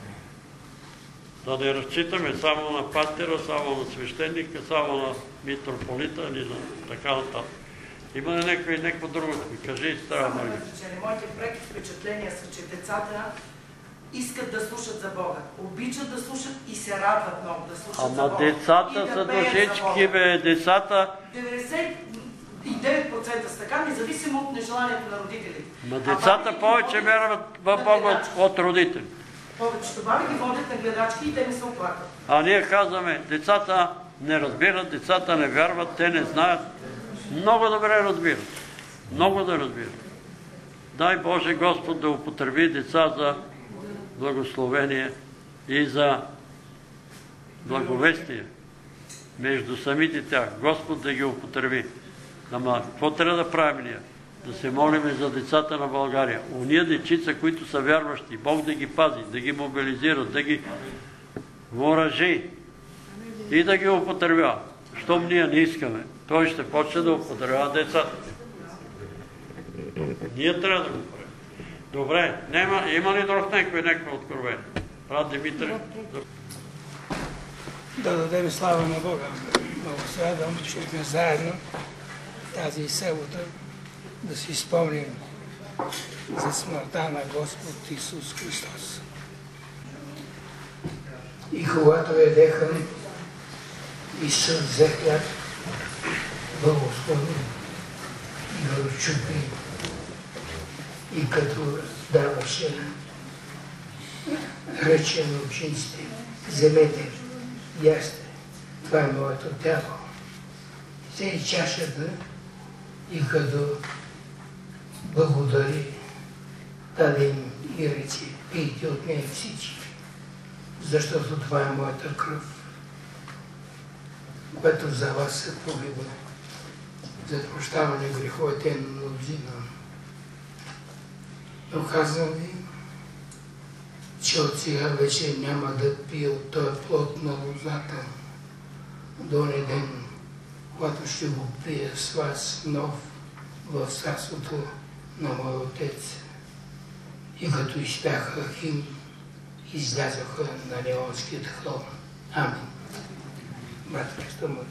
Speaker 1: Да не разчитаме само на пастира, само на свещеника, само на митрополита или на така нататък. Има ли някакво друго? Кажи, Стара Мария.
Speaker 12: Моите преки впечатления са, че децата искат да слушат за Бога. Обичат да слушат и се радват много да слушат за Бога.
Speaker 1: Ама децата са душички, бе, децата...
Speaker 12: 99% са така, независимо от нежеланието на родителите.
Speaker 1: Ма децата повече вярват в Бога от родители.
Speaker 12: Повечето баби ги водят на гледачки и те не се оплакват.
Speaker 1: А ние казваме, децата не разбират, децата не вярват, те не знаят. Много добре разбират. Много да разбират. Дай Боже Господ да употреби деца за благословение и за благовестие между самите тях. Господ да ги употреби. Ама какво трябва да правим ние? Да се молиме за децата на България. Уния дечица, които са вярващи, Бог да ги пази, да ги мобилизира, да ги въоръжи и да ги употребява. Щом ние не искаме, той ще почне да употребява децата. Ние трябва да го правим. Добре, има ли друг някакво откровение? Брат Димитър?
Speaker 3: Да дадем слава на Бога. Много се радвам, че сме заедно тази събота да си спомним за смъртта на Господ Исус Христос. И когато ядеха, Исус взе хляб, благослови и го разчупи. И като даваше, рече на учениците, вземете, ясте, това е моето тяло. Взе чашата и като благодари, даде им и рече, пийте от нея всички, защото това е моята кръв, което за вас се пролива, за прощаване греховете на мнозина. Но казвам ви, че от сега вече няма да пия от този плод на лозата до оня ден, когато ще го пия с вас нов в царството на моя Отец. И като изпяха химн, излязоха на Леонският хълм. Амин. Брат Христо, молите.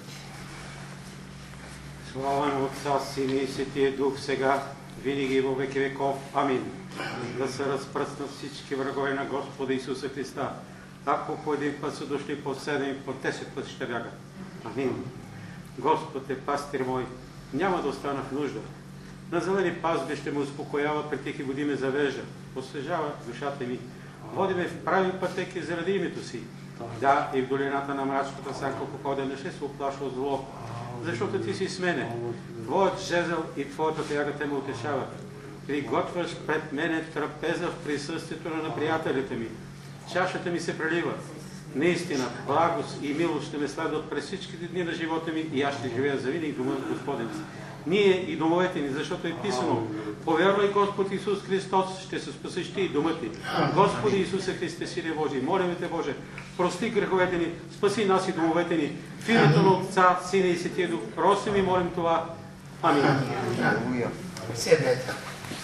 Speaker 9: Слава на Отца, Сина и Светия Дух, сега, винаги и во веки веков. Амин. Да се разпръснат всички врагове на Господа Исуса Христа. Ако по един път са дошли, по 7 и по 10 път ще бягат. Амин. Господ е пастир мой, няма да остана в нужда. На зелени пазби ще ме успокоява, при тихи води ме завежда. Освежава душата ми. Води ме в прави пътеки заради името си. Да, и в долината на мрачната сянка походя не ще се оплаша от зло, защото ти си с мене. Твоят жезъл и твоята тяга те ме утешават. Приготвяш пред мене трапеза в присъствието на приятелите ми. Чашата ми се прелива. Наистина, благост и милост ще ме следват през всичките дни на живота ми и аз ще живея завинаги дома на Господен. Ние и домовете ни, защото е писано: повярвай Господ Исус Христос, ще се спасиш ти и домът ти. Господи Исусе Христе, Сине Божий, молим те, Боже, прости греховете ни, спаси нас и домовете ни. В името на Отца, Сина и Светия Дух, просим и молим това. Амин.
Speaker 3: Седнете.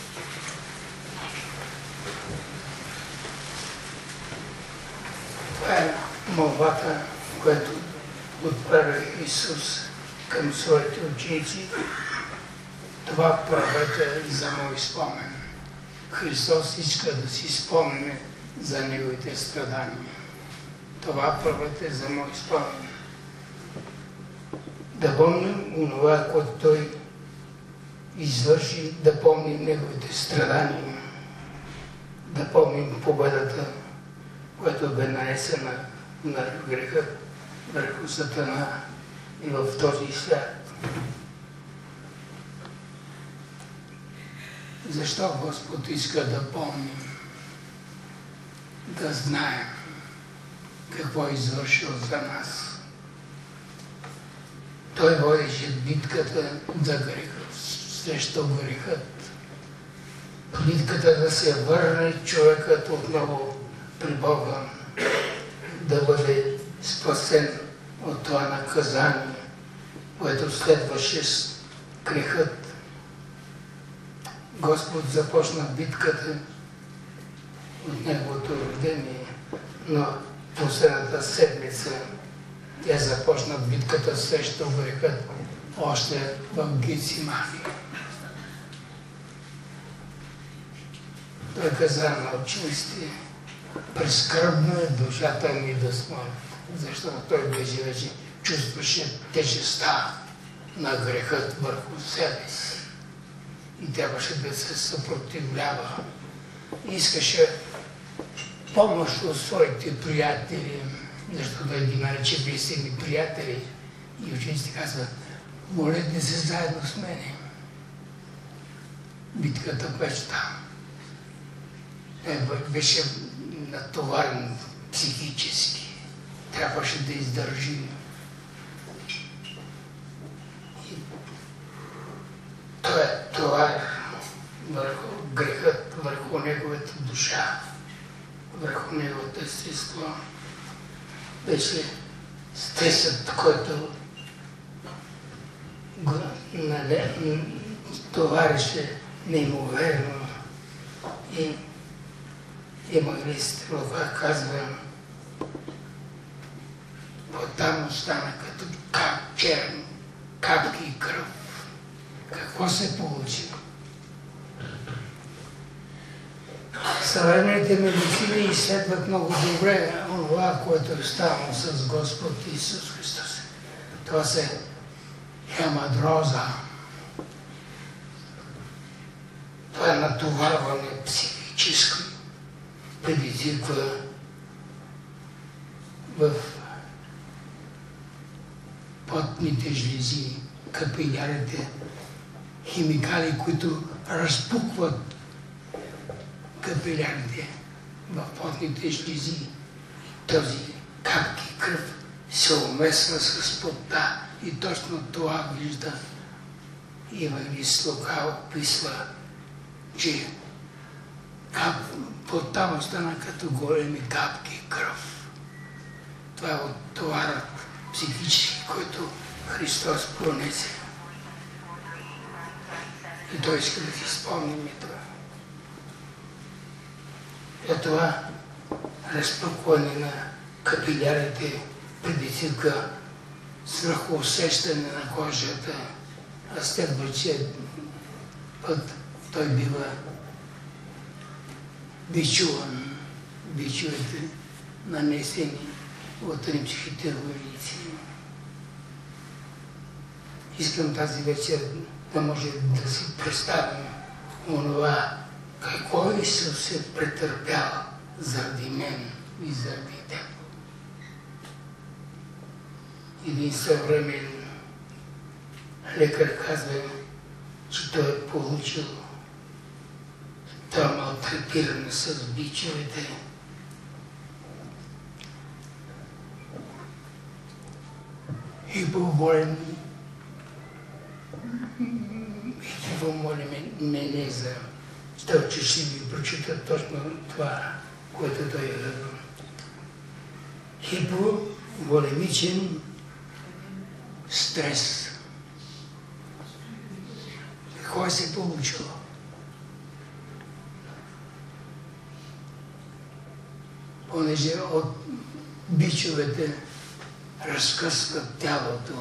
Speaker 3: Това е молбата, която отправя Исус към своите ученици. Това правете за мой спомен. Христос иска да си спомняме за Неговите страдания. Това правете за мой спомен. Да помним онова, което Той извърши, да помним неговите страдания, да помним победата, която бе нанесена на греха върху Сатана и в този свят. Защо Господ иска да помним, да знаем какво е извършил за нас? Той водеше битката за греха, срещу грехът. Битката да се върне човекът отново при Бога, да бъде спасен от това наказание, което следваше с грехът. Господ започна битката от неговото рождение, но последната седмица тя започна битката срещу грехът още в Гецимани. Той каза на учениците: прескърбна е душата ми до смърт, защото той беше вече чувстваше тежестта на грехът върху себе си и трябваше да се съпротивлява. Искаше помощ от своите приятели, защото той ги нарече близки приятели. И учениците казват: молете се заедно с мене. Битката беше там. Той беше натоварен психически. Трябваше да издържи. Той е товар върху грехът, върху неговата душа, върху неговото естество. Беше стресът, който го товареше неимоверно. И евангелист Лука казва: оттам остана като черен, капки и кръв. Какво се получи? Съвременните медицини изследват много добре онова, което е станало с Господ Исус Христос. Това се хемадроза. Това е натоварване психическо. Предизвиква в потните жлези, капилярите, химикали, които разпукват капилярите в потните жлези. Този капки кръв се умесва с потта и точно това вижда евангелист Лука, описва, че потта остана като големи капки кръв. Това е товарът психически, който Христос понесе. И той иска да си спомним и това. И това разпъкване на капилярите предизвика свръхоусещане на кожата, а следващия път той бива бичуван, бичовете нанесени от римските войници. Искам тази вечер да може да си представим онова, какво Исус е претърпял заради мен и заради теб. Един съвремен лекар казва, че той е получил това малтретиране с бичовете. И помолим мене за това, че ще ви прочита точно това, което той е казал. Хиповолемичен стрес. Какво се получило? Понеже от бичовете разкъсват тялото.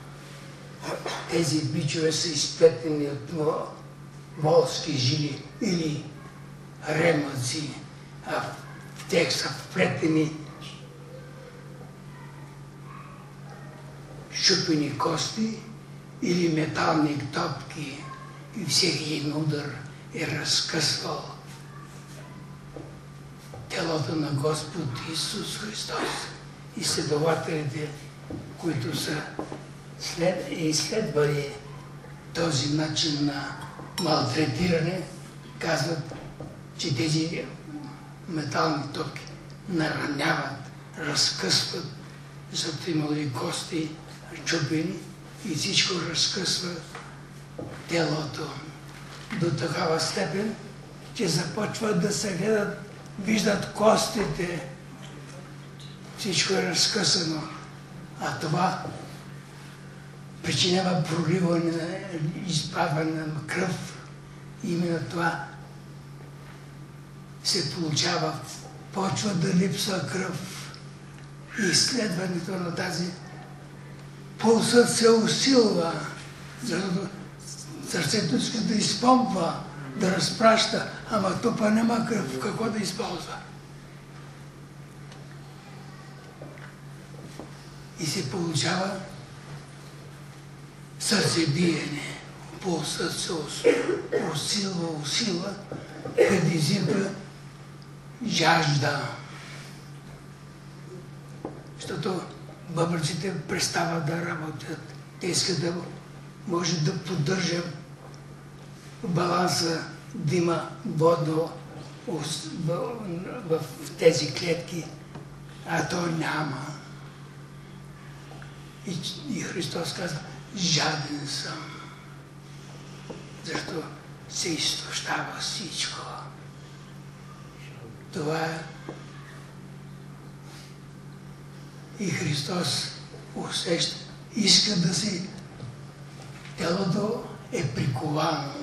Speaker 3: Тези бичове са изплетени от волски жили или ремъци, а в тях са вплетени счупени кости или метални топки и всеки един удар е разкъсвал телото на Господ Исус Христос. Изследователите, които са изследвали този начин на малтретиране, казват, че тези метални топки нараняват, разкъсват, защото имали кости чупени и всичко разкъсва телото до такава степен, че започват да се гледат, виждат костите, всичко е разкъсано, а това причинява проливане, изпадване на кръв. Именно това се получава, почва да липсва кръв. И изследването на тази пулсът се усилва, защото сърцето иска да изпомпва, да разпраща, ама тупа няма кръв, какво да използва? И се получава сърцебиене, пулсът се усилва, предизвиква жажда. Защото бъбреците престават да работят. Те искат да може да поддържат баланса, да има водно в тези клетки, а то няма. И Христос казва, жаден съм, защото се изтощава всичко. Това е. И Христос усеща, иска да си, телото е приковано.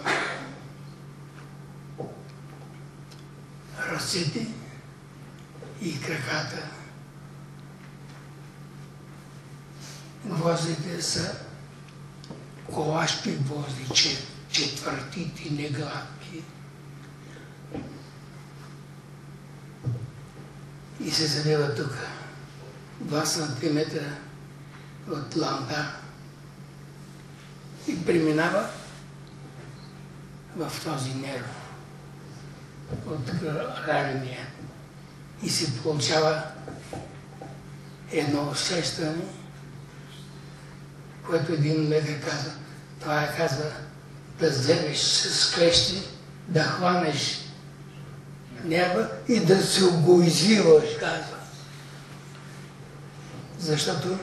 Speaker 3: Ръцете и краката. Гвоздите са колашки гвозди, четвъртити, негладки. И се залива тук 2 см от лампа и преминава в този нерв от ранения. И се получава едно усещане, което един лекар казва, това е, казва, да вземеш с клещи, да хванеш нерва и да се го извиваш, казва. Защото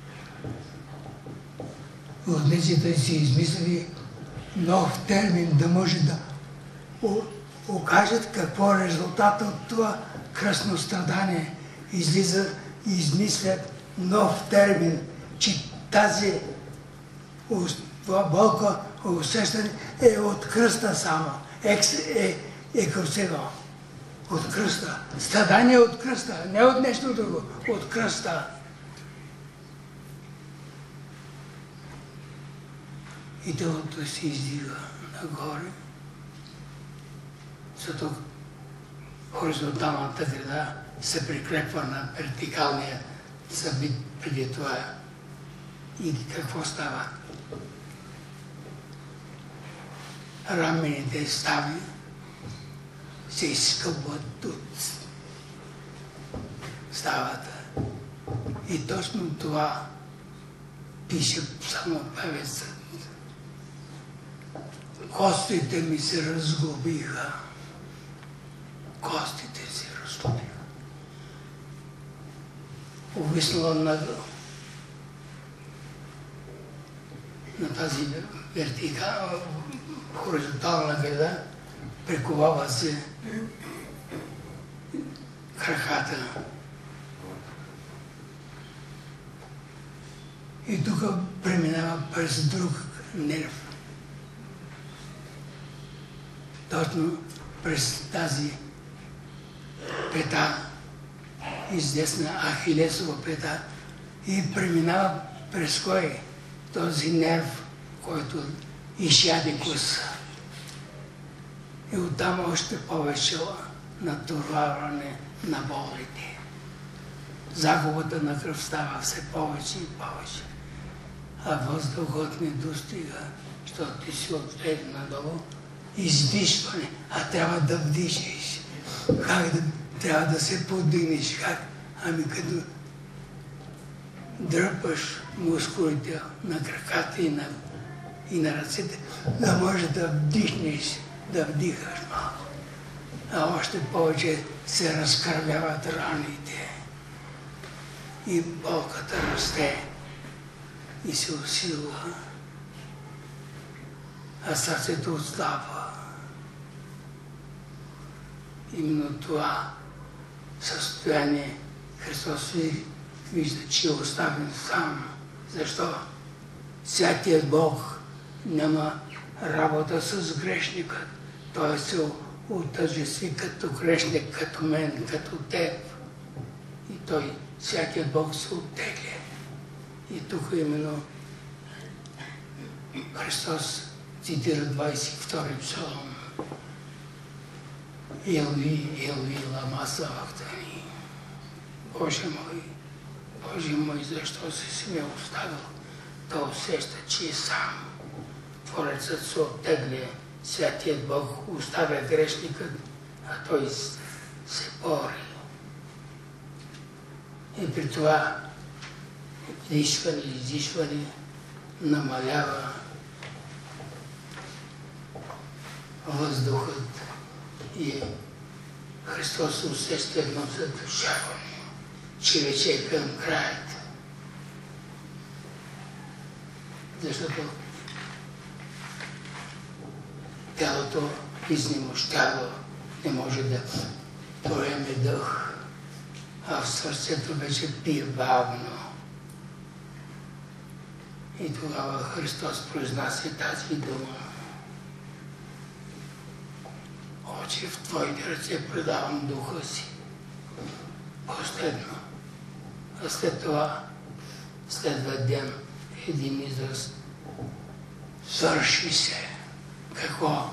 Speaker 3: лудниците си измислили нов термин, да може да окажат какво е резултата от това кръстно страдание. Излиза и измислят нов термин, че това болка, усещане е от кръста само. Екорцево. От кръста. Страдание от кръста, не от нещо друго. От кръста. И телото се издига нагоре, защото хоризонталната града се прикрепва на вертикалния събит преди това. И какво става? Рамените стави се изкълбват от ставата. И точно това пише само певецът. Костите ми се разглобиха. Костите се разглобиха. Увиснала на тази вертикална, хоризонтална града, приковава се краката. И тук преминава през друг нерв. Точно през тази пета, известна Ахилесова пета, и преминава през кой? Този нерв, който изяде коса. И оттам още повече натоварване на болите. Загубата на кръв става все повече и повече. а въздухът не достига, защото ти си отвлек надолу. Издишване, а трябва да вдишиш. Как да, трябва да се подигнеш? Как? Ами като дръпаш мускулите на краката и на ръцете, да можеш да вдихнеш, да вдихаш малко. А още повече се разкървяват раните. И болката расте и се усилва. А сърцето отслабва. Именно това състояние Христос вижда, че е оставен сам. Защо? Святият Бог няма работа с грешника. Той се отъждестви като грешник, като мен, като теб. И той, всякият Бог се оттегля. И тук именно Христос цитира 22 псалом. Елви, лама сабахтани. Боже мой, защо си ме оставил? Той усеща, че е сам. Творецът се оттегля, святият Бог оставя грешникът, а той се бори. И при това вдишване, издишване намалява въздухът и Христос усеща едно задушаване, че вече е към краят. Защото тялото изнемощава, не може да поеме дъх, а в сърцето вече бие бавно. И тогава Христос произнася тази дума. Отче, в Твоите ръце предавам духа си. Последно. А след това следва ден един израз. Свърши се. Какво?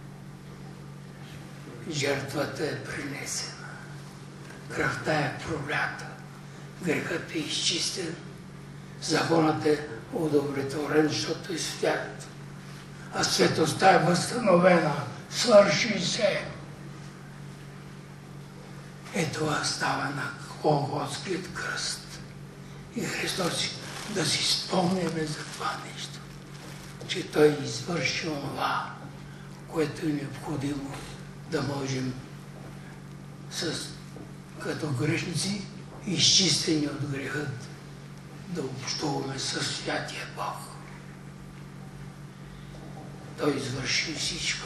Speaker 3: Жертвата е принесена. Кръвта е пролята. Грехът е изчистен. Законът е удовлетворен, защото е свят. А светостта е възстановена. Свърши се. Това става на Голготският кръст. И Христос да си спомняме за това нещо, че Той извърши това, което е необходимо да можем като грешници, изчистени от грехът, да общуваме със святия Бог. Той извърши всичко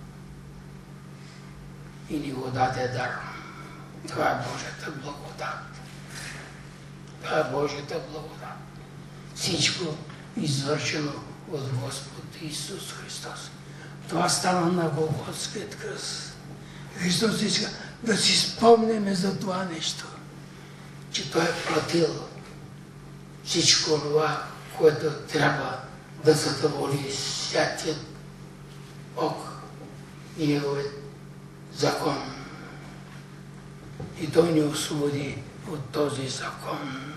Speaker 3: и ни го даде даром. Това е Божията благодат. Това е Божията благодат. Всичко извършено от Господ Исус Христос. Това стана на Голготският кръст. Христос иска да си спомнеме за това нещо, че Той е платил всичко това, което трябва да задоволи святият Бог и Неговият закон. И Той ни освободи от този закон.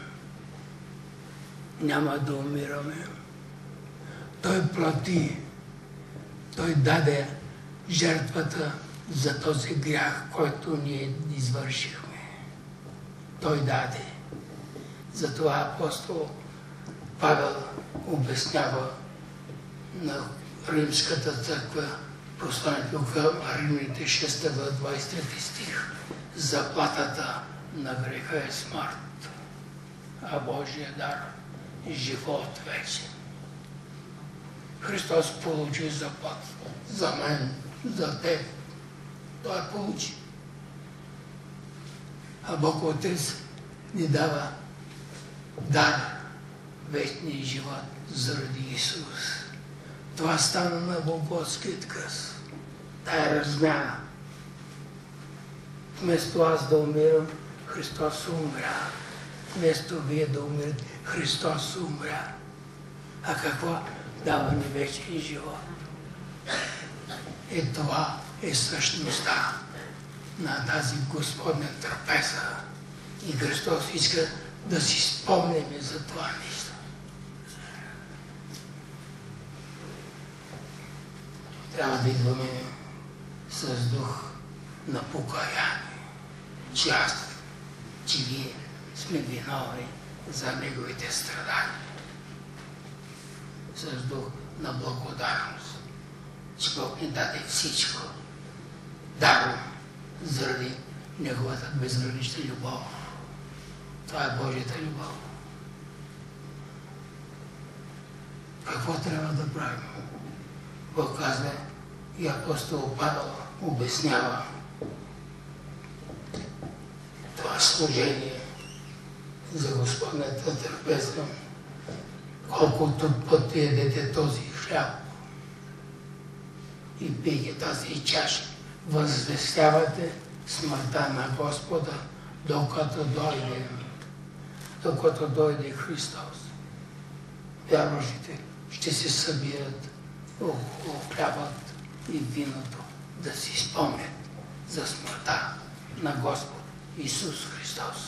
Speaker 3: Няма да умираме. Той плати, Той даде жертвата за този грях, който ние извършихме. Той даде. Затова апостол Павел обяснява на Римската църква, посланието към Римляните 6 глава 23 стих. Заплатата на греха е смърт, а Божия дар е живот вечен. Христос получи заплата за мен, за теб. Той получи. А Бог Отец ни дава дар, вечния живот заради Исус. Това стана на Голготският кръст. Тая размяна. Вместо аз да умирам, Христос умря. Вместо вие да умирате, Христос умря. А какво? Дава ни вечен живот. Това е същността на тази Господня трапеза. И Христос иска да си спомним за това нещо.
Speaker 13: трябва да идваме с дух на покаяние, че ние сме виновни за неговите страдания. С дух на благодарност, че Бог ни даде всичко даром заради неговата безгранична любов. Това е Божията любов. Какво трябва да правим? Бог казва и апостол Павел обяснява това служение за Господната трапеза. Колкото пъти ядете този хляб и пиете тази чаша, възвестявате смъртта на Господа, докато дойде Христос. Вярващите ще се събират около хлябът и виното, да си спомнят за смъртта на Господ Исус Христос.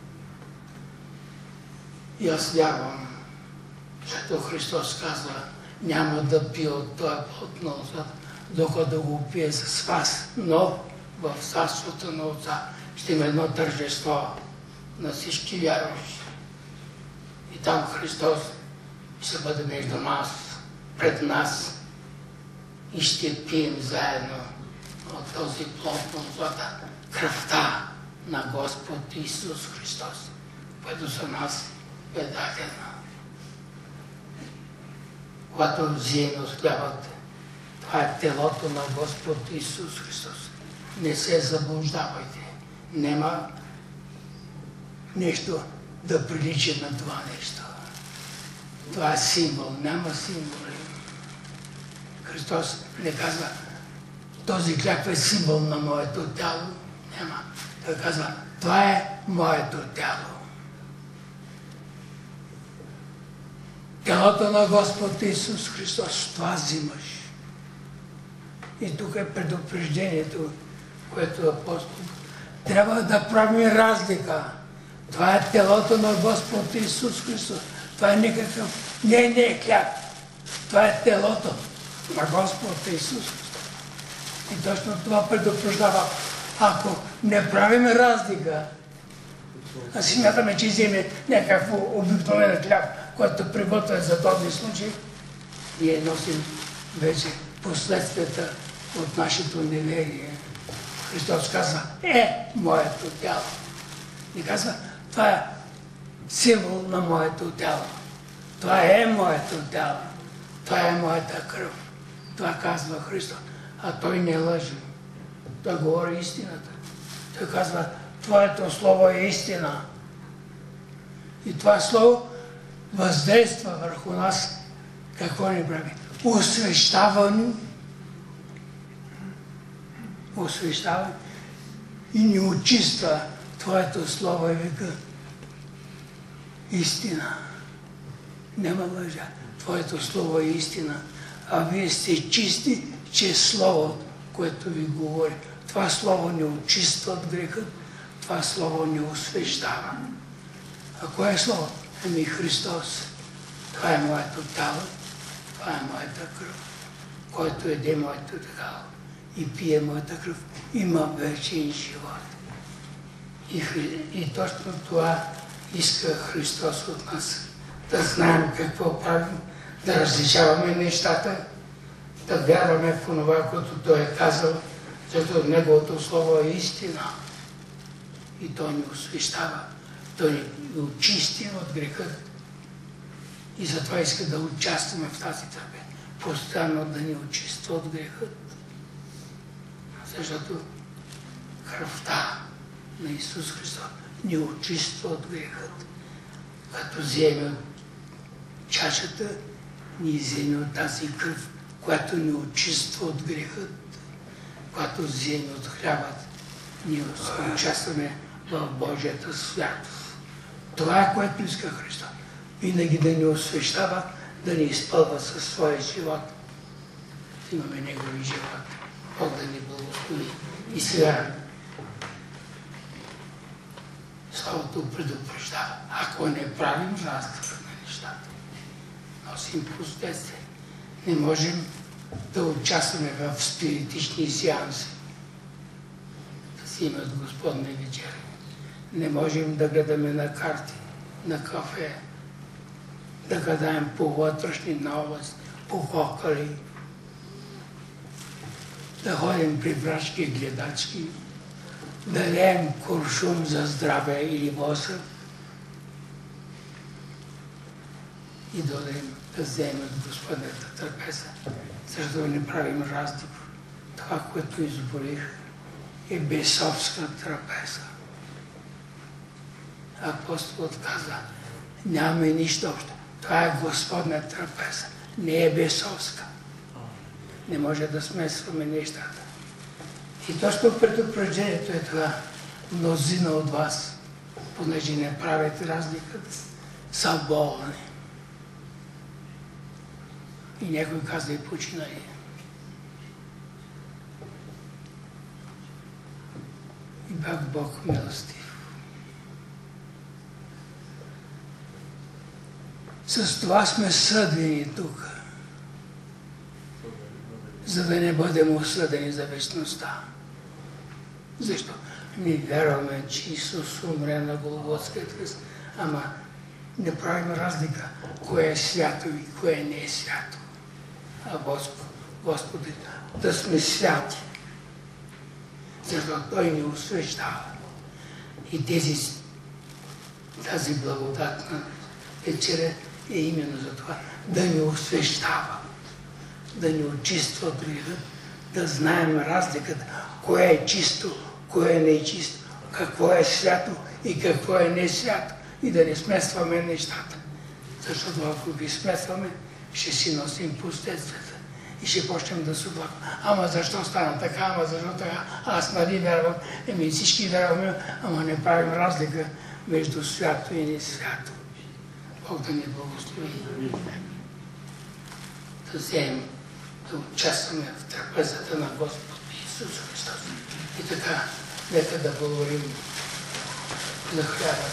Speaker 13: И аз вярвам, защото Христос казва, няма да пия от този плод на Отца, докато го пие с вас, но в царството на Отца ще има едно тържество на всички вярващи. И там Христос ще бъде между нас, пред нас и ще пием заедно от този плод на Отца, кръвта на Господ Исус Христос, което за нас е дадена. Когато вземе от хлябът, това е телото на Господ Исус Христос. Не се заблуждавайте. Нема нещо да прилича на това нещо. Това е символ, няма символи. Христос не казва, този хляб е символ на моето тяло. Няма. Той казва, това е моето тяло. Тялото на Господ Исус Христос, това взимаш. И тук е предупреждението, което апостол. Трябва да правим разлика. Това е телото на Господ Исус Христос. Това е никакъв, не е хляб. Това е телото на Господ Исус Христос. И точно това предупреждава. Ако не правим разлика, а си смятаме, че вземе някакво обикновено хляб, който приготвя за този случай, ние носим вече последствията от нашето неверие. Христос казва, моето тяло. И казва, това е символ на моето тяло. Това е моето тяло. Това е моята кръв. Това казва Христос. А Той не лъже. Той говори истината. Той казва, Твоето Слово е истина. И това Слово въздейства върху нас. Какво ни прави? Освещава и ни очиства. Твоето Слово е века. Истина. Няма лъжа. Твоето Слово е истина. А вие сте чисти, че е Слово, което ви говори. Това Слово ни очиства от греха. Това Слово ни освещава. А кое е Слово? Ами Христос. Това е моето тяло. Това е моята кръв. Който еде моето тяло и пие моята кръв, има вечен живот. И точно това иска Христос от нас. Да знаем какво правим, да различаваме нещата, да вярваме в това, което Той е казал, защото Неговото Слово е истина. И Той ни освещава, Той ни очисти от греха. И затова иска да участваме в тази трапеза. Постоянно да ни очиства от греха. Защото кръвта на Исус Христос ни очиства от греха. Като вземе от чашата, ни вземе от тази кръв, която ни очиства от греха. Когато вземе от хлябът, ние участваме в Божията святост. Това е, което иска Христос. Винаги да ни освещава, да ни изпълва със своя живот. Имаме Негови живот. Бог да ни благослови. И сега Словото предупреждава. Ако не правим разлика на нещата, носим последствия. Не можем да участваме в спиритични сеанси, да си имат Господна вечеря. Не можем да гледаме на карти, на кафе, да гадаем по вътрешни области, по кокали, да ходим при брачки гледачки, да леем куршум за здраве или боса и да вземем Господната трапеза, защото не правим разлика. Това, което изборих, е бесовска трапеза. Апостолът каза, нямаме нищо общо. Това е Господна трапеза, не е бесовска. Не може да смесваме нещата. И точно предупреждението е това. Мнозина от вас, понеже не правят разликата, са болни. И някой каза и починали. И пак Бог милостив. С това сме съдени тук, за да не бъдем осъдени за вечността. Защо? Ми вярваме, че Исус умря на Голготския кръст, ама не правим разлика, кое е свято и кое не е свято. А Господи, да сме святи, защото Той ни освещава. И тази благодатна вечеря е именно за това, да ни освещава, да ни очиства от греха, да знаем разликата, кое е чисто, кое е нечисто, какво е свято и какво е не свято, и да не смесваме нещата. Защото ако ги смесваме, ще си носим последствията и ще почнем да се оплакваме. Ама защо стана така, ама защо така? Аз нали вярвам, всички вярваме, ама не правим разлика между свято и не свято. Бог да ни благослови. Да вземем, да участваме в трапезата на Господ Исус Христос. И така, нека да говорим за хляба.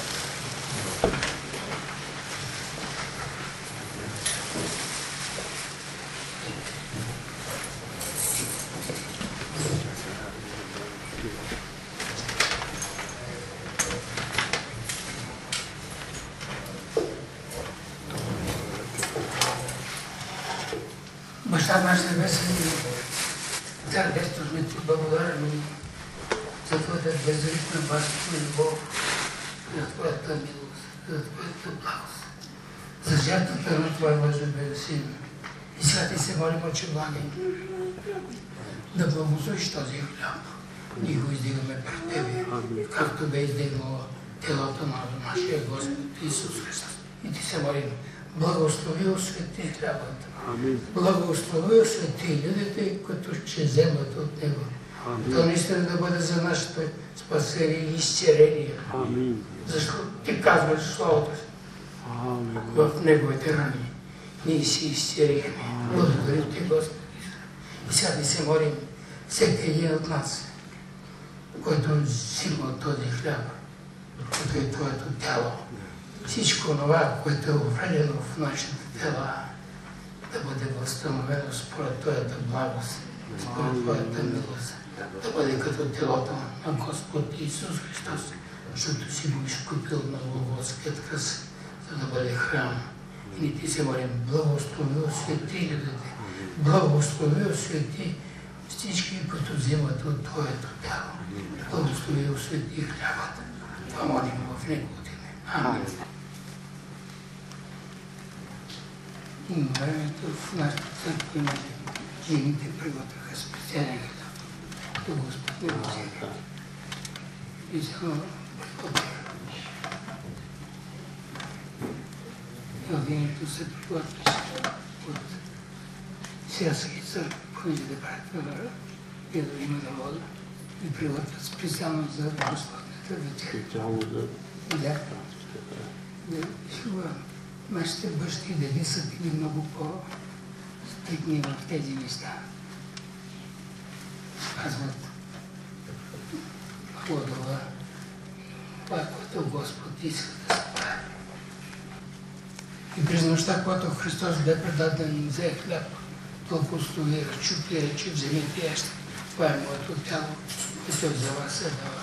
Speaker 13: Баща наш небесен, Цар Десто сме ти благодарни за Твоята безликна баща любов, за Твоята милост, за Твоята благост, за жертвата на Твоя възлюбен Син. И сега ти се молим, Отче благи, да благословиш този хляб. Ние го издигаме пред Тебе, както бе издигнало телото на нашия Господ Исус Христос. И ти се молим, благослови, освети хлябът. Благослови, освети людите, които ще вземат от Него. То наистина да бъде за нашето спасение и изцеление. Защото ти казваш Словото си. В Неговите рани ние си изцелихме. Благодарим Ти, Господи. И сега ни се молим всеки един от нас, който взима от този хляб, който е Твоето тяло. Всичко това, което е увредено в нашите тела, да бъде възстановено според Твоята благост, според Твоята милост, да бъде като телото на Господ Исус Христос, защото си го изкупил на Голготският кръст, за да бъде храм. И ние ти се молим, благослови, освети людите, благослови, освети всички, които взимат от Твоето тяло. Благослови, освети хлябата. Това молим в Неговото име. Амин. И времето в нашата църква имали жените приготвяха специален хляб. То Господ не го взеха. И само Евгението се приготвяше от селски църкви, понеже да правят въвара, и да има на вода, и приготвят специално за Господната вечеря. Да, нашите бащи и деди са били много по-стрикни в тези места. Спазват плодова, това, което Господ иска да се прави. И през нощта, когато Христос бе предаден и взе хляб, благослови, разчупи и рече, вземете яще. Това е моето тяло, което за вас се дава.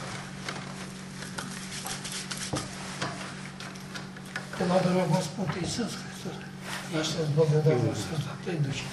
Speaker 13: Телата на Господ Исус Христос. И аз ще с благодарност сърцата и душите.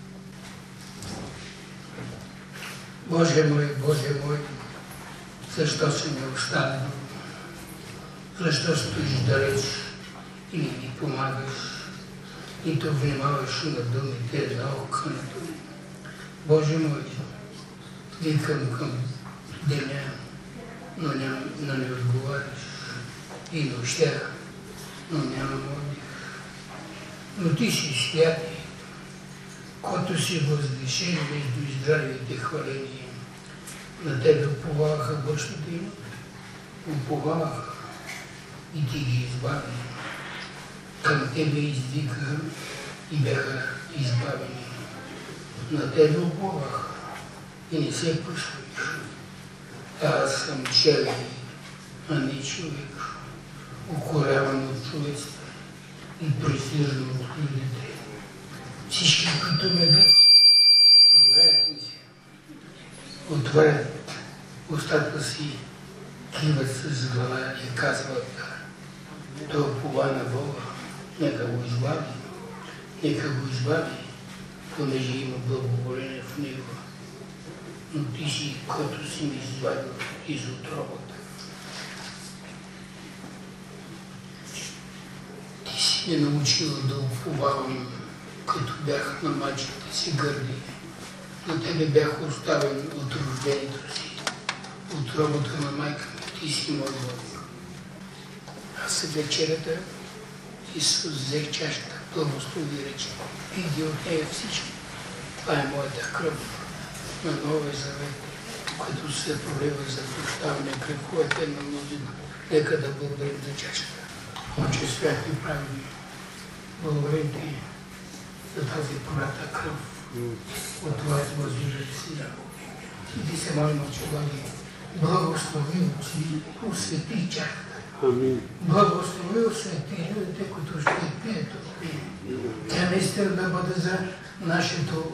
Speaker 13: Боже мой, защо си ме оставил? Защо стоиш далеч и не ми помагаш? Нито внимаваш на думите, на окънето ми. Боже мой, викам към деня, но не отговаряш. И нощя, но нямам отдих. Но ти си святи, който си възвишен между здравите хваления. На тебе уповаваха бъщите им, уповаваха и ти ги избави. Към тебе издигаха и бяха избавени. На тебе уповаха и не се послушаха. Аз съм челен, а не човек, укоряван от човеците и пресиждан от людите. Всички, които ме гледат, знаят ми се, отварят устата си, киват с глава и казват: той упова на Бога, нека го избави, понеже има благоволение в него. Но ти си, който си ми извадил из отробата. Ти си ме научил да уповавам, като бях на майчите си гърди. На тебе бях оставен от рождението си, от работа на майка ми. Ти си мой Бог. Аз вечерята Исус взе чашата, благослови и рече: пийте от нея всички. Това е моята кръв на Новия завет, който се пролива за прощаване греховете на мнозина. Нека да благодарим за чашата. Отче свят и праведник, благодарим ти за тази пролята кръв от твоят възлюбен син. И ти се молим, Отче Благи, благослови, освети чашата. Благослови, освети людите, които ще пият от нея. Тя наистина да бъде за нашето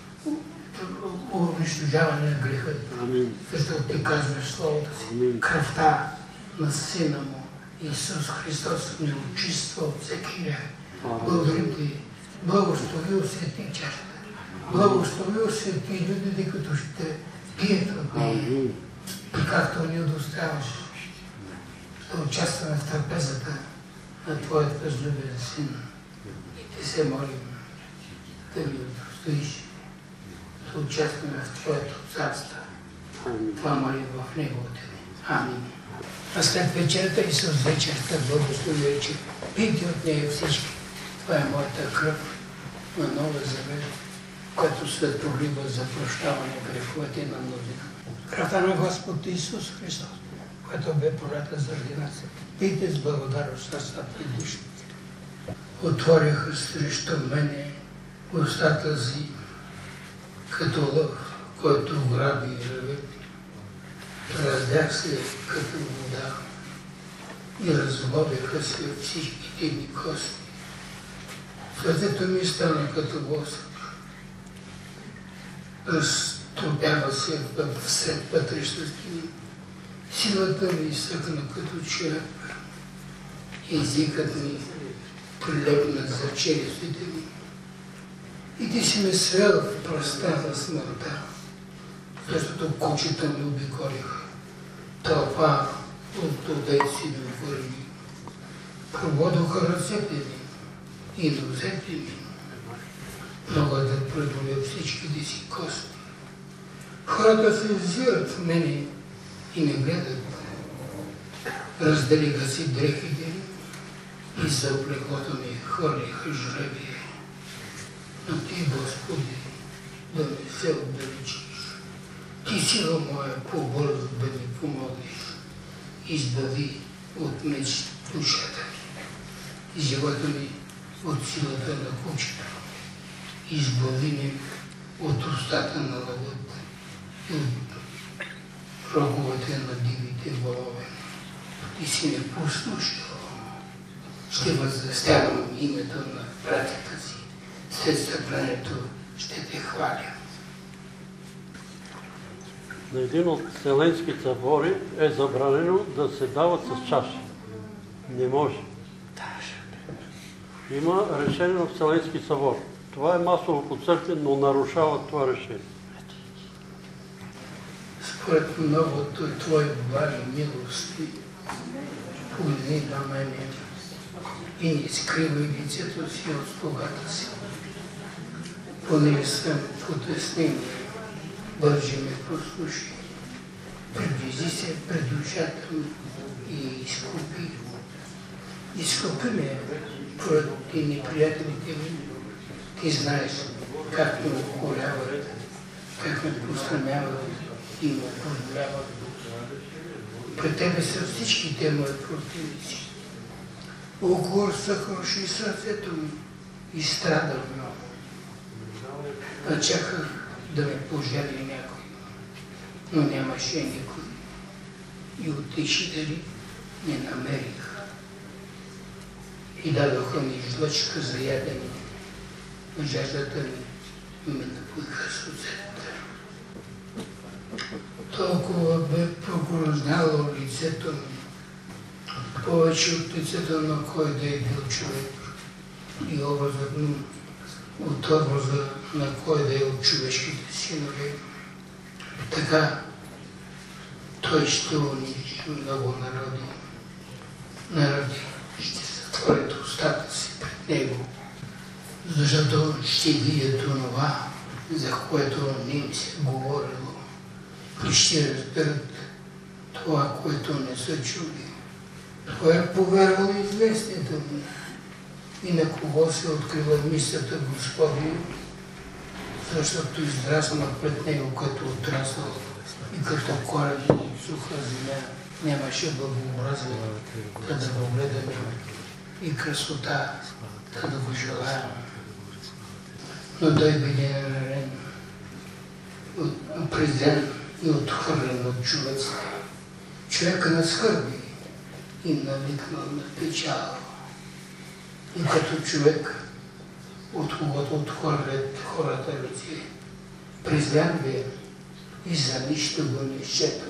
Speaker 13: унищожаване на греха. Защото ти казваш словото си. Кръвта на Сина му Исус Христос ни очиства от всеки грех. Благодарим ти. Благослови, освети чашата. Благослови, освети людите, които ще пият от нея. И както ни удостояваш да участваме в трапезата на Твоят възлюбен Син. И ти се молим да ни удостоиш да участваме в Твоето царство. Това молим в Неговото име. Амин. А след вечерата Исус вечерта благослови и рече: пийте от нея всички. Това е моята кръв на Новия завет, която се пролива за прощаване греховете на мнозина. Кръвта на Господ Исус Христос, която бе пролята заради нас. Пийте с благодарност сърцата и душите. Отвориха срещу мене устата си, като лъв, който граби ръвете. Раздях се като вода и разлобиха се всичките ми кости. Сърцето ми стана като восък. Разтопява се всет вътрешности ми. Силата ми изсъкна като череп. Езикът ми прилепна за челюстите ми. И ти си ме свел в пръста на смъртта, защото кучета ми обиколиха. Тълпа от одеци ми върни. Прободоха ръцете ми и нозете ми. Мога да преодоля всичките си кости. Хората се взират в мене и не гледат. Разделиха си дрехите ми и за облеклото ми хвърлиха жребие. Но ти, Господи, да не се отдалечиш. Ти, сила моя, по-бързо да ми помогнеш. Избави от меч душата ми и живота ми от силата на кучето. Избави ми от устата на лъвът и от роговете на дивите волове. Ти си ме послушал. Ще възвестявам името на братята си. След събранието ще те хваля.
Speaker 1: На един от Вселенски събори е забранено да се дават с чаши. Не може. Има решение на Вселенски събор. Това е масово по църкви, но нарушава това решение.
Speaker 13: Според многото Твои благи милости, погледни на мене и не скривай лицето си от слугата си. Понеже съм потеснен, бърже ме послушай. Приближи се пред душата ми и изкупи. Изкупи ме поради неприятелите ми. Ти знаеш как ме укоряват, как ме посрамяват и ме позволяват. Пред Тебе са всичките мои противници. Окор съкруши сърцето ми и страдам много. А чаках да ме пожали някой, но нямаше никой. И утешители не намерих. И дадоха ми жлъчка за ядене. Жаждата ми ме напоиха сълзата. Толкова бе прогрознало лицето ми, повече от лицето на кой да е бил човек и образът му от образа на кой да е от човешките синове. Така той ще унижи много народи. Народи ще затворят устата си пред него, защото ще видят онова, за което не им се говорило, и ще разберат това, което не са чули. Кой е повярвал известието ми и на кого се открива мисълта Господи, защото израсна пред него като отрасъл и като корен от суха земя. Нямаше благообразие, да го гледаме и красота, да го желаем. Но той биде наранен, презрен и отхвърлен от човеците. Човека наскърби и навикнал на печал. И като човек, от когото отхвърлят хората ръце, презрян бе и за нищо го не счетал.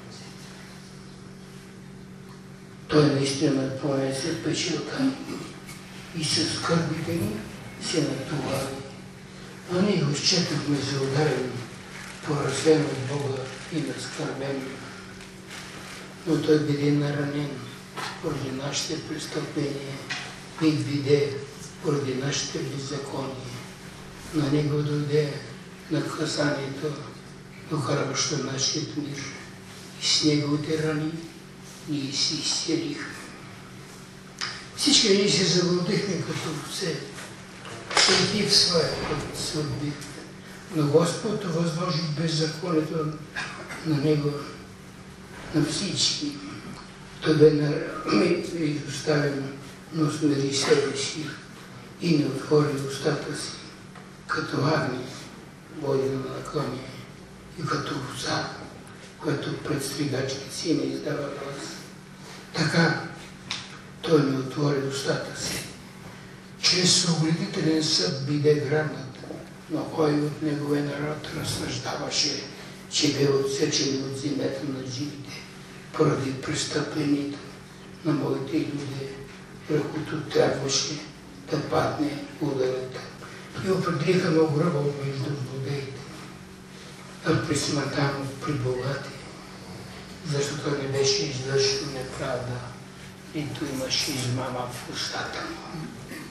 Speaker 13: Той наистина понесе печалта и със скърбите ни се натовари. Но ние го счетохме за ударен, поразен от Бога и наскърбен. Но той биде наранен поради нашите престъпления и биде поради нашите беззакония. На него дойде наказанието, докарващо нашият мир. И с неговите рани ние си изцелихме. Всички ние се заблудихме като овце, всеки в своя път се отбихме. Но Господ възложи беззаконието на него, на всички. Той бе изоставен, но смири себе си и не отвори устата си, като агне, водена на коня, и като овца, което пред стригачите си не издава глас. Така той не отвори устата си. Чрез огледителен съд биде грабнат, но кой от неговия народ разсъждаваше, че бе отсечен от земята на живите, поради престъплението на моите люди, върхуто трябваше да падне ударът. И определиха много гръба между злодеите, а при смъртта му при богати, защото не беше извършил неправда, нито имаше измама в устата му.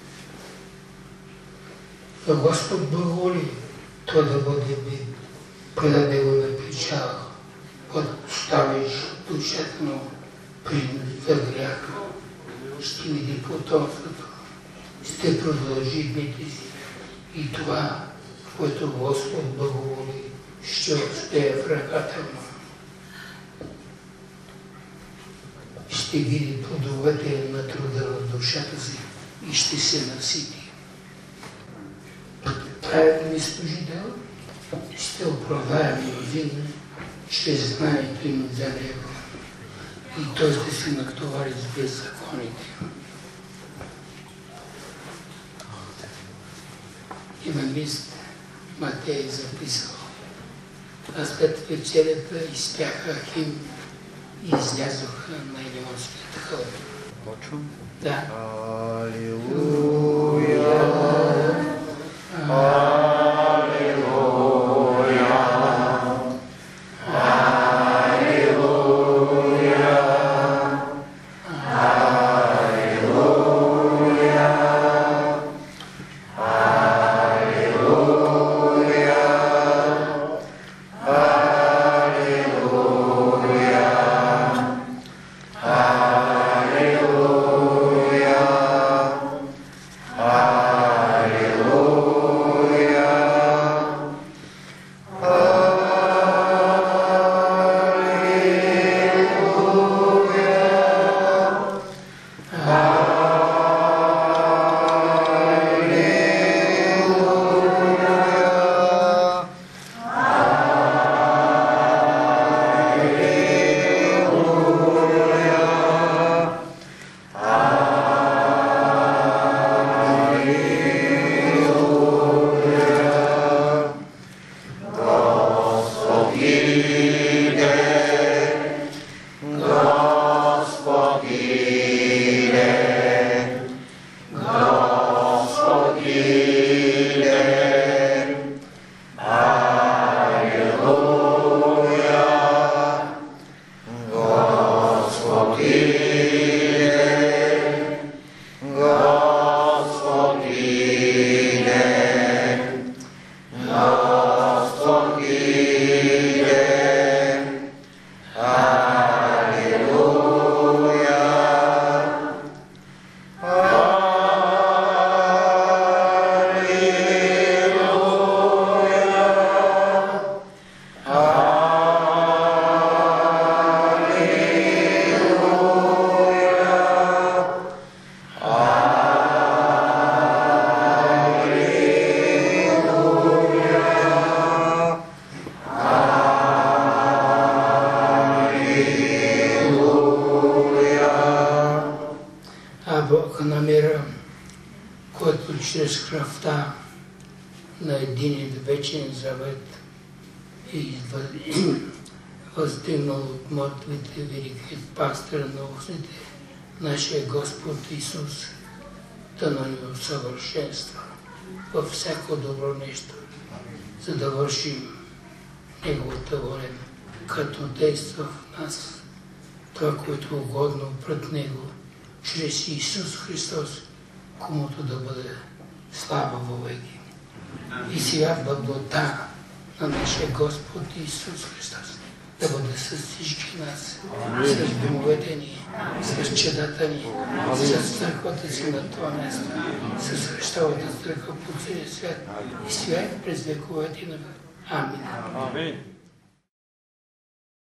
Speaker 13: Но Господ благоволи той да бъде бит, предаде го на печал, подставиш душата му принос за грях, ще види потомството, ще продължи дните си и това, което Господ благоволи, ще успее в ръката му. Ще види плодовете на труда в душата си и ще се насити. Правят ми служител, ще оправдая мнозина чрез знанието им за него и той ще се натовари с беззаконите. Има мисля, Матей записал. А след вечерята изпяха химн и излязоха на Елеонските хълми.
Speaker 2: Почвам?
Speaker 13: Да.
Speaker 2: Алилуя!
Speaker 13: Бог намира, който чрез кръвта на един вечен завет и въздигнал от мъртвите великият пастир на овците, нашия Господ Исус, да ни усъвършенства във всяко добро нещо, за да вършим Неговата воля, като действа в нас това, което е угодно пред Него, чрез Исус Христос, комуто да бъде слава вовеки. И сега благодата на нашия Господ Исус Христос да бъде с всички нас, с домовете ни, с чедата ни, с църквата си на това място, с Христовата църква по целия свят и сега през вековете на Амин.